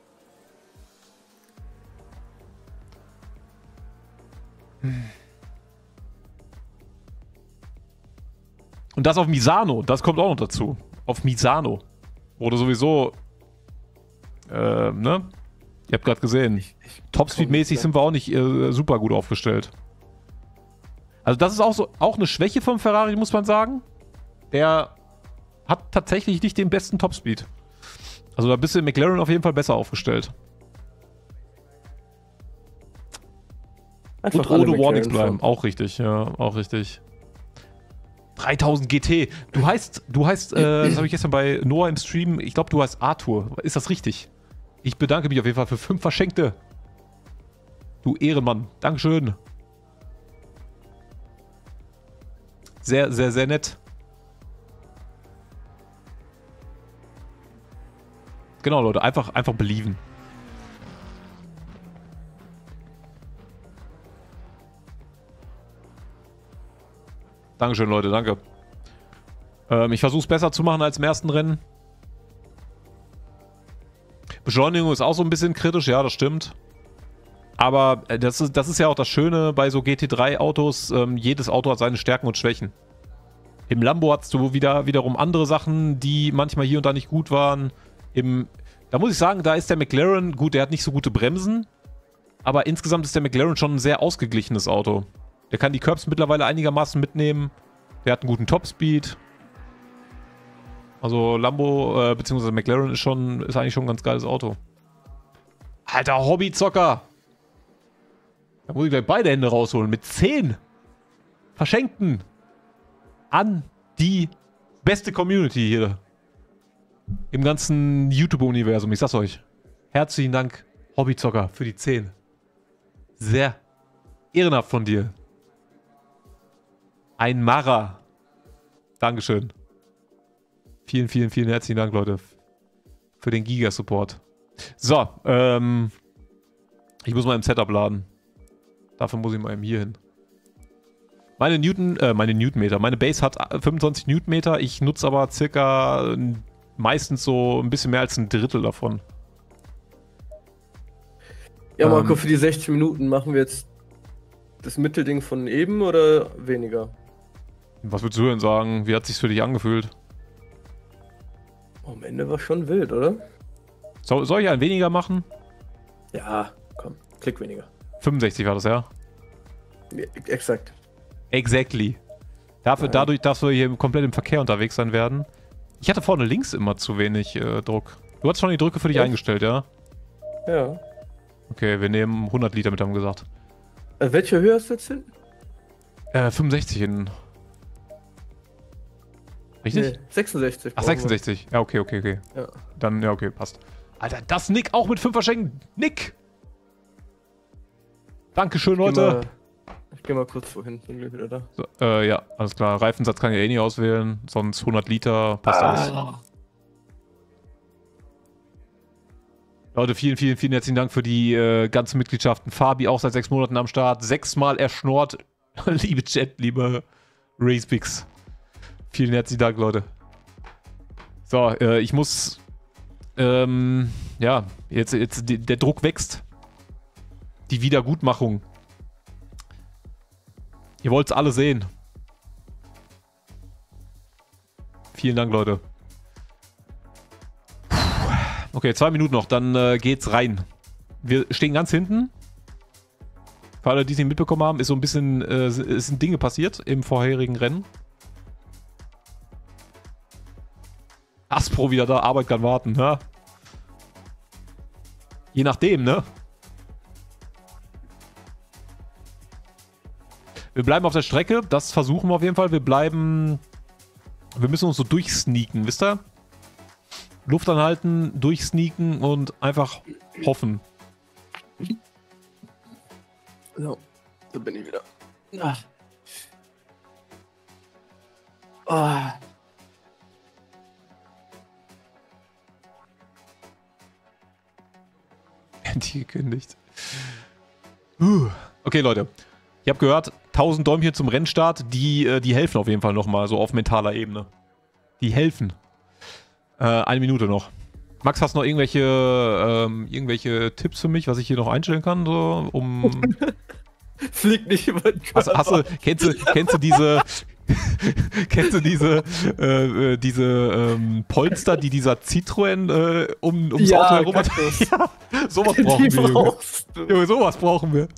Und das auf Misano, das kommt auch noch dazu. Auf Misano. Oder sowieso, ne? Ihr habt gerade gesehen, Topspeed-mäßig sind wir auch nicht super gut aufgestellt. Also das ist auch eine Schwäche vom Ferrari, muss man sagen. Der hat tatsächlich nicht den besten Topspeed. Also da bist du in McLaren auf jeden Fall besser aufgestellt. Einfach Und ohne alle Warnings McLaren bleiben. fahren. Auch richtig, ja, auch richtig. 3000 GT. Du heißt, das habe ich gestern bei Noah im Stream, ich glaube, du heißt Arthur. Ist das richtig? Ich bedanke mich auf jeden Fall für 5 Verschenkte. Du Ehrenmann. Dankeschön. Sehr, sehr, sehr nett. Genau, Leute, einfach believen. Dankeschön, Leute, danke. Ich versuche es besser zu machen als im ersten Rennen. Beschleunigung ist auch so ein bisschen kritisch, ja, das stimmt. Aber das ist ja auch das Schöne bei so GT3-Autos. Jedes Auto hat seine Stärken und Schwächen. Im Lambo hast du wiederum andere Sachen, die manchmal hier und da nicht gut waren. Da muss ich sagen, da ist der McLaren, gut, der hat nicht so gute Bremsen. Aber insgesamt ist der McLaren schon ein sehr ausgeglichenes Auto. Der kann die Curbs mittlerweile einigermaßen mitnehmen. Der hat einen guten Topspeed. Also Lambo bzw. McLaren ist eigentlich schon ein ganz geiles Auto. Alter, Hobbyzocker! Da muss ich gleich beide Hände rausholen. Mit 10 Verschenkten an die beste Community hier. Im ganzen YouTube-Universum. Ich sag's euch. Herzlichen Dank, Hobbyzocker, für die 10. Sehr ehrenhaft von dir. Ein Mara. Dankeschön. Vielen, vielen, vielen herzlichen Dank, Leute. Für den Giga-Support. So, ich muss mal im Setup laden. Dafür muss ich mal eben hier hin. Meine Newtonmeter. Meine Base hat 25 Newtonmeter. Ich nutze aber circa meistens so ein bisschen mehr als ein Drittel davon. Ja, Marco, für die 60 Minuten machen wir jetzt das Mittelding von eben oder weniger? Was würdest du denn sagen? Wie hat sich's für dich angefühlt? Am Ende war schon wild, oder? Soll ich einen weniger machen? Ja, komm, klick weniger. 65 war das, ja? Ja, exakt. Exactly. Dadurch, dass wir hier komplett im Verkehr unterwegs sein werden. Ich hatte vorne links immer zu wenig Druck. Du hast schon die Drücke für dich eingestellt, ja? Ja. Okay, wir nehmen 100 Liter mit, haben wir gesagt. Welche Höhe hast du jetzt hin? 65 hinten. Richtig? Nee, 66. Ach, 66. Ja, okay. Ja. Dann, ja, okay, passt. Alter, das Nick auch mit 5 Verschenken. Nick! Dankeschön, Leute. Ich geh mal kurz wohin, bin gleich wieder da. So, ja, alles klar. Reifensatz kann ich eh nicht auswählen, sonst 100 Liter, passt alles. Leute, vielen, vielen, vielen herzlichen Dank für die ganzen Mitgliedschaften. Fabi auch seit 6 Monaten am Start. 6-mal erschnort. Liebe Chat, liebe Racebix. Vielen herzlichen Dank, Leute. So, ich muss... ja, jetzt der Druck wächst. Die Wiedergutmachung. Ihr wollt es alle sehen. Vielen Dank, Leute. Okay, 2 Minuten noch, dann geht's rein. Wir stehen ganz hinten. Für alle, die es nicht mitbekommen haben, ist so ein bisschen, sind Dinge passiert im vorherigen Rennen. Aspro wieder da, Arbeit kann warten, ne? Je nachdem, ne? Wir bleiben auf der Strecke, das versuchen wir auf jeden Fall. Wir müssen uns so durchsneaken, wisst ihr? Luft anhalten, durchsneaken und einfach hoffen. So, da bin ich wieder. Ach. Oh. Die gekündigt. Okay, Leute. Ich habe gehört, 1000 Däumchen zum Rennstart, die helfen auf jeden Fall nochmal, so auf mentaler Ebene. Die helfen. 1 Minute noch. Max, hast du noch irgendwelche Tipps für mich, was ich hier noch einstellen kann, so um... Flieg nicht über den Körper. Kennst du diese... Kennst du diese Polster, die dieser Citroën ums Auto herum hat? Ja, sowas brauchen wir. Junge, sowas brauchen wir.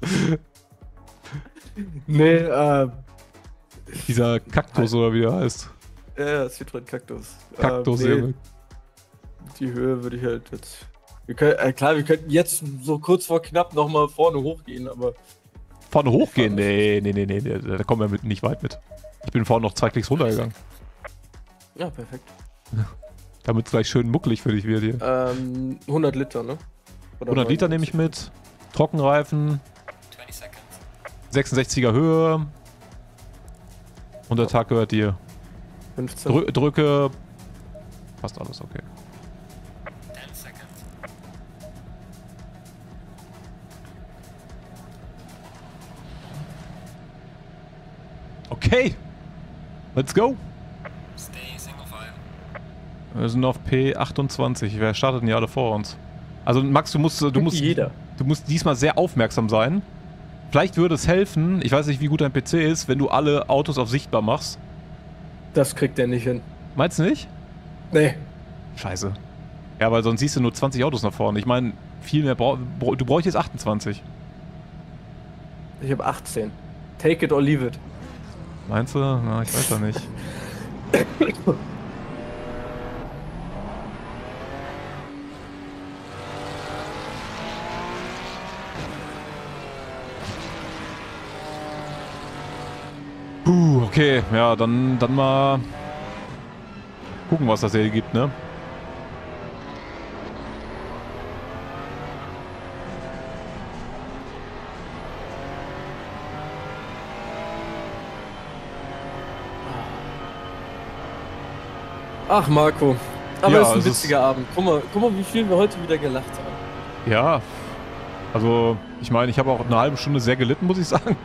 Nee, dieser Kaktus oder wie der heißt. Ja, Citroën Kaktus. Kaktus, nee, Junge. Die Höhe würde ich halt jetzt... wir könnten jetzt so kurz vor knapp nochmal vorne hochgehen, aber... Vorne hochgehen? Nee, da kommen wir nicht weit mit. Ich bin vorhin noch 2 Klicks runtergegangen. Ja, perfekt. Damit es gleich schön muckelig für dich wird hier. 100 Liter, ne? Oder 100 Liter nehme ich mit. Trockenreifen. 66er Höhe. Und der Tag gehört dir. 15. Drücke... Fast alles, okay. Okay. Let's go. Wir sind auf P28. Wer startet denn hier alle vor uns? Also Max, du musst diesmal sehr aufmerksam sein. Vielleicht würde es helfen, ich weiß nicht, wie gut dein PC ist, wenn du alle Autos auf sichtbar machst. Das kriegt er nicht hin. Meinst du nicht? Nee. Scheiße. Ja, weil sonst siehst du nur 20 Autos nach vorne. Ich meine, viel mehr du bräuchtest 28. Ich habe 18. Take it or leave it. Meinst du? Na, ich weiß ja nicht. Okay, ja, dann mal gucken, was das hier gibt, ne? Ach, Marco. Aber Ja, es ist ein es witziger Abend. Guck mal, wie viel wir heute wieder gelacht haben. Ja, also ich meine, ich habe auch eine halbe Stunde sehr gelitten, muss ich sagen.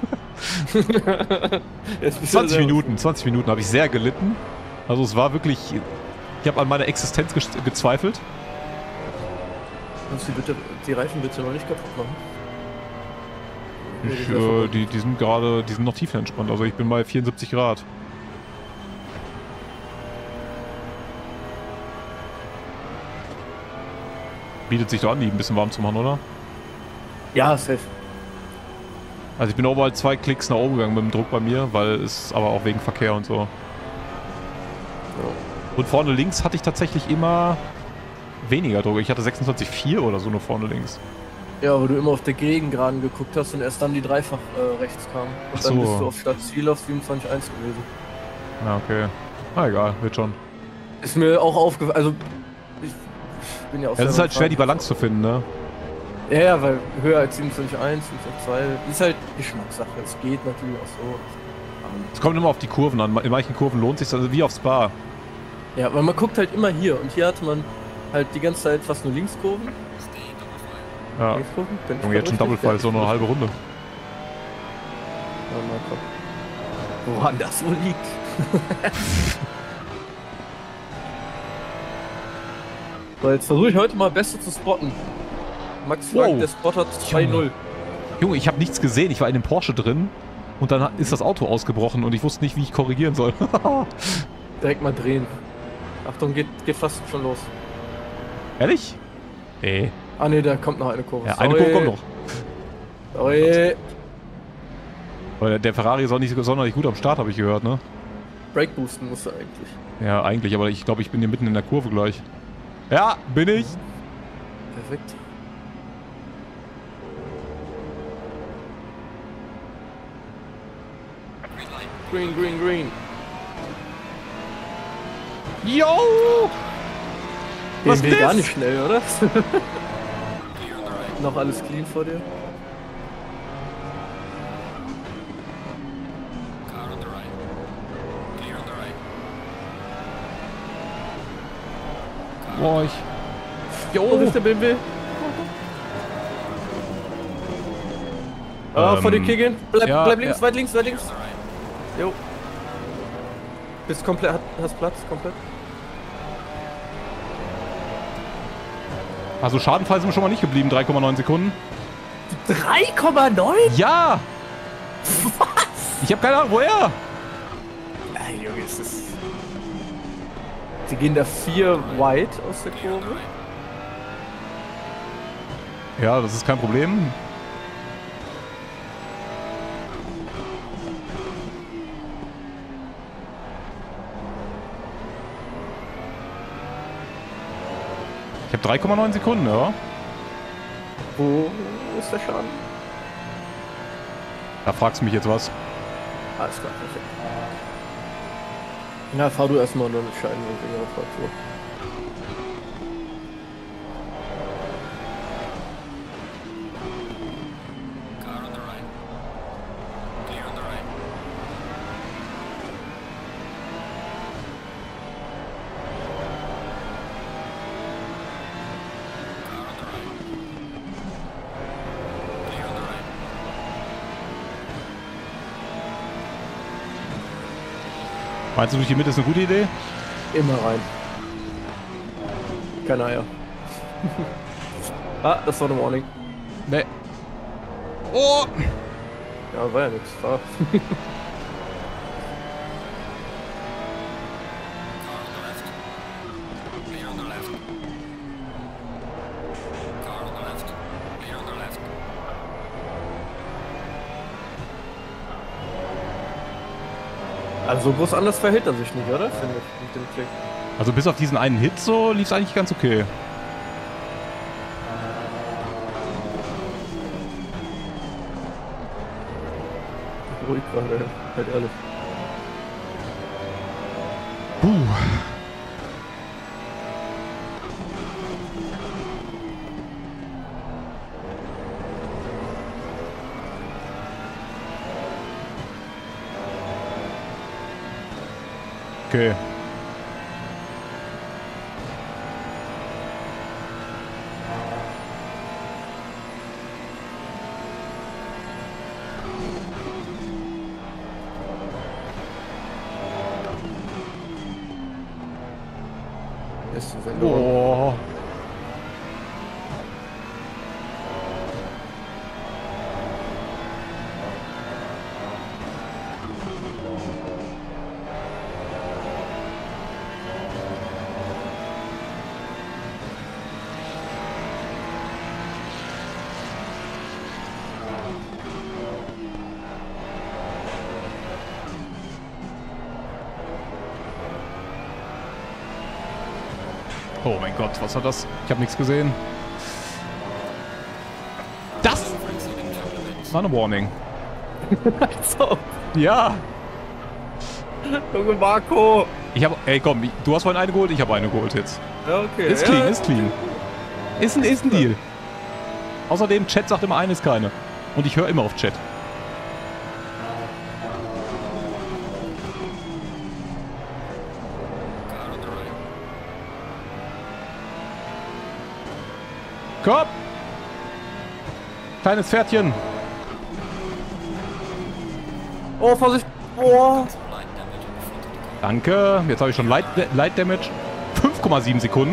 20 Minuten habe ich sehr gelitten. Also es war wirklich, ich habe an meiner Existenz gezweifelt. Kannst du bitte die Reifen bitte noch nicht kaputt machen? Die sind gerade, die sind noch tiefenentspannt. Also ich bin bei 74 Grad. Bietet sich doch an, die ein bisschen warm zu machen, oder? Ja, safe. Also ich bin overall 2 Klicks nach oben gegangen mit dem Druck bei mir, weil es aber auch wegen Verkehr und so. Ja. Und vorne links hatte ich tatsächlich immer weniger Druck. Ich hatte 26,4 oder so nur vorne links. Ja, weil du immer auf der Gegengeraden geguckt hast und erst dann die Dreifach rechts kam. Und dann bist du auf Stadt Ziel auf 27,1 gewesen. Ja, okay. Ah, egal, wird schon. Ist mir auch aufgefallen, also ich bin ja auch ja, es ist halt schwer, die Balance zu finden, ne? Ja, weil höher als 27,1, 27,2 ist halt Geschmackssache. Es geht natürlich auch so. Es kommt immer auf die Kurven an. In manchen Kurven lohnt es sich, also wie auf Spa. Ja, weil man guckt halt immer hier und hier hatte man halt die ganze Zeit fast nur Linkskurven. Ja. Linkskurven? Junge, jetzt schon Double Fall, so nur eine halbe Runde. Ja, mal gucken. Woran das wohl liegt. So, jetzt versuche ich heute mal besser zu spotten. Max fragt, der Spotter 2-0. Junge, ich habe nichts gesehen. Ich war in dem Porsche drin und dann ist das Auto ausgebrochen und ich wusste nicht, wie ich korrigieren soll. Direkt mal drehen. Achtung, geht fast schon los. Ehrlich? Nee. Ah ne, da kommt noch eine Kurve. Ja, eine Kurve kommt noch. Sorry. Aber der Ferrari ist auch nicht sonderlich gut am Start, habe ich gehört, ne? Brake boosten musst du eigentlich. Ja, eigentlich, aber ich glaube, ich bin hier mitten in der Kurve gleich. Ja, bin ich. Perfekt. Green, green, green. Yo! Was geht gar nicht schnell, oder? Noch alles clean vor dir? Boah, ich... Jo, wo ist der BMW? Vor dir Kicken. Bleib links, ja. Weit links, weit links. Jo. Bist komplett, hast Platz, komplett. Also schadenfrei sind wir schon mal nicht geblieben, 3,9 Sekunden. 3,9? Ja! Was? Ich habe keine Ahnung, woher? Ey, Junge, ist das... Sie gehen da 4 wide aus der Kurve. Ja, das ist kein Problem. Ich habe 3,9 Sekunden, ja. Wo ist der Schaden? Da fragst du mich jetzt was. Alles klar, perfekt. Na, fahr du erstmal und dann entscheiden wir wegen der Reparatur. Meinst du, durch die Mitte ist eine gute Idee? Immer rein. Keine Eier. Ah, das war eine Warning. Nee. Oh! Ja, war ja nichts. War. Also so groß anders verhält er sich nicht, oder? Finde ich, mit dem Klick. Also bis auf diesen einen Hit so lief es eigentlich ganz okay. Ruhig gerade, halt ehrlich. Okay. Ist die Sendung. Oh. Oh mein Gott, was war das? Ich habe nichts gesehen. Das war eine Warning. So. Ja. Junge Marco! Ich habe, ey komm, du hast vorhin eine geholt, ich habe eine geholt jetzt. Ja, okay. Ist ja, clean, ist clean. Ist ein Deal. Außerdem, Chat sagt immer, eine ist keine. Und ich höre immer auf Chat. Komm! Kleines Pferdchen. Oh, Vorsicht! Oh! Danke. Jetzt habe ich schon Light Damage. 5,7 Sekunden.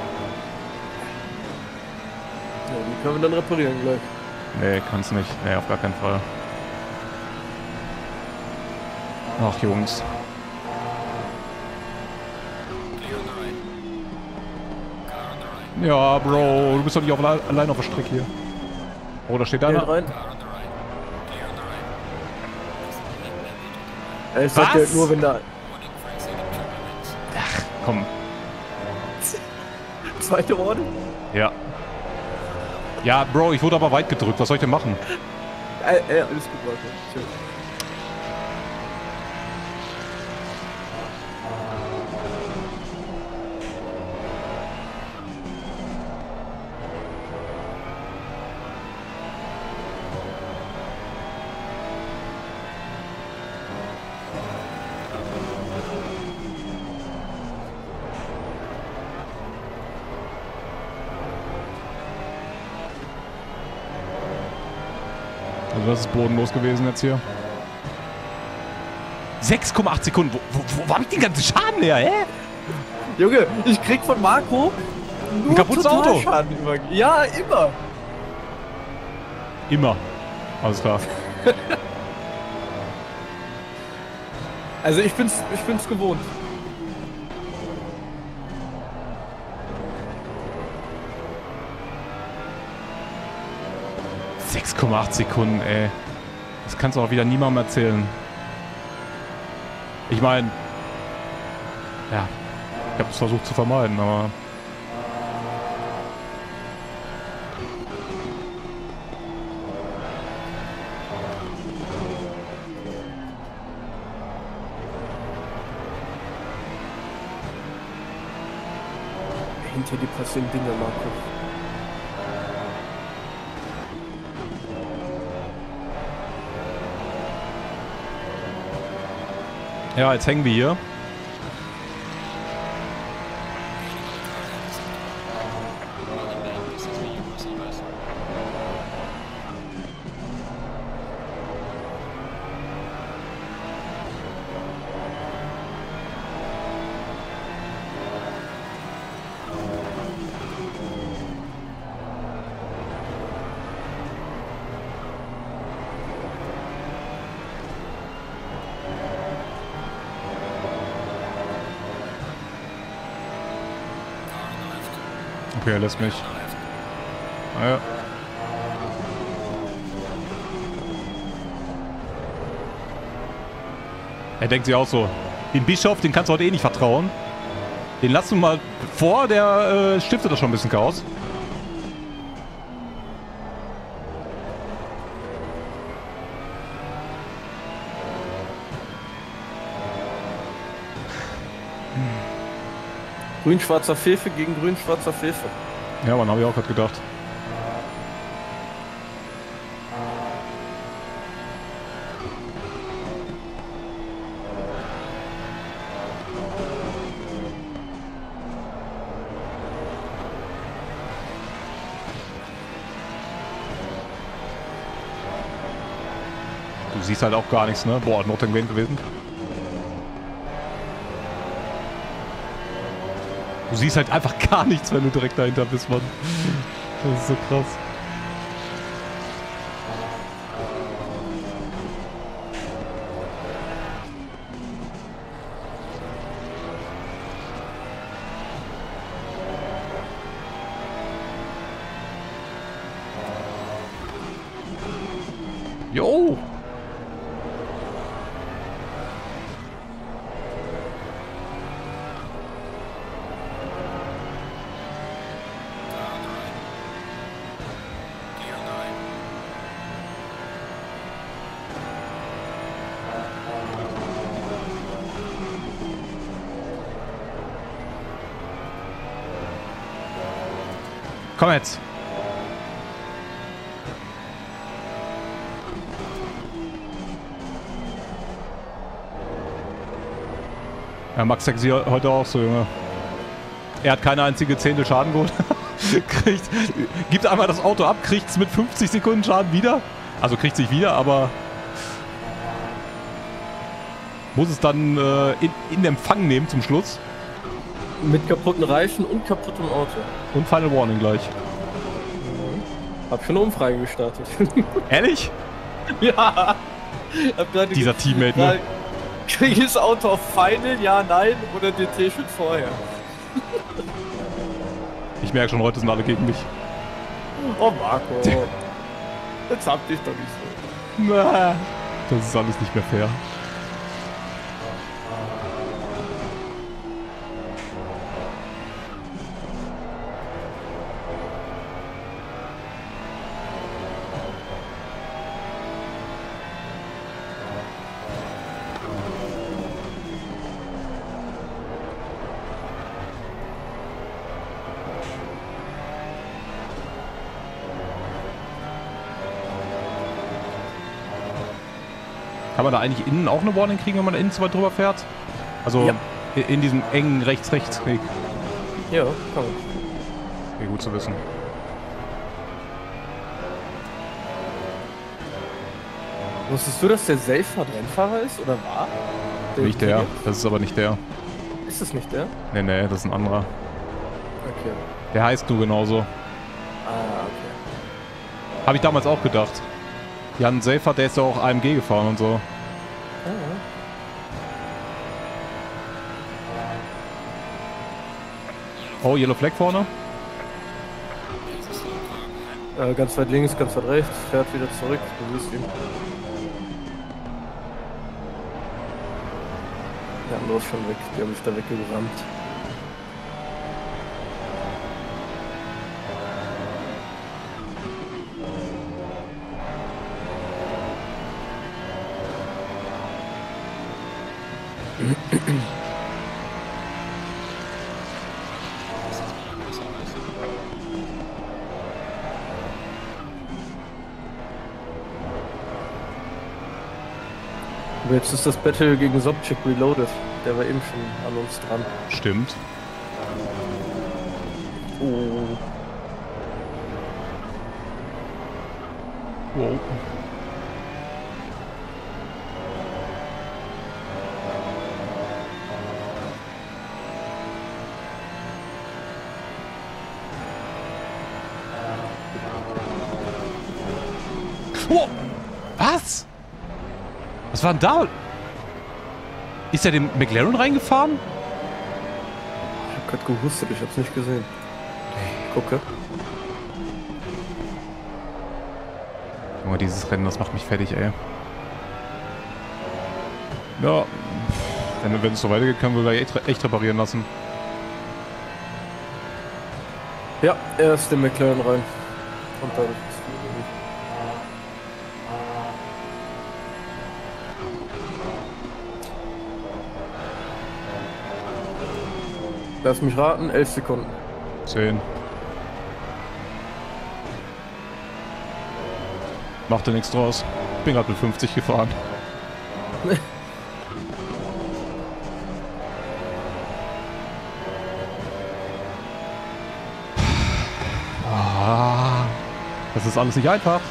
Ja, die können wir dann reparieren gleich. Nee, kann's nicht. Nee, auf gar keinen Fall. Ach, Jungs. Ja, Bro, du bist doch nicht allein auf der Strecke hier. Oh, da steht einer. Rein. Es sagt ja nur, wenn da. Komm. Zweite Runde? Ja. Ja, Bro, ich wurde aber weit gedrückt. Was soll ich denn machen? Alles gut, Leute. Schön. Also das ist bodenlos gewesen jetzt hier. 6,8 Sekunden. Wo hab ich den ganzen Schaden her, hä? Junge, ich krieg von Marco nur ein kaputtes Auto. Totalschaden über. Ja, immer. Immer. Alles klar. Also ich bin's gewohnt. ,8 Sekunden, ey. Das kannst du auch wieder niemandem erzählen. Ich meine, ja, ich habe es versucht zu vermeiden, aber... Hinter die passieren Dinge, Marco. Ja, jetzt hängen wir hier. Okay, er lässt mich. Ah, ja. Er denkt sich auch so, den Bischof, den kannst du heute eh nicht vertrauen. Den lass du mal vor, der stiftet das schon ein bisschen Chaos. Grün-schwarzer Fefe gegen grün-schwarzer Fefe. Ja, man, habe ich auch gerade gedacht. Du siehst halt auch gar nichts, ne? Boah, Nordrhein gewesen. Du siehst halt einfach gar nichts, wenn du direkt dahinter bist, Mann. Das ist so krass. Jo! Komm jetzt! Ja, Max sagt sie heute auch so, Junge. Er hat keine einzige Zehntel Schaden geholt. Gibt einmal das Auto ab, kriegt es mit 50 Sekunden Schaden wieder. Also kriegt sich wieder, aber muss es dann in Empfang nehmen zum Schluss. Mit kaputten Reifen und kaputtem Auto. Und Final Warning gleich. Hab schon eine Umfrage gestartet. Ehrlich? Ja. Hab gerade Dieser Teammate, ne? Krieg ich das Auto auf Final? Ja, nein? Oder DT schon vorher? Ich merke schon, heute sind alle gegen mich. Oh, Marco. Jetzt hab dich doch nicht so. Na, das ist alles nicht mehr fair. Kann man da eigentlich innen auch eine Warning kriegen, wenn man innen zu weit drüber fährt? Also ja. In diesem engen Rechts-Rechts-Weg. Ja, kann man. Okay, gut zu wissen. Wusstest du, dass der Seyfert Rennfahrer ist oder war? Nicht der. Das ist aber nicht der. Ist das nicht der? Nee, nee, das ist ein anderer. Okay. Der heißt nur genauso. Ah, okay. Habe ich damals auch gedacht. Jan Seyfert, der ist ja auch AMG gefahren und so. Oh, Yellow Flag vorne. Ganz weit links, ganz weit rechts. Fährt wieder zurück. Du siehst ihn. Der andere ist schon weg. Die haben mich da weggerammt. Jetzt ist das Battle gegen Sobchak Reloaded. Der war eben schon an uns dran. Stimmt. Oh. Wow. Oh! Was? Was war denn da? Ist er den McLaren reingefahren? Ich hab grad gehustet, ich hab's nicht gesehen. Gucke. Junge, dieses Rennen, das macht mich fertig, ey. Ja, wenn es so weitergeht, können wir gleich echt reparieren lassen. Ja, er ist den McLaren rein. Und dadurch ist es Lass mich raten, 11 Sekunden. 10. Machte nichts draus. Bin gerade mit 50 gefahren. Das ist alles nicht einfach.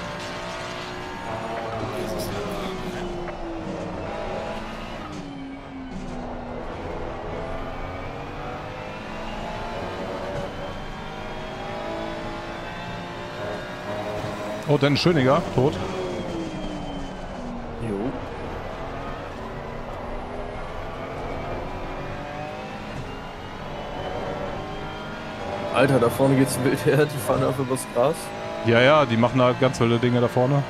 Oh, Dennis Schöniger, tot. Jo. Alter, da vorne geht's wild her, die fahren einfach übers Gras. Ja, ja, die machen da ganz wilde Dinge da vorne.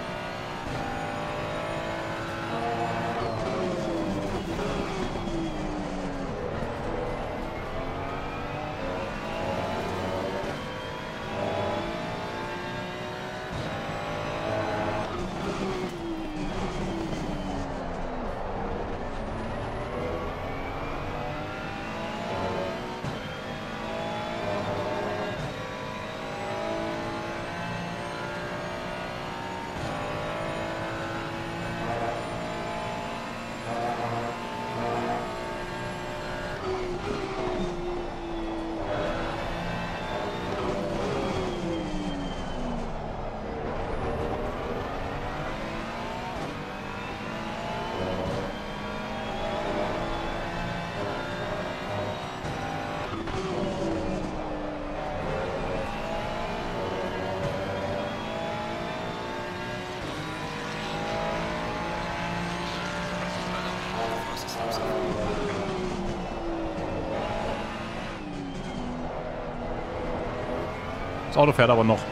Das Auto fährt aber noch.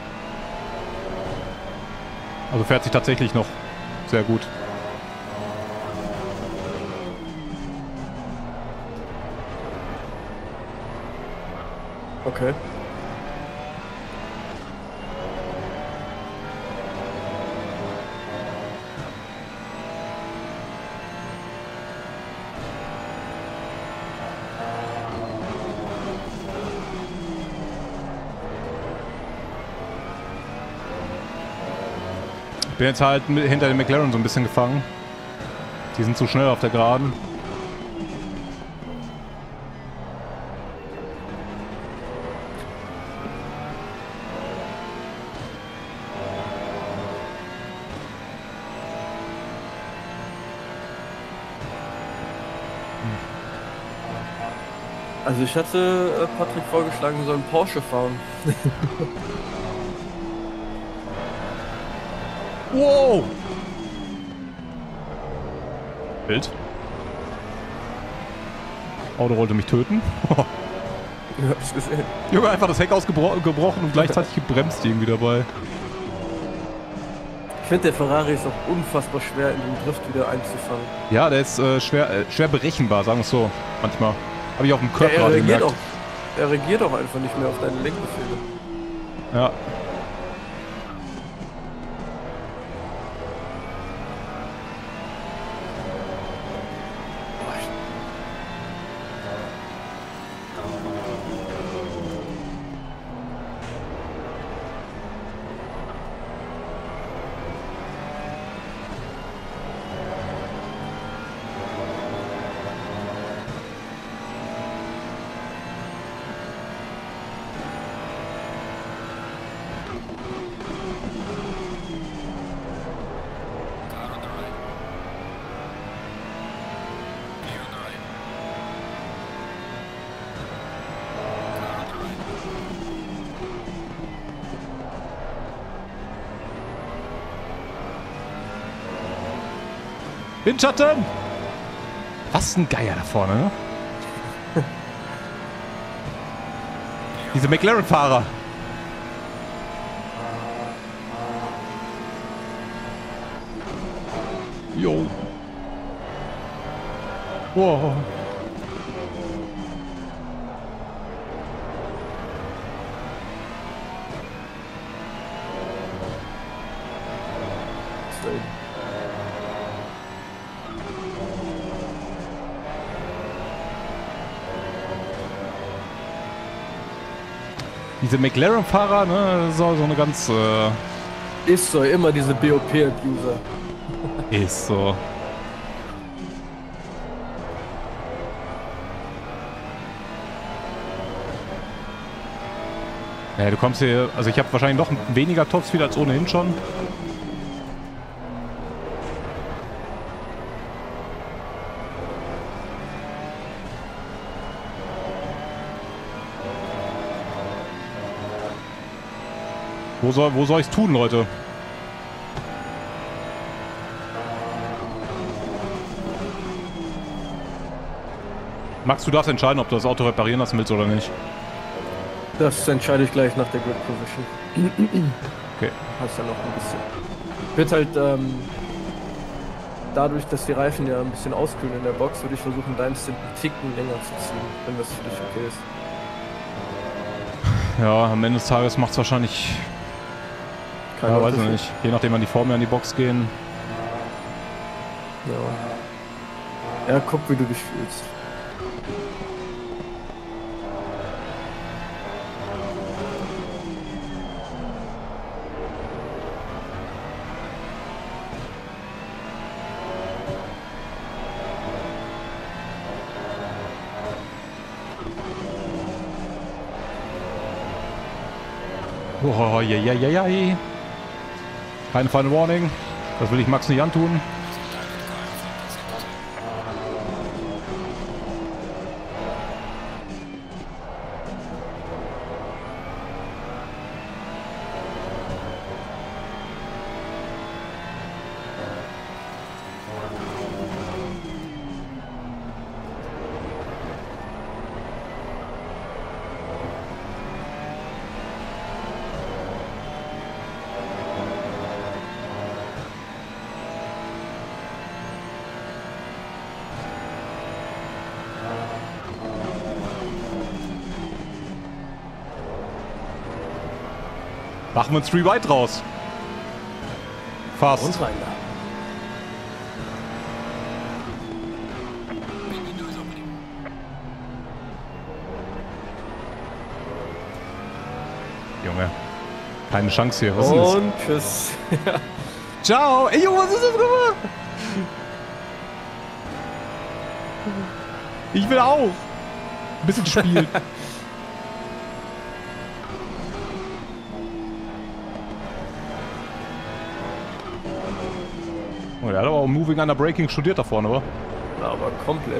Also fährt sich tatsächlich noch sehr gut. Okay. Bin jetzt halt hinter den McLaren so ein bisschen gefangen. Die sind zu schnell auf der Geraden. Also ich hatte Patrick vorgeschlagen, wir sollen Porsche fahren. Wow! Bild. Auto wollte mich töten. Ja, hab's gesehen. Junge, einfach das Heck ausgebrochen und gleichzeitig gebremst irgendwie dabei. Ich finde, der Ferrari ist auch unfassbar schwer in den Drift wieder einzufangen. Ja, der ist schwer berechenbar, sagen wir es so. Manchmal. Habe ich auf dem Ja, Körper er gemerkt. reagiert auch einfach nicht mehr auf deine Lenkbefehle. Ja. Windschatten! Was ein Geier da vorne, ne? Diese McLaren-Fahrer. Jo. Wow. Diese McLaren-Fahrer, ne, das ist auch so eine ganz... Ist so, immer diese BOP-Abuser. Ist so. Ja, du kommst hier... Also ich habe wahrscheinlich noch weniger Topspeed als ohnehin schon. Wo soll ich's tun, Leute? Max, du darfst entscheiden, ob du das Auto reparieren lassen willst oder nicht. Das entscheide ich gleich nach der Grid Position. Okay. Hast ja noch ein bisschen. Wird halt, dadurch, dass die Reifen ja ein bisschen auskühlen in der Box, würde ich versuchen, deinen Stint einen Ticken länger zu ziehen, wenn das für dich okay ist. Ja, am Ende des Tages macht es wahrscheinlich... Ja, weiß ich nicht. Je nachdem, wann die vor mir an die Box gehen. Ja. Ja, guck, wie du dich fühlst. Oh, jei. Keine Final Warning. Das will ich Max nicht antun. Machen wir uns 3 Wide raus. Fast. Und rein da. Junge. Keine Chance hier. Was ist denn das? Und tschüss. Ciao. Ey, Junge, was ist das gemacht? Ich will auch. Ein bisschen spielen. Oh, der hat aber auch Moving under Braking studiert da vorne, oder? Aber komplett.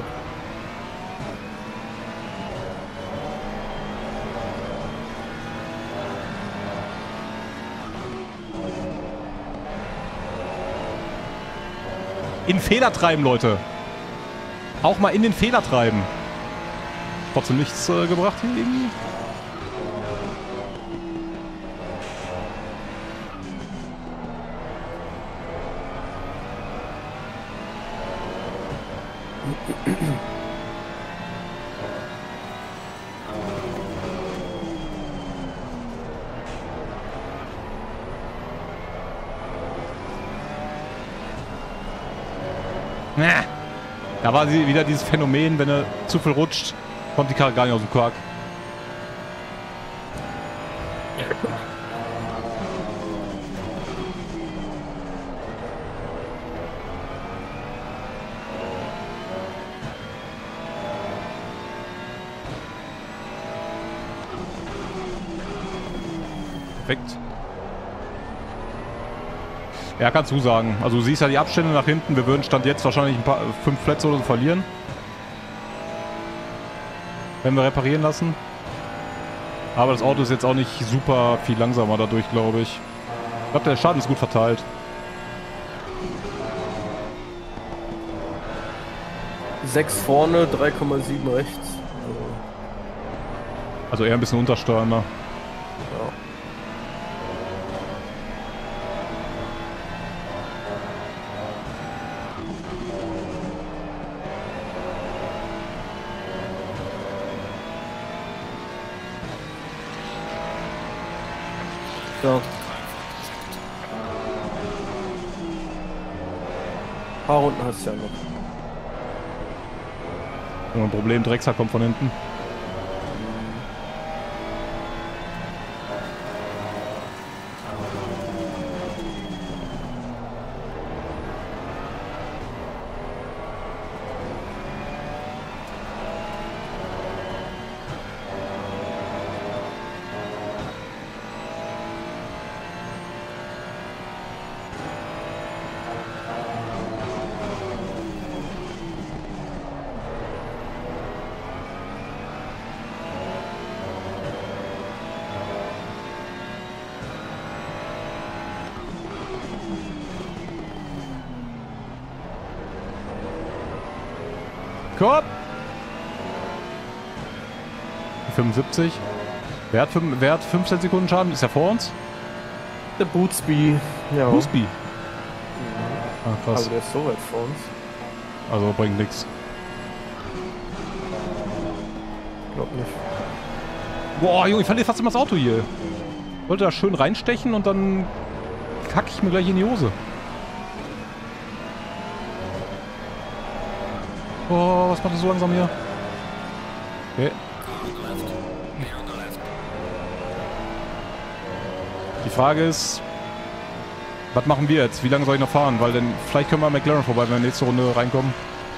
In Fehler treiben, Leute. Auch mal in den Fehler treiben. Trotzdem nichts gebracht hier irgendwie. Da war sie wieder dieses Phänomen, wenn er zu viel rutscht, kommt die Karre gar nicht aus dem Quark. Perfekt. Ja, kannst du sagen. Also du siehst ja die Abstände nach hinten. Wir würden Stand jetzt wahrscheinlich ein paar 5 Plätze oder so verlieren. Wenn wir reparieren lassen. Aber das Auto ist jetzt auch nicht super viel langsamer dadurch, glaube ich. Ich glaube, der Schaden ist gut verteilt. Sechs vorne, 3,7 rechts. Also eher ein bisschen untersteuernder. Ja. So. Ein paar Runden hast du ja noch. Ein Problem, Drexler kommt von hinten. Komm! 75. Wer hat 15 Sekunden Schaden? Ist er vor uns? Der Bootsby. Ja. Bootsby. Ah, krass. Also der ist so weit vor uns. Also bringt nichts. Glaub nicht. Boah, Junge, ich verliere fast immer das Auto hier. Wollte da schön reinstechen und dann kacke ich mir gleich in die Hose. Oh, was macht das so langsam hier? Okay. Die Frage ist, was machen wir jetzt? Wie lange soll ich noch fahren? Weil dann vielleicht können wir an McLaren vorbei, wenn wir in die nächste Runde reinkommen.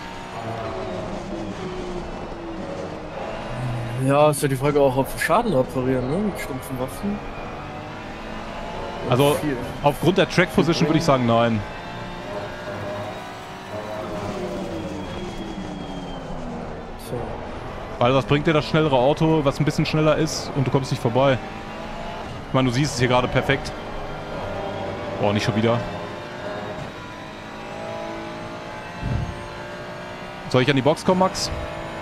Ja, ist ja die Frage auch, ob wir Schaden reparieren, ne? Mit stumpfen Waffen. Also Viel. aufgrund der Track Position würde ich sagen, nein. So. Weil das bringt dir das schnellere Auto, was ein bisschen schneller ist und du kommst nicht vorbei. Ich meine, du siehst es hier gerade perfekt. Boah, nicht schon wieder. Soll ich an die Box kommen, Max?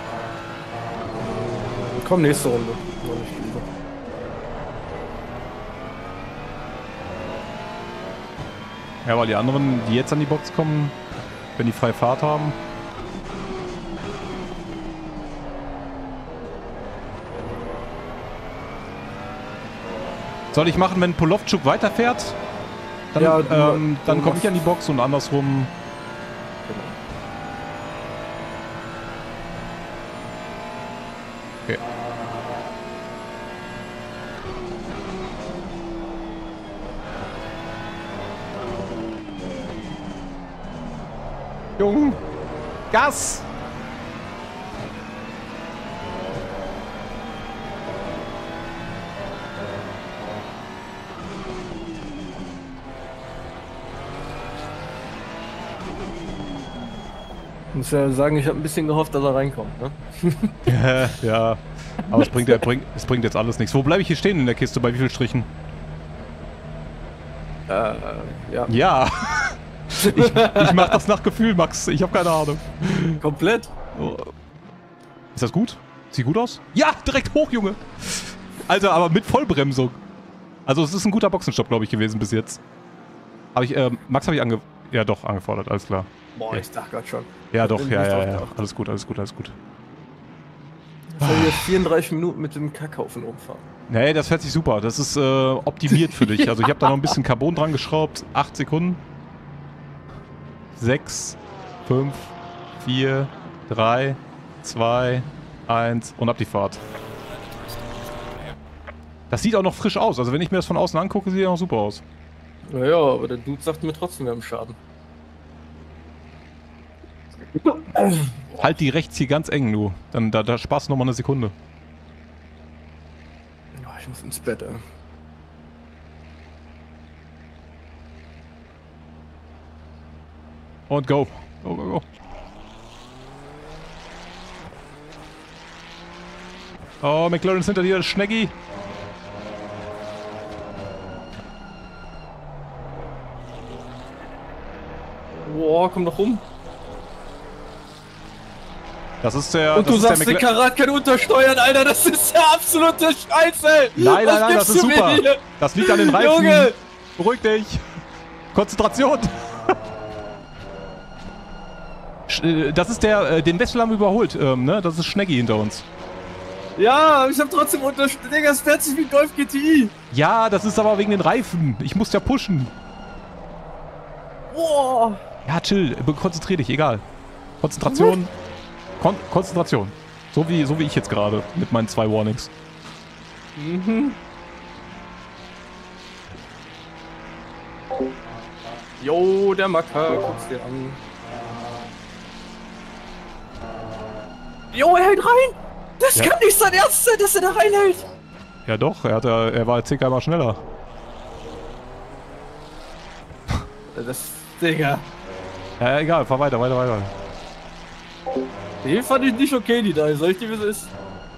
Komm, nächste Runde. Noch nicht wieder. Ja, weil die anderen, die jetzt an die Box kommen, wenn die freie Fahrt haben. Soll ich machen, wenn Polovchuk weiterfährt? Dann, Ja, dann komme ich an die Box und andersrum. Okay. Jung! Gas! Ich muss ja sagen, ich habe ein bisschen gehofft, dass er reinkommt, ne? Ja, aber es bringt jetzt alles nichts. Wo bleibe ich hier stehen in der Kiste? Bei wie vielen Strichen? Ja. Ja. Ich mach das nach Gefühl, Max. Ich habe keine Ahnung. Komplett? Ist das gut? Sieht gut aus? Ja, direkt hoch, Junge. Alter, aber mit Vollbremsung. Also es ist ein guter Boxenstopp, glaube ich, gewesen bis jetzt. Max habe ich angefordert, alles klar. Boah, Okay. ich dachte gerade schon. Ja, doch, Bin ja. nicht drauf geachtet. Alles gut. Ich soll jetzt 34 Minuten mit dem Kackhaufen rumfahren. Nee, das fährt sich super. Das ist optimiert für dich. Also ich habe da noch ein bisschen Carbon dran geschraubt. 8 Sekunden. 6, 5, 4, 3, 2, 1 und ab die Fahrt. Das sieht auch noch frisch aus. Also wenn ich mir das von außen angucke, sieht er noch super aus. Naja, aber der Dude sagt mir trotzdem, wir haben Schaden. Halt die rechts hier ganz eng, du. Dann da sparst du nochmal eine Sekunde. Ja, ich muss ins Bett, ey. Und go. Go, go, go. Oh, McLaren ist hinter dir, Schneggi. Boah, komm doch rum. Das ist der. Und du sagst, den Karat kann untersteuern, Alter, das ist der absolute Scheiße! Nein, das gibst ist du mir super. hier? Das liegt an den Reifen. Junge! Beruhig dich. Konzentration. Das ist der, den Wessel haben wir überholt, ne? Das ist Schneggi hinter uns. Ja, ich hab trotzdem unterstützt. Digga, es fährt sich wie Golf GTI. Ja, das ist aber wegen den Reifen. Ich muss ja pushen. Boah. Ja, chill. Konzentrier dich, egal. Konzentration. Konzentration. So wie ich jetzt gerade mit meinen 2 Warnings. Mhm. Jo, der Macker, guck's dir an. Jo, er hält rein! Das Ja. kann nicht sein Ernst sein, dass er da reinhält! Ja doch, er war 10 km schneller. Das, Digga. Ja, egal, fahr weiter. Die fand ich nicht okay, die da. Soll ich dir, wie es ist?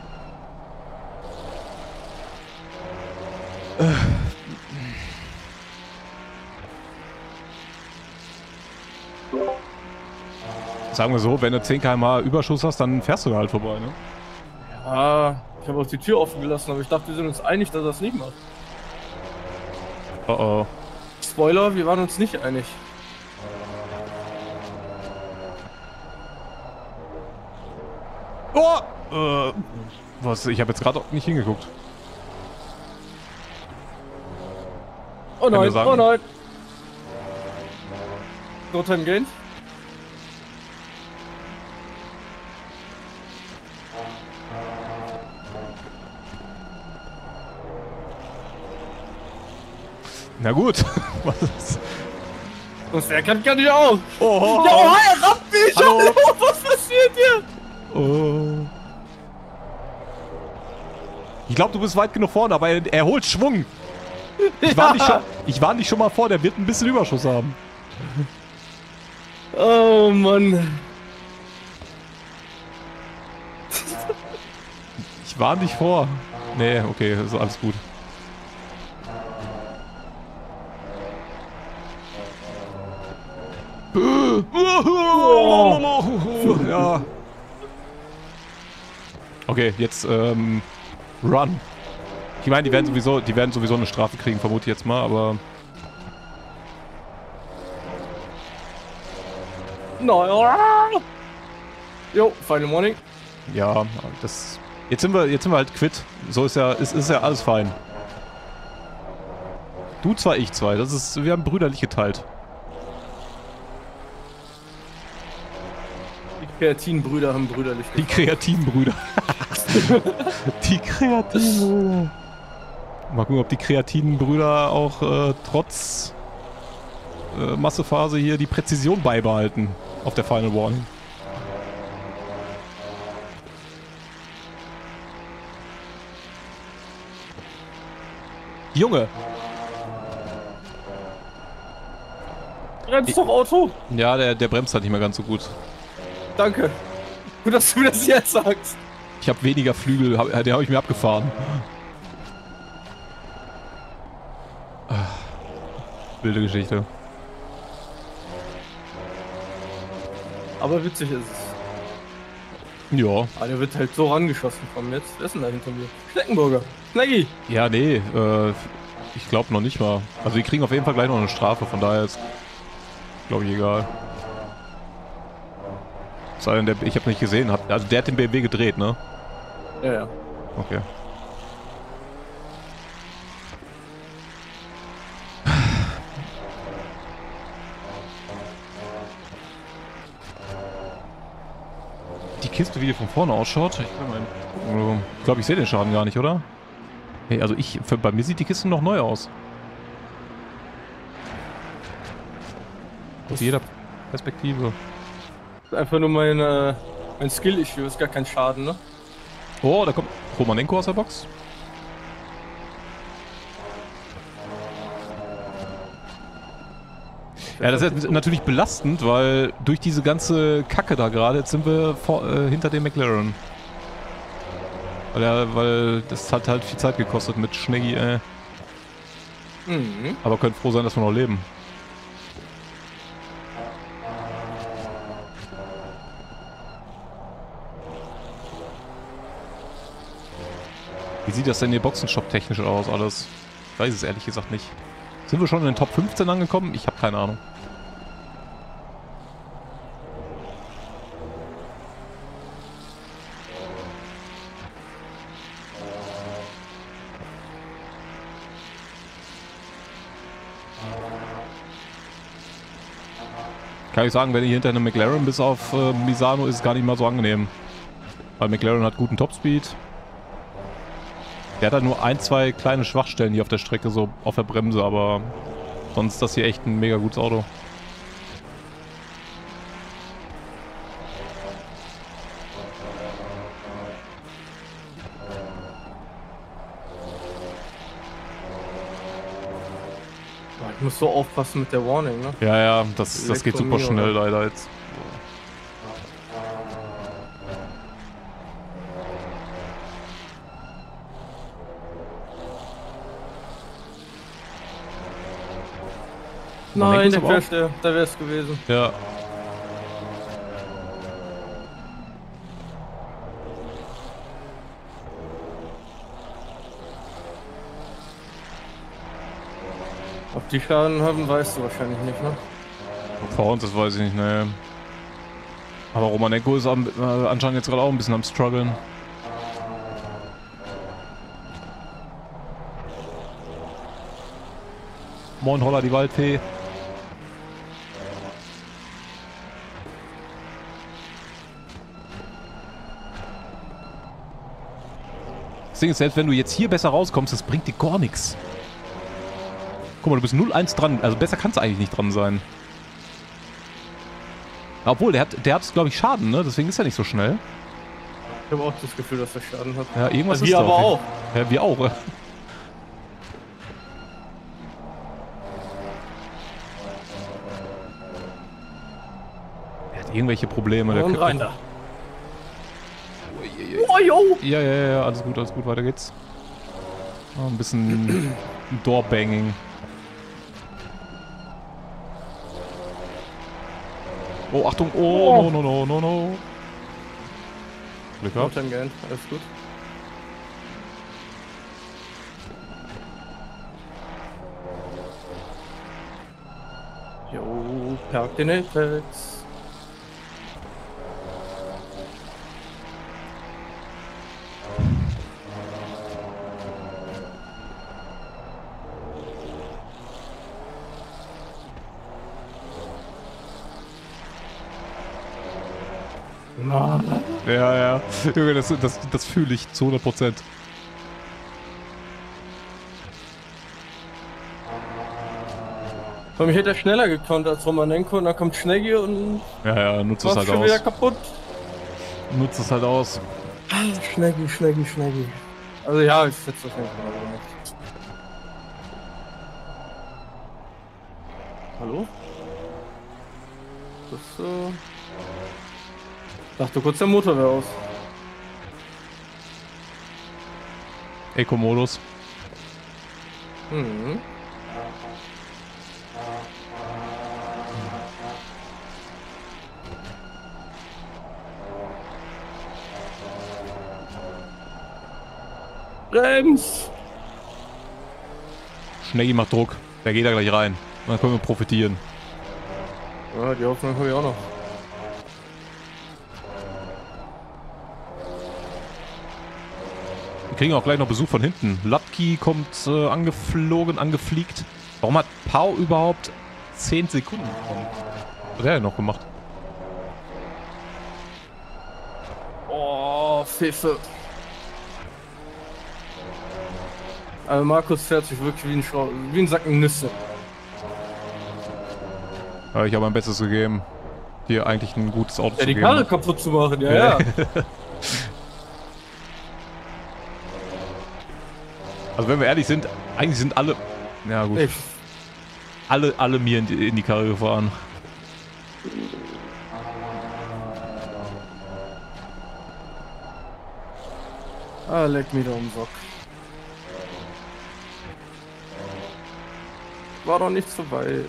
Sagen wir so, wenn du 10 km Überschuss hast, dann fährst du da halt vorbei, ne? Ja, ich habe auch die Tür offen gelassen, aber ich dachte, wir sind uns einig, dass er das nicht macht. Oh oh. Spoiler, wir waren uns nicht einig. Oh! Was? Ich habe jetzt gerade nicht hingeguckt. Oh Kann nein, dir sagen. oh nein. No time gained. Na gut. Was ist? Und wer kann ich auch? Oh, Ja, oh, er rammt mich! Hallo. Hallo, was passiert hier? oh. Ich glaube, du bist weit genug vorne, aber er holt Schwung. Ich war nicht schon mal vor, der wird ein bisschen Überschuss haben. Oh Mann. Ich war nicht vor. Nee, okay, ist alles gut. Ja. Okay, jetzt Run. Ich meine, die werden sowieso eine Strafe kriegen, vermute ich jetzt mal, aber Nein. Jo, Final Warning. ja, das. Jetzt sind wir halt quitt. So ist ja alles fein. Du zwei, ich zwei. Wir haben brüderlich geteilt. Die Kreatinbrüder haben brüderlich Die kreativen Brüder. Die kreativen Brüder. Mal gucken, ob die kreativen Brüder auch trotz Massephase hier die Präzision beibehalten auf der Final Warning. Junge! Bremst doch Auto. Ja, der bremst halt nicht mehr ganz so gut. Danke. Gut, dass du das jetzt sagst. Ich habe weniger Flügel, den habe ich mir abgefahren. Wilde Geschichte. Aber witzig ist es. Ja. Ah, der wird halt so rangeschossen von jetzt. Wer ist denn da hinter mir? Schneckenburger. Schnecki. Ja, nee, ich glaube noch nicht mal. Also die kriegen auf jeden Fall gleich noch eine Strafe, von daher ist, glaube ich, egal. Sei denn, ich habe nicht gesehen, also der hat den BMW gedreht, ne? Ja, ja. Okay. Die Kiste, wie die von vorne ausschaut, ich glaube, ich sehe den Schaden gar nicht, oder? Hey, also bei mir sieht die Kiste noch neu aus. Aus jeder Perspektive. Das ist einfach nur mein Skill-Issue, ist gar kein Schaden, ne? Oh, da kommt Romanenko aus der Box. Ja, das ist natürlich belastend, weil durch diese ganze Kacke da gerade, jetzt sind wir hinter dem McLaren. Weil das hat halt viel Zeit gekostet mit Schneggi, Mhm. Aber können froh sein, dass wir noch leben. Wie sieht das denn hier Boxenshop technisch aus alles? Ich weiß es ehrlich gesagt nicht. Sind wir schon in den Top 15 angekommen? Ich habe keine Ahnung. Kann ich sagen, wenn ihr hinter einem McLaren bis auf Misano ist es gar nicht mal so angenehm. Weil McLaren hat guten Topspeed. Der hat halt nur ein, zwei kleine Schwachstellen hier auf der Strecke, so auf der Bremse, aber sonst ist das hier echt ein mega gutes Auto. Ich muss so aufpassen mit der Warning, ne? Ja, ja, das geht super schnell leider jetzt. Nein, der Crash, da wäre es gewesen. Ja. Ob die Schaden haben, weißt du wahrscheinlich nicht, ne? Vor uns, das weiß ich nicht, ne. Aber Romanenko ist anscheinend jetzt gerade auch ein bisschen am struggeln. Moin Holla, die Waldfee. Das Ding ist, selbst wenn du jetzt hier besser rauskommst, das bringt dir gar nichts. Guck mal, du bist 0-1 dran. Also besser kannst du eigentlich nicht dran sein. Obwohl, der hat glaube ich, Schaden, ne? Deswegen ist er nicht so schnell. Ich habe auch das Gefühl, dass er Schaden hat. Ja, irgendwas ist wir da aber auch. Ja, wir auch. Er hat irgendwelche Probleme. Der Und rein da. Oh, jo. Ja, alles gut, weiter geht's. Oh, ein bisschen Doorbanging. Oh, Achtung, oh, no. Glück gehabt. Alles gut. Jo, park den Apex. Ja. Junge, das fühle ich zu 100%. Mich hätte er schneller gekonnt als Romanenko und dann kommt Schneggi und Ja, nutzt es halt schon wieder aus. kaputt. Nutzt es halt aus. Schneggi. Also ja, ich setze das nicht genau nicht. Hallo? Das dachte kurz der Motor wäre aus. Eco-Modus. Mhm. Brems! Schneggi macht Druck. Der geht da gleich rein. Und dann können wir profitieren. Ja, die Hoffnung habe ich auch noch. Wir kriegen auch gleich noch Besuch von hinten. Latki kommt angefliegt. Warum hat Pau überhaupt 10 Sekunden bekommen? Was hat der denn noch gemacht? Oh, Pfiffe. Also Markus fährt sich wirklich wie ein Sack Nüsse. Ja, ich habe mein Bestes gegeben, dir eigentlich ein gutes Auto zu Die geben. Karre kaputt zu machen, ja. Also wenn wir ehrlich sind, eigentlich sind alle... Ja gut. Alle mir in die Karre gefahren. Leck mich da um den Sock. War doch nicht so weit.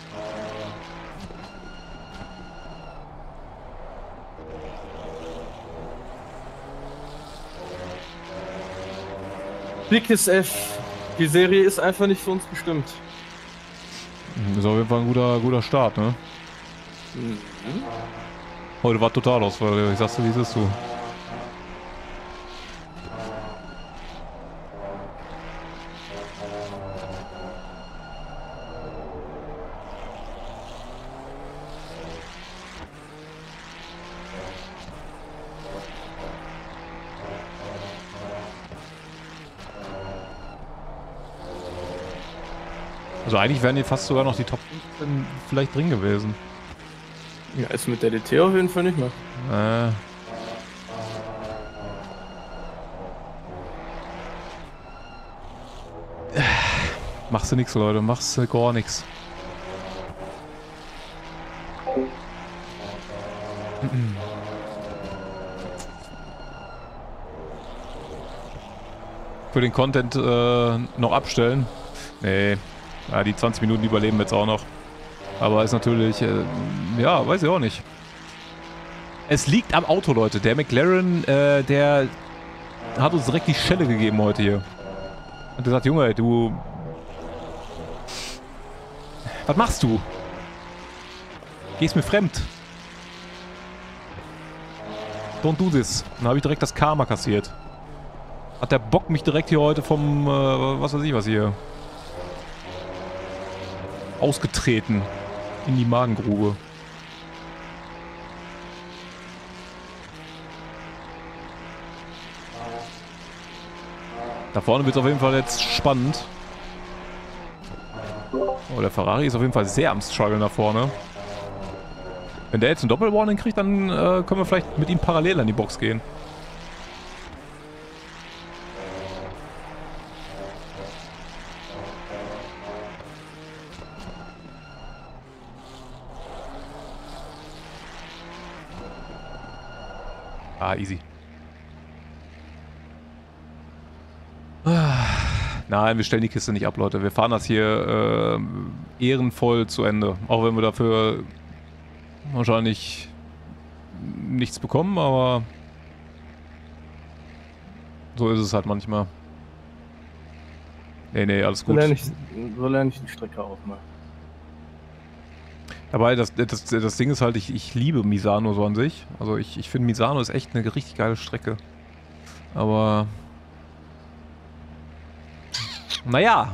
Dickes F. Die Serie ist einfach nicht für uns bestimmt. Das ist auf jeden Fall ein guter Start, ne? Mhm. Heute war Totalausfall, ich sag's dir, wie es ist, du. Also eigentlich wären hier fast sogar noch die Top 15 vielleicht drin gewesen. Ja, ist mit der DT auf jeden Fall nicht mehr. Machst du nix, Leute. Machst du gar nix. Für den Content noch abstellen. Nee. Ja, die 20 Minuten überleben wir jetzt auch noch. Aber ist natürlich, ja, weiß ich auch nicht. Es liegt am Auto, Leute. Der McLaren, der hat uns direkt die Schelle gegeben heute hier. Hat gesagt, Junge, du... Was machst du? Gehst mir fremd. Don't do this. Dann habe ich direkt das Karma kassiert. Hat der Bock mich direkt hier heute vom, was weiß ich was hier, ausgetreten in die Magengrube. Da vorne wird es auf jeden Fall jetzt spannend. Oh, der Ferrari ist auf jeden Fall sehr am Struggeln da vorne. Wenn der jetzt einen Doppelwarning kriegt, dann können wir vielleicht mit ihm parallel an die Box gehen. Ah, easy. Nein, wir stellen die Kiste nicht ab, Leute. Wir fahren das hier ehrenvoll zu Ende. Auch wenn wir dafür wahrscheinlich nichts bekommen, aber so ist es halt manchmal. Nee, alles gut. So lerne ich die Strecke auch mal. Dabei, das Ding ist halt, ich liebe Misano so an sich. Also ich finde Misano ist echt eine richtig geile Strecke. Aber... Naja.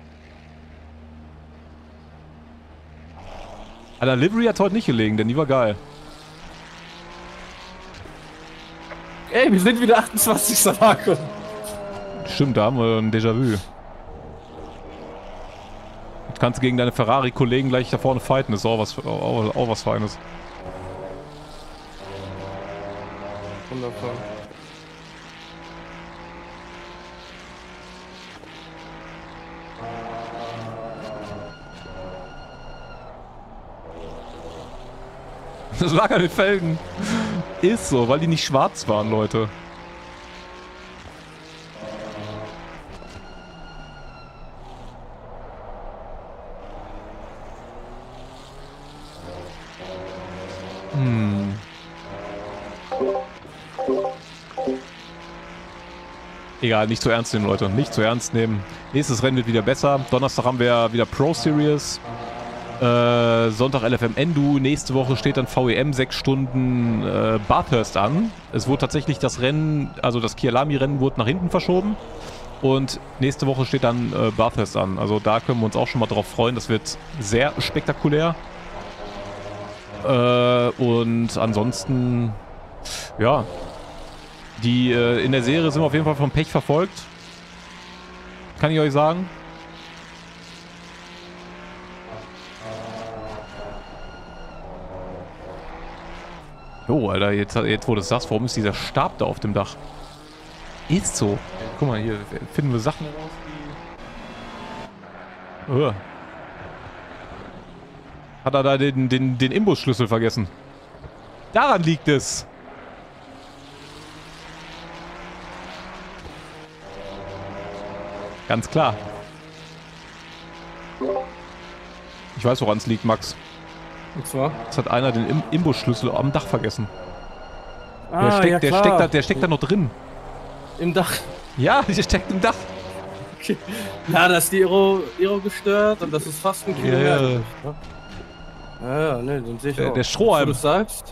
An der Livery hat heute nicht gelegen, denn die war geil. Ey, wir sind wieder 28. Marke. Stimmt, da haben wir ein Déjà-vu. Jetzt kannst du gegen deine Ferrari-Kollegen gleich da vorne fighten, das ist auch was Feines. Wundervoll. Das lag an den Felgen. Ist so, weil die nicht schwarz waren, Leute. Egal, nicht zu ernst nehmen, Leute. Nicht zu ernst nehmen. Nächstes Rennen wird wieder besser. Donnerstag haben wir wieder Pro Series. Sonntag LFM Endu. Nächste Woche steht dann VEM 6 Stunden Bathurst an. Es wurde tatsächlich das Rennen, also das Kyalami-Rennen wurde nach hinten verschoben. Und nächste Woche steht dann Bathurst an. Also da können wir uns auch schon mal drauf freuen. Das wird sehr spektakulär. Und ansonsten, ja, die in der Serie sind wir auf jeden Fall vom Pech verfolgt. Kann ich euch sagen. Jo, Alter, jetzt wo du es sagst, warum ist dieser Stab da auf dem Dach? Ist so. Guck mal, hier finden wir Sachen raus, die... Hat er da den Imbusschlüssel vergessen? Daran liegt es. Ganz klar. Ich weiß, woran es liegt, Max. Und zwar? Es hat einer den Imbusschlüssel am Dach vergessen. Ah, der steckt da noch drin. Im Dach. Ja, der steckt im Dach. Okay. Ja, da ist die Aero gestört und das ist fast ein Kilometer. Ja, ne, den sehe ich auch. Der Strohhalm. Du sagst.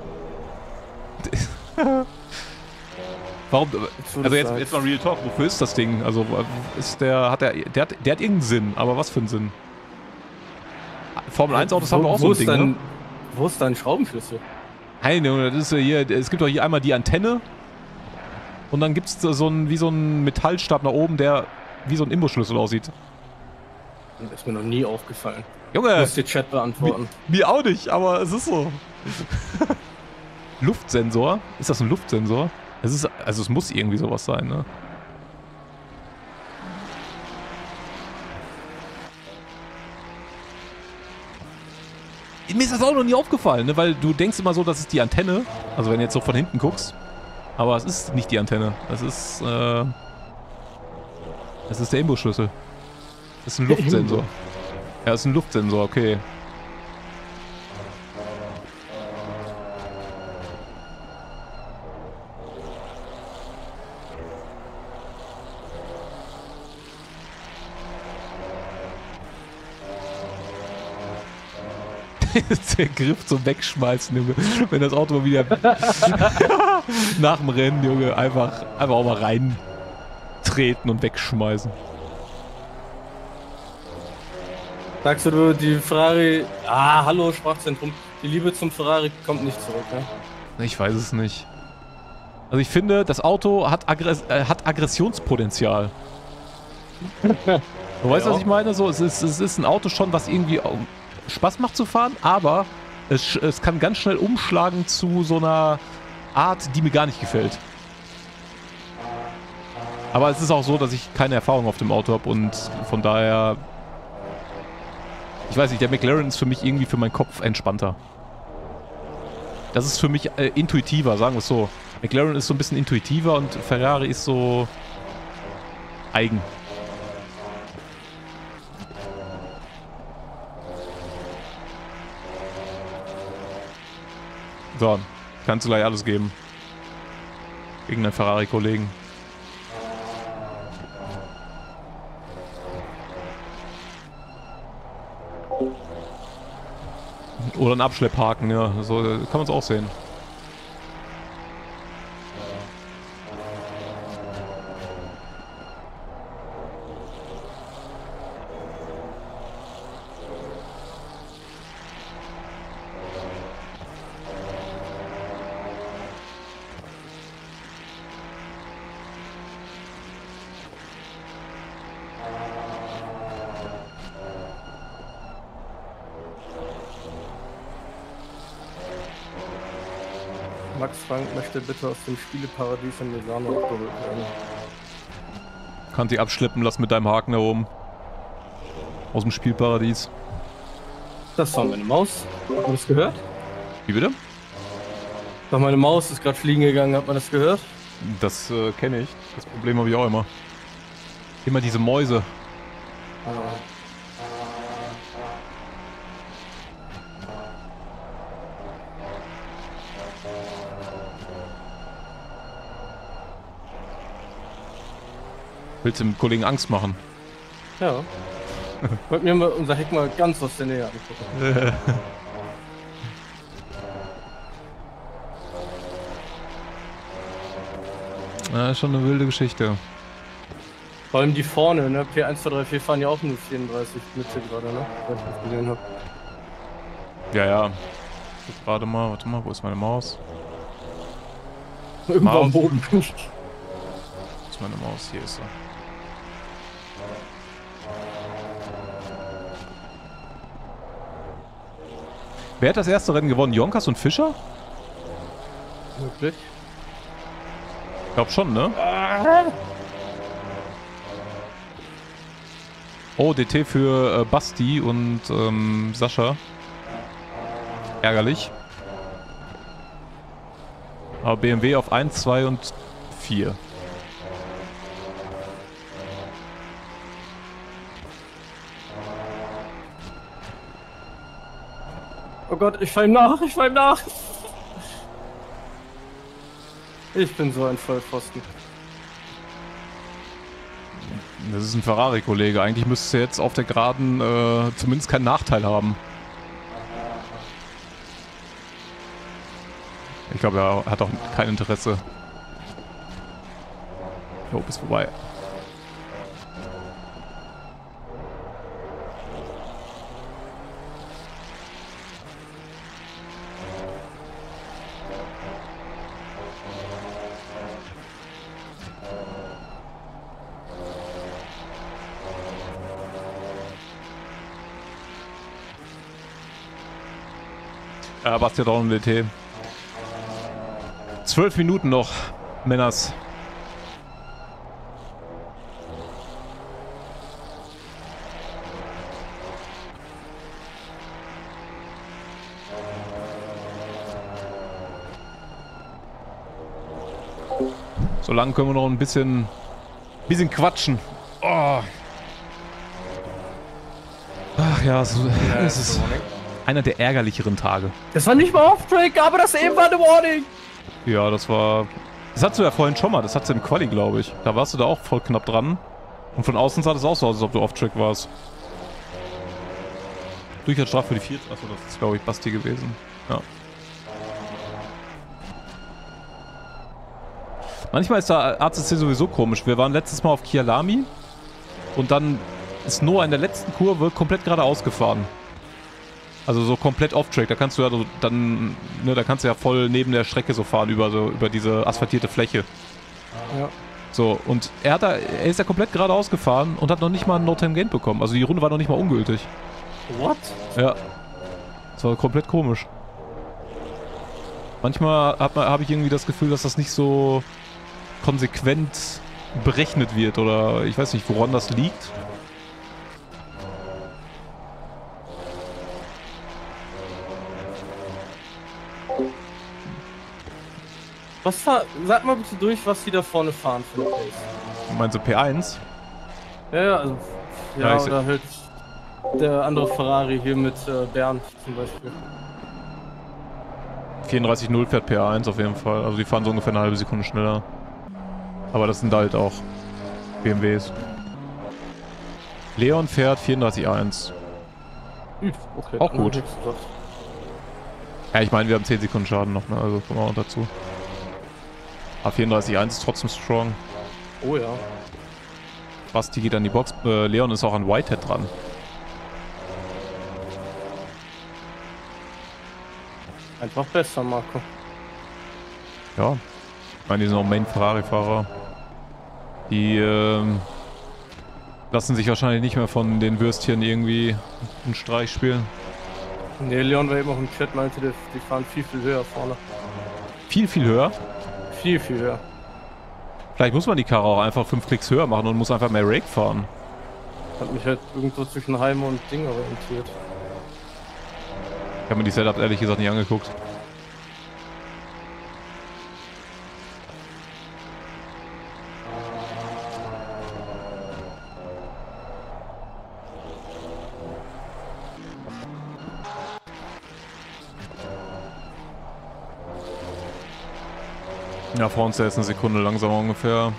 Warum? Also jetzt mal Real Talk, wofür ist das Ding? Also ist der hat irgendeinen Sinn, aber was für einen Sinn? Formel 1 Autos haben doch auch so ein Ding, ne? Wo ist dein Schraubenschlüssel? Nein, das ist hier, es gibt doch hier einmal die Antenne und dann gibt es wie so ein Metallstab nach oben, der wie so ein Imbusschlüssel aussieht. Ist mir noch nie aufgefallen. Junge, Muss dir Chat beantworten. mir auch nicht, aber es ist so. Luftsensor? Ist das ein Luftsensor? Also es muss irgendwie sowas sein, ne? Mir ist das auch noch nie aufgefallen, ne? Weil du denkst immer so, das ist die Antenne. Also wenn du jetzt so von hinten guckst. Aber es ist nicht die Antenne. Das ist der Imbusschlüssel. Das ist ein Luftsensor. Ja, das ist ein Luftsensor, okay. Der Griff zum Wegschmeißen, Junge. Wenn das Auto mal wieder nach dem Rennen, Junge, einfach auch mal reintreten und wegschmeißen. Sagst du, die Ferrari... Ah, hallo, Sprachzentrum. Die Liebe zum Ferrari kommt nicht zurück, ne? Ich weiß es nicht. Also ich finde, das Auto hat Aggressionspotenzial. Du weißt, was ich meine? So, es ist ein Auto schon, was irgendwie Spaß macht zu fahren, aber es kann ganz schnell umschlagen zu so einer Art, die mir gar nicht gefällt. Aber es ist auch so, dass ich keine Erfahrung auf dem Auto habe und von daher... Ich weiß nicht, der McLaren ist für mich irgendwie für meinen Kopf entspannter. Das ist für mich intuitiver, sagen wir es so. McLaren ist so ein bisschen intuitiver und Ferrari ist so eigen. So, kannst du gleich alles geben. Gegen deinen Ferrari-Kollegen. Oder ein Abschlepphaken, ja. So kann man es auch sehen. Max Frank möchte bitte aus dem Spieleparadies in Misano abgeholt werden. Kannst dich abschleppen lassen mit deinem Haken da oben. Aus dem Spielparadies. Das war meine Maus. Hat man das gehört? Wie bitte? Doch, meine Maus ist gerade fliegen gegangen. Hat man das gehört? Das kenne ich. Das Problem habe ich auch immer. Immer diese Mäuse. Willst du dem Kollegen Angst machen? Ja. Wollt mir mal unser Heck mal ganz aus der Nähe angucken. Ja, ist schon eine wilde Geschichte. Vor allem die vorne, ne? P1, 2, 3, 4 fahren ja auch nur 34 Mitte gerade, ne? Weil ich das gesehen habe. Ja, ja. Warte mal, wo ist meine Maus? Irgendwo am Boden. Wo ist meine Maus? Hier ist sie. Wer hat das erste Rennen gewonnen? Jonkers und Fischer? Wirklich? Ich glaube schon, ne? Oh, DT für Basti und Sascha. Ärgerlich. Aber BMW auf 1, 2 und 4. Oh Gott, ich fall ihm nach, ich fall ihm nach. Ich bin so ein Vollpfosten. Das ist ein Ferrari-Kollege. Eigentlich müsstest du jetzt auf der Geraden zumindest keinen Nachteil haben. Ich glaube, er hat auch kein Interesse. Jo, bis vorbei. Ja, Basti hat auch einen WT. 12 Minuten noch, Männers. So lange können wir noch ein bisschen quatschen. Oh. Ach ja, es ist einer der ärgerlicheren Tage. Das war nicht mal Off-Track, aber das eben war eine Warning. Ja, das hattest du ja vorhin schon mal. Das hattest du im Quali, glaube ich. Da warst du da auch voll knapp dran. Und von außen sah das auch so aus, als ob du Off-Track warst. Durchfahrtsstrafe für die 4. Achso, das ist, glaube ich, Basti gewesen. Ja. Manchmal ist der ACC sowieso komisch. Wir waren letztes Mal auf Kyalami und dann ist Noah in der letzten Kurve komplett geradeaus gefahren. Also so komplett off-track. Da kannst du ja dann, ne, da kannst du ja voll neben der Strecke so fahren, über diese asphaltierte Fläche. Ja. So, und er ist ja komplett geradeaus gefahren und hat noch nicht mal einen No-Time-Gain bekommen. Also die Runde war noch nicht mal ungültig. What? Ja. Das war komplett komisch. Manchmal habe ich irgendwie das Gefühl, dass das nicht so konsequent berechnet wird oder ich weiß nicht, woran das liegt. Sag mal bitte durch, was die da vorne fahren für eine Pace. Meinst du P1? Ja, also. Ja, Ja, oder halt der andere Ferrari hier mit Bernd zum Beispiel. 34.0 fährt P1 auf jeden Fall. Also die fahren so ungefähr eine halbe Sekunde schneller. Aber das sind halt auch BMWs. Leon fährt 34.1. Okay, auch gut. Ja, ich meine, wir haben 10 Sekunden Schaden noch, ne? Also kommen wir auch dazu. Aber 34.1 ist trotzdem strong. Oh ja. Basti geht an die Box. Leon ist auch an Whitehead dran. Einfach besser, Marco. Ja. Ich meine, die sind auch Main-Ferrari-Fahrer. Die lassen sich wahrscheinlich nicht mehr von den Würstchen irgendwie einen Streich spielen. Ne, Leon war eben auch im Chat, meinte, die fahren viel, viel höher vorne. Viel, viel höher? Viel, viel höher. Vielleicht muss man die Karre auch einfach 5 Klicks höher machen und muss einfach mehr Rake fahren. Hat mich halt irgendwo zwischen Heim und Ding orientiert. Ich habe mir die Setups ehrlich gesagt nicht angeguckt. Ja, vor uns ist eine Sekunde langsamer ungefähr.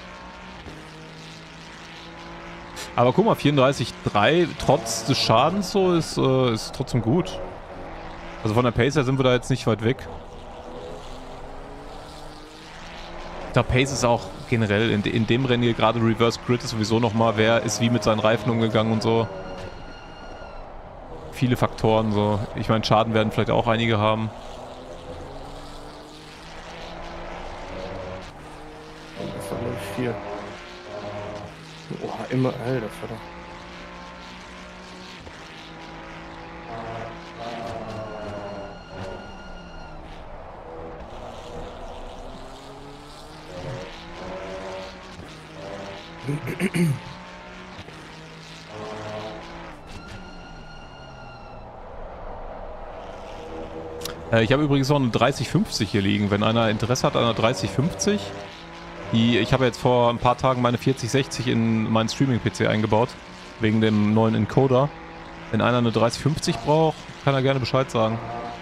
Aber guck mal, 34,3 trotz des Schadens so ist trotzdem gut. Also von der Pace her sind wir da jetzt nicht weit weg. Der Pace ist auch generell in dem Rennen hier gerade Reverse Grid ist sowieso nochmal, wer ist wie mit seinen Reifen umgegangen und so. Viele Faktoren so. Ich meine, Schaden werden vielleicht auch einige haben. Das war glaube ich 4. Boah, immer, Alter, Vater. Ich habe übrigens noch eine 3050 hier liegen. Wenn einer Interesse hat an einer 3050, ich habe jetzt vor ein paar Tagen meine 4060 in meinen Streaming-PC eingebaut, wegen dem neuen Encoder. Wenn einer eine 3050 braucht, kann er gerne Bescheid sagen.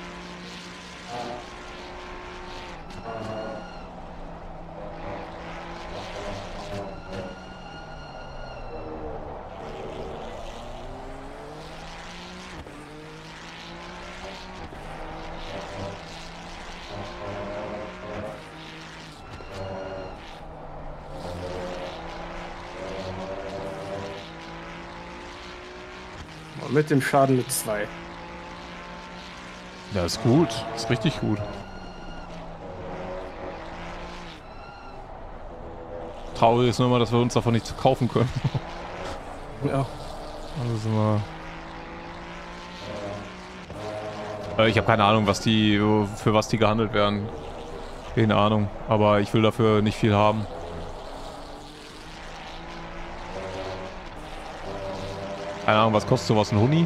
Mit dem Schaden mit 2. Ja, ist gut. Ist richtig gut. Traurig ist nur immer, dass wir uns davon nicht kaufen können. Ja. Also sind wir... Ich habe keine Ahnung, für was die gehandelt werden. Keine Ahnung, aber ich will dafür nicht viel haben. Keine Ahnung, was kostet sowas, ein Huni?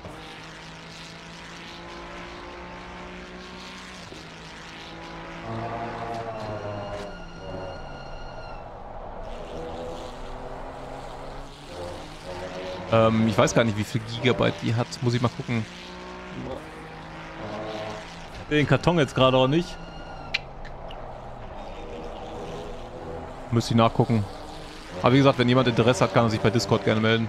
Ich weiß gar nicht, wie viel Gigabyte die hat. Muss ich mal gucken. Den Karton jetzt gerade auch nicht. Müsste ich nachgucken. Aber wie gesagt, wenn jemand Interesse hat, kann er sich bei Discord gerne melden.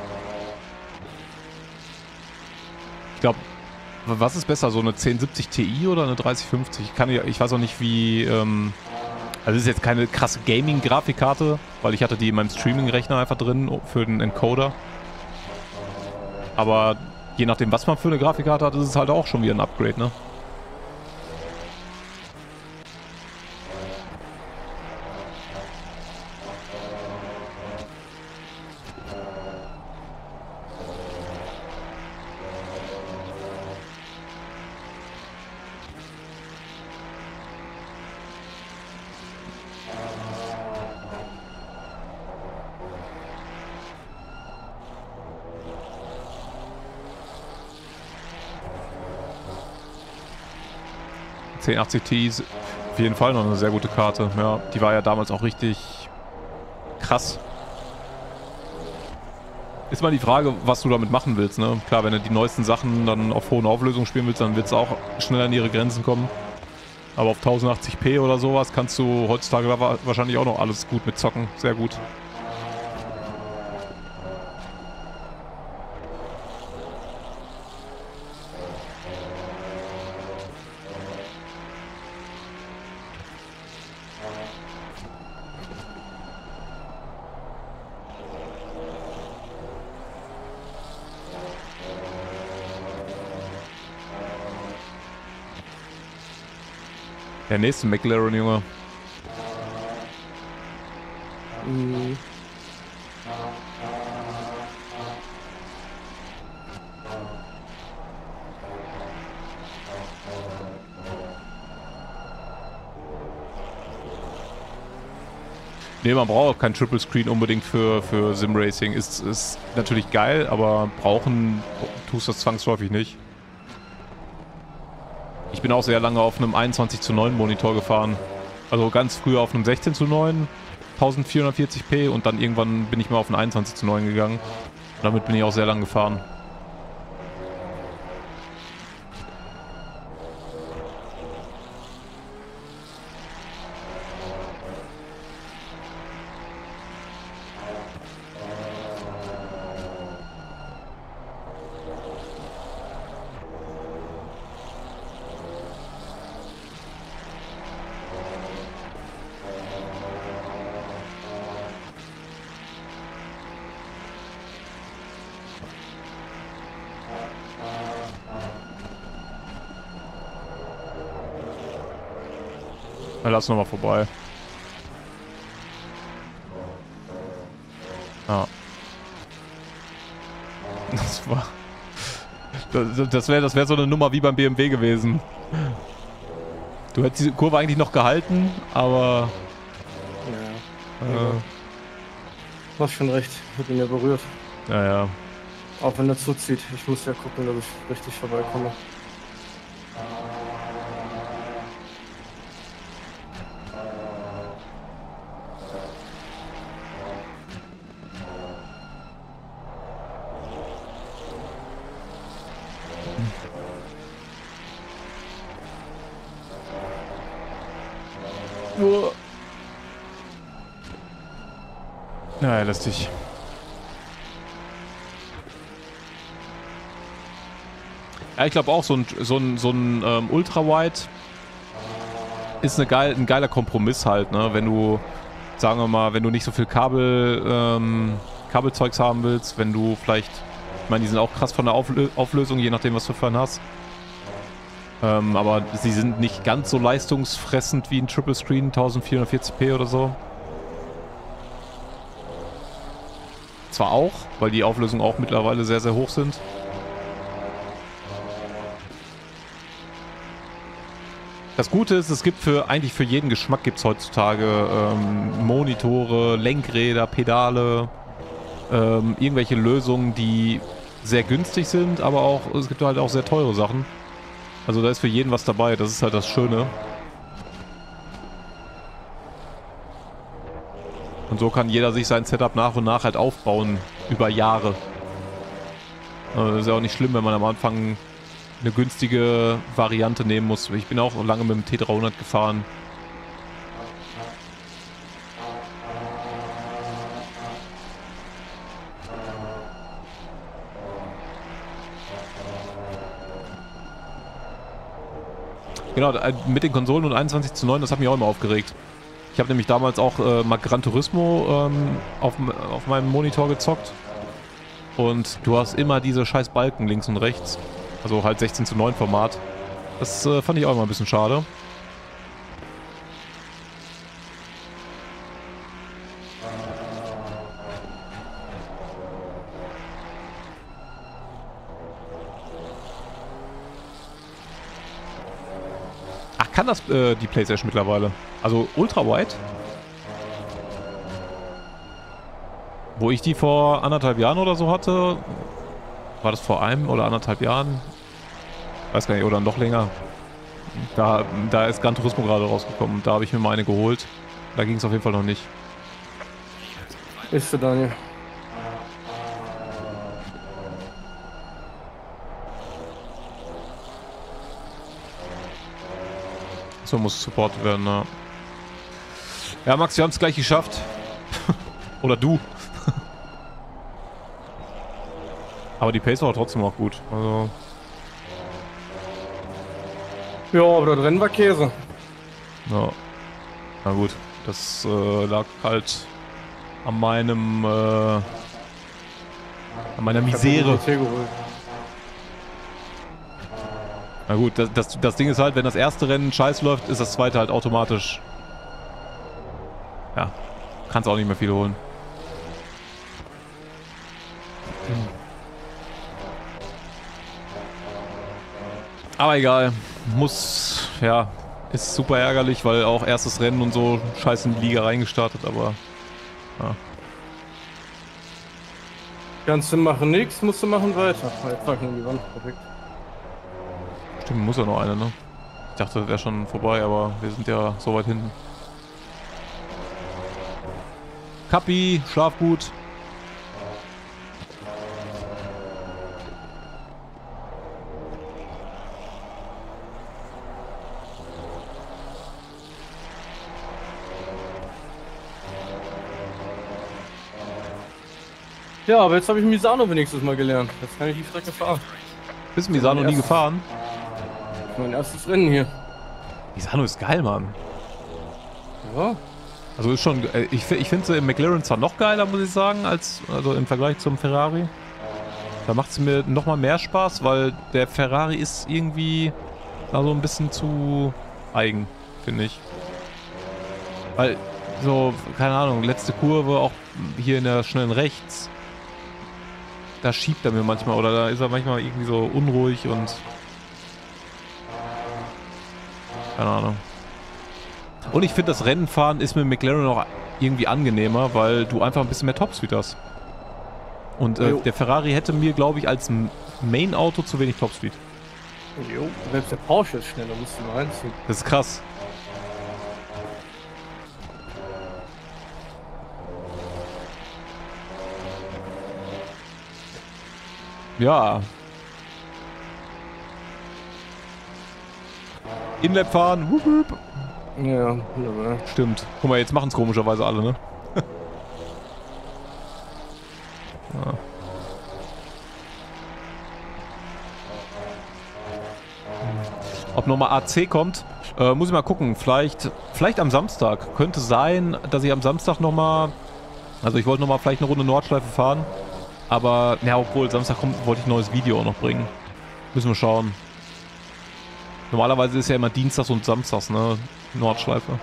Ich glaube, was ist besser, so eine 1070 Ti oder eine 3050? Ich weiß auch nicht, wie... also es ist jetzt keine krasse Gaming-Grafikkarte, weil ich hatte die in meinem Streaming-Rechner einfach drin für den Encoder. Aber je nachdem, was man für eine Grafikkarte hat, ist es halt auch schon wieder ein Upgrade, ne? Die 1080 Ti ist auf jeden Fall noch eine sehr gute Karte. Ja, die war ja damals auch richtig krass. Ist mal die Frage, was du damit machen willst, ne? Klar, wenn du die neuesten Sachen dann auf hohen Auflösungen spielen willst, dann wird es auch schneller an ihre Grenzen kommen. Aber auf 1080p oder sowas kannst du heutzutage wahrscheinlich auch noch alles gut mit zocken. Sehr gut. Der nächste McLaren, Junge. Mhm. Ne, man braucht auch kein Triple Screen unbedingt für Sim Racing. Ist natürlich geil, aber brauchen tust das zwangsläufig nicht. Ich bin auch sehr lange auf einem 21:9 Monitor gefahren. Also ganz früher auf einem 16:9, 1440p und dann irgendwann bin ich mal auf einen 21:9 gegangen. Und damit bin ich auch sehr lang gefahren. Lass nochmal vorbei. Ja. Das wäre so eine Nummer wie beim BMW gewesen. Du hättest diese Kurve eigentlich noch gehalten, aber... Ja. Du hast schon recht, wird ihn ja berührt. Ja, ja. Auch wenn er zuzieht. Ich muss ja gucken, dass ich richtig vorbeikomme. Ja, lässt dich. Ja, ich glaube auch, so ein Ultra-Wide ist ein geiler Kompromiss halt, ne? Wenn du, sagen wir mal, wenn du nicht so viel Kabelzeugs haben willst, wenn du vielleicht, ich meine, die sind auch krass von der Auflösung, je nachdem, was du für einen hast. Aber sie sind nicht ganz so leistungsfressend wie ein Triple Screen, 1440p oder so. Zwar auch, weil die Auflösungen auch mittlerweile sehr, sehr hoch sind. Das Gute ist, es gibt eigentlich für jeden Geschmack gibt es heutzutage Monitore, Lenkräder, Pedale, irgendwelche Lösungen, die sehr günstig sind, aber auch es gibt halt auch sehr teure Sachen. Also da ist für jeden was dabei, das ist halt das Schöne. Und so kann jeder sich sein Setup nach und nach halt aufbauen über Jahre. Ist ja auch nicht schlimm, wenn man am Anfang eine günstige Variante nehmen muss. Ich bin auch lange mit dem T300 gefahren. Genau, mit den Konsolen und 21:9, das hat mich auch immer aufgeregt. Ich habe nämlich damals auch mal Gran Turismo auf meinem Monitor gezockt. Und du hast immer diese scheiß Balken links und rechts. Also halt 16:9 Format. Das fand ich auch immer ein bisschen schade. Ach, kann das die PlayStation mittlerweile? Also Ultra-Wide? Wo ich die vor 1,5 Jahren oder so hatte, war das vor 1 oder 1,5 Jahren? Weiß gar nicht, oder noch länger. Da ist Gran Turismo gerade rausgekommen. Da habe ich mir mal eine geholt. Da ging es auf jeden Fall noch nicht. Ist für Daniel. So muss es supportet werden, ne? Ja, Max, wir haben es gleich geschafft. Oder du. Aber die Pace war trotzdem auch gut. Also Ja, aber das Rennen war Käse. ja. Na gut, das lag halt an meiner Misere. Na gut, das Ding ist halt, wenn das erste Rennen scheiß läuft, ist das zweite halt automatisch. Ja, kannst auch nicht mehr viel holen. Aber egal, ja, ist super ärgerlich, weil auch erstes Rennen und so scheiß in die Liga reingestartet, aber ja. Kannst du machen nichts, musst du machen weiter. Jetzt sag ich nur die Wand, perfekt. Stimmt, muss ja noch eine, ne? Ich dachte, das wäre schon vorbei, aber wir sind ja so weit hinten. Kappi, schlaf gut. Ja, aber jetzt habe ich Misano wenigstens mal gelernt. Jetzt kann ich die Strecke fahren. Bist du Misano nie gefahren? Mein erstes Rennen hier. Misano ist geil, Mann. Ja. Also ist schon, ich finde sie im McLaren zwar noch geiler, muss ich sagen, also im Vergleich zum Ferrari. Da macht es mir nochmal mehr Spaß, weil der Ferrari ist irgendwie also ein bisschen zu eigen, finde ich. Weil so, keine Ahnung, letzte Kurve auch hier in der schnellen Rechts. Da schiebt er mir manchmal oder da ist er manchmal irgendwie so unruhig und keine Ahnung. Und ich finde, das Rennenfahren ist mit McLaren auch irgendwie angenehmer, weil du einfach ein bisschen mehr Topspeed hast. Und der Ferrari hätte mir, glaube ich, als Main-Auto zu wenig Topspeed. Jo, selbst der Porsche ist schneller, musst du mal reinziehen. Das ist krass. Ja. Inlap fahren. Wup, wup. Ja, wunderbar. Stimmt. Guck mal, jetzt machen es komischerweise alle, ne? Ja. Ob nochmal AC kommt, muss ich mal gucken. Vielleicht am Samstag. Könnte sein, dass ich am Samstag nochmal... Also ich wollte nochmal vielleicht eine Runde Nordschleife fahren. Aber, ja, obwohl Samstag kommt, wollte ich ein neues Video auch noch bringen. Müssen wir schauen. Normalerweise ist ja immer Dienstags und Samstags, ne? Nordschleife.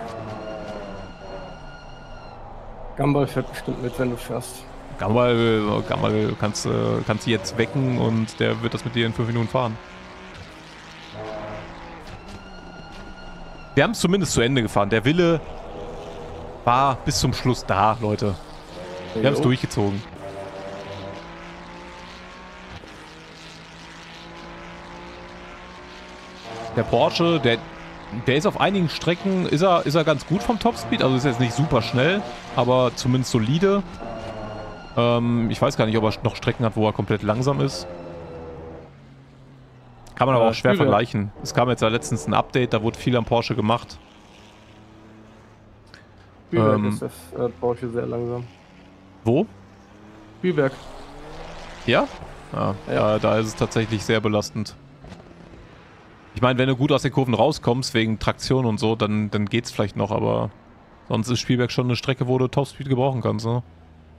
Gumball fährt bestimmt mit, wenn du fährst. Gumball kannst du jetzt wecken und der wird das mit dir in 5 Minuten fahren. Wir haben es zumindest zu Ende gefahren. Der Wille war bis zum Schluss da, Leute. Wir haben es durchgezogen. Der Porsche, der ist auf einigen Strecken, ist er ganz gut vom Topspeed. Also ist jetzt nicht super schnell, aber zumindest solide. Ich weiß gar nicht, ob er noch Strecken hat, wo er komplett langsam ist. Kann man aber auch schwer vergleichen. Es kam jetzt ja letztens ein Update, da wurde viel am Porsche gemacht. Spielberg ist das Porsche sehr langsam. Wo? Spielberg. Ja? Ja, da ist es tatsächlich sehr belastend. Ich meine, wenn du gut aus den Kurven rauskommst, wegen Traktion und so, dann geht's vielleicht noch, aber sonst ist Spielberg schon eine Strecke, wo du Topspeed gebrauchen kannst, ne?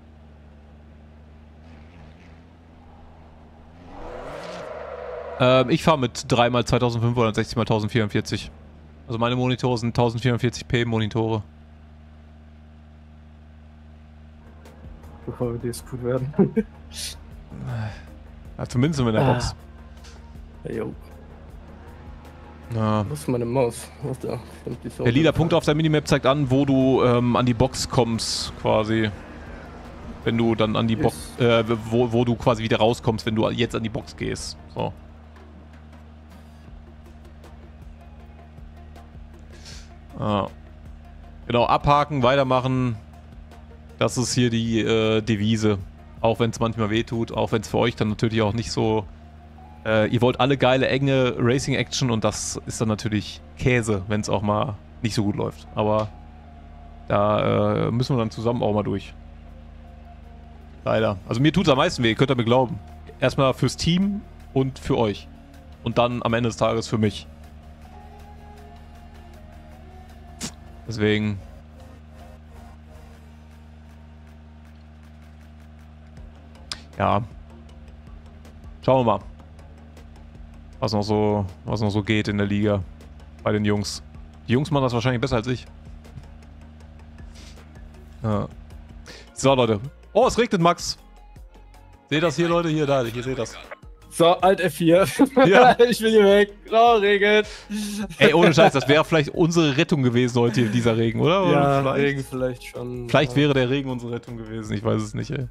Ich fahre mit 3x2500, 60x1044. Also meine Monitore sind 1440p Monitore. Bevor wir DSQ werden. Ja, zumindest in der Box. Jo. Ja. Wo ist meine Maus? Was da? Der lila Punkt auf der Minimap zeigt an, wo du an die Box kommst, quasi. Wenn du dann an die Box, wo du quasi wieder rauskommst, wenn du jetzt an die Box gehst. So. Ah. Genau, abhaken, weitermachen. Das ist hier die Devise. Auch wenn es manchmal wehtut, auch wenn es für euch dann natürlich auch nicht so... ihr wollt alle geile, enge Racing-Action und das ist dann natürlich Käse, wenn es auch mal nicht so gut läuft. Aber da müssen wir dann zusammen auch mal durch. Leider. Also mir tut es am meisten weh, könnt ihr mir glauben. Erstmal fürs Team und für euch. Und dann am Ende des Tages für mich. Deswegen... Ja. Schauen wir mal. Was noch so geht in der Liga. Bei den Jungs. Die Jungs machen das wahrscheinlich besser als ich. Ja. So, Leute. Oh, es regnet, Max. Seht das hier, Leute? Hier seht das. So, Alt F4. Ja. Ich will hier weg. Oh, regnet. Ey, ohne Scheiß, das wäre vielleicht unsere Rettung gewesen heute, dieser Regen, oder? Ja, vielleicht. Regen vielleicht schon. Vielleicht wäre der Regen unsere Rettung gewesen. Ich weiß es nicht, ey.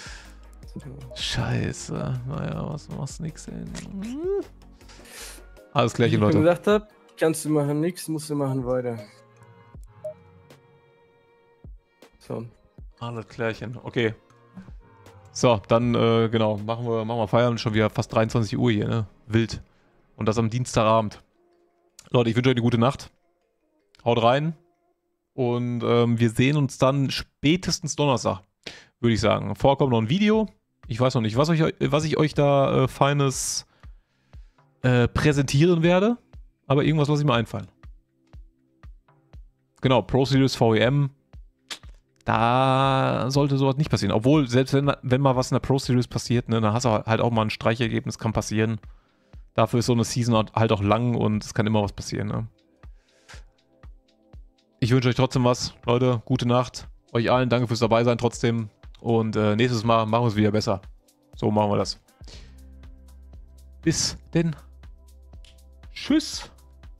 Scheiße. Naja, was machst nix, ey. Alles klärchen, Wie ich Leute. gesagt habe, kannst du machen nichts, musst du machen weiter. So. Alles klärchen. Okay. So, dann, genau, machen wir Feierabend, schon wieder fast 23 Uhr hier, ne? Wild. Und das am Dienstagabend. Leute, ich wünsche euch eine gute Nacht. Haut rein. Und wir sehen uns dann spätestens Donnerstag, würde ich sagen. Vorkommt noch ein Video. Ich weiß noch nicht, was ich euch da Feines präsentieren werde. Aber irgendwas lasse ich mir einfallen. Genau, Pro Series VEM. Da sollte sowas nicht passieren. Obwohl, selbst wenn mal was in der Pro Series passiert, ne, dann hast du halt auch mal ein Streichergebnis, kann passieren. Dafür ist so eine Season halt auch lang und es kann immer was passieren. Ne? Ich wünsche euch trotzdem was, Leute. Gute Nacht. Euch allen danke fürs Dabeisein trotzdem. Und nächstes Mal machen wir es wieder besser. So machen wir das. Bis denn. Tschüss.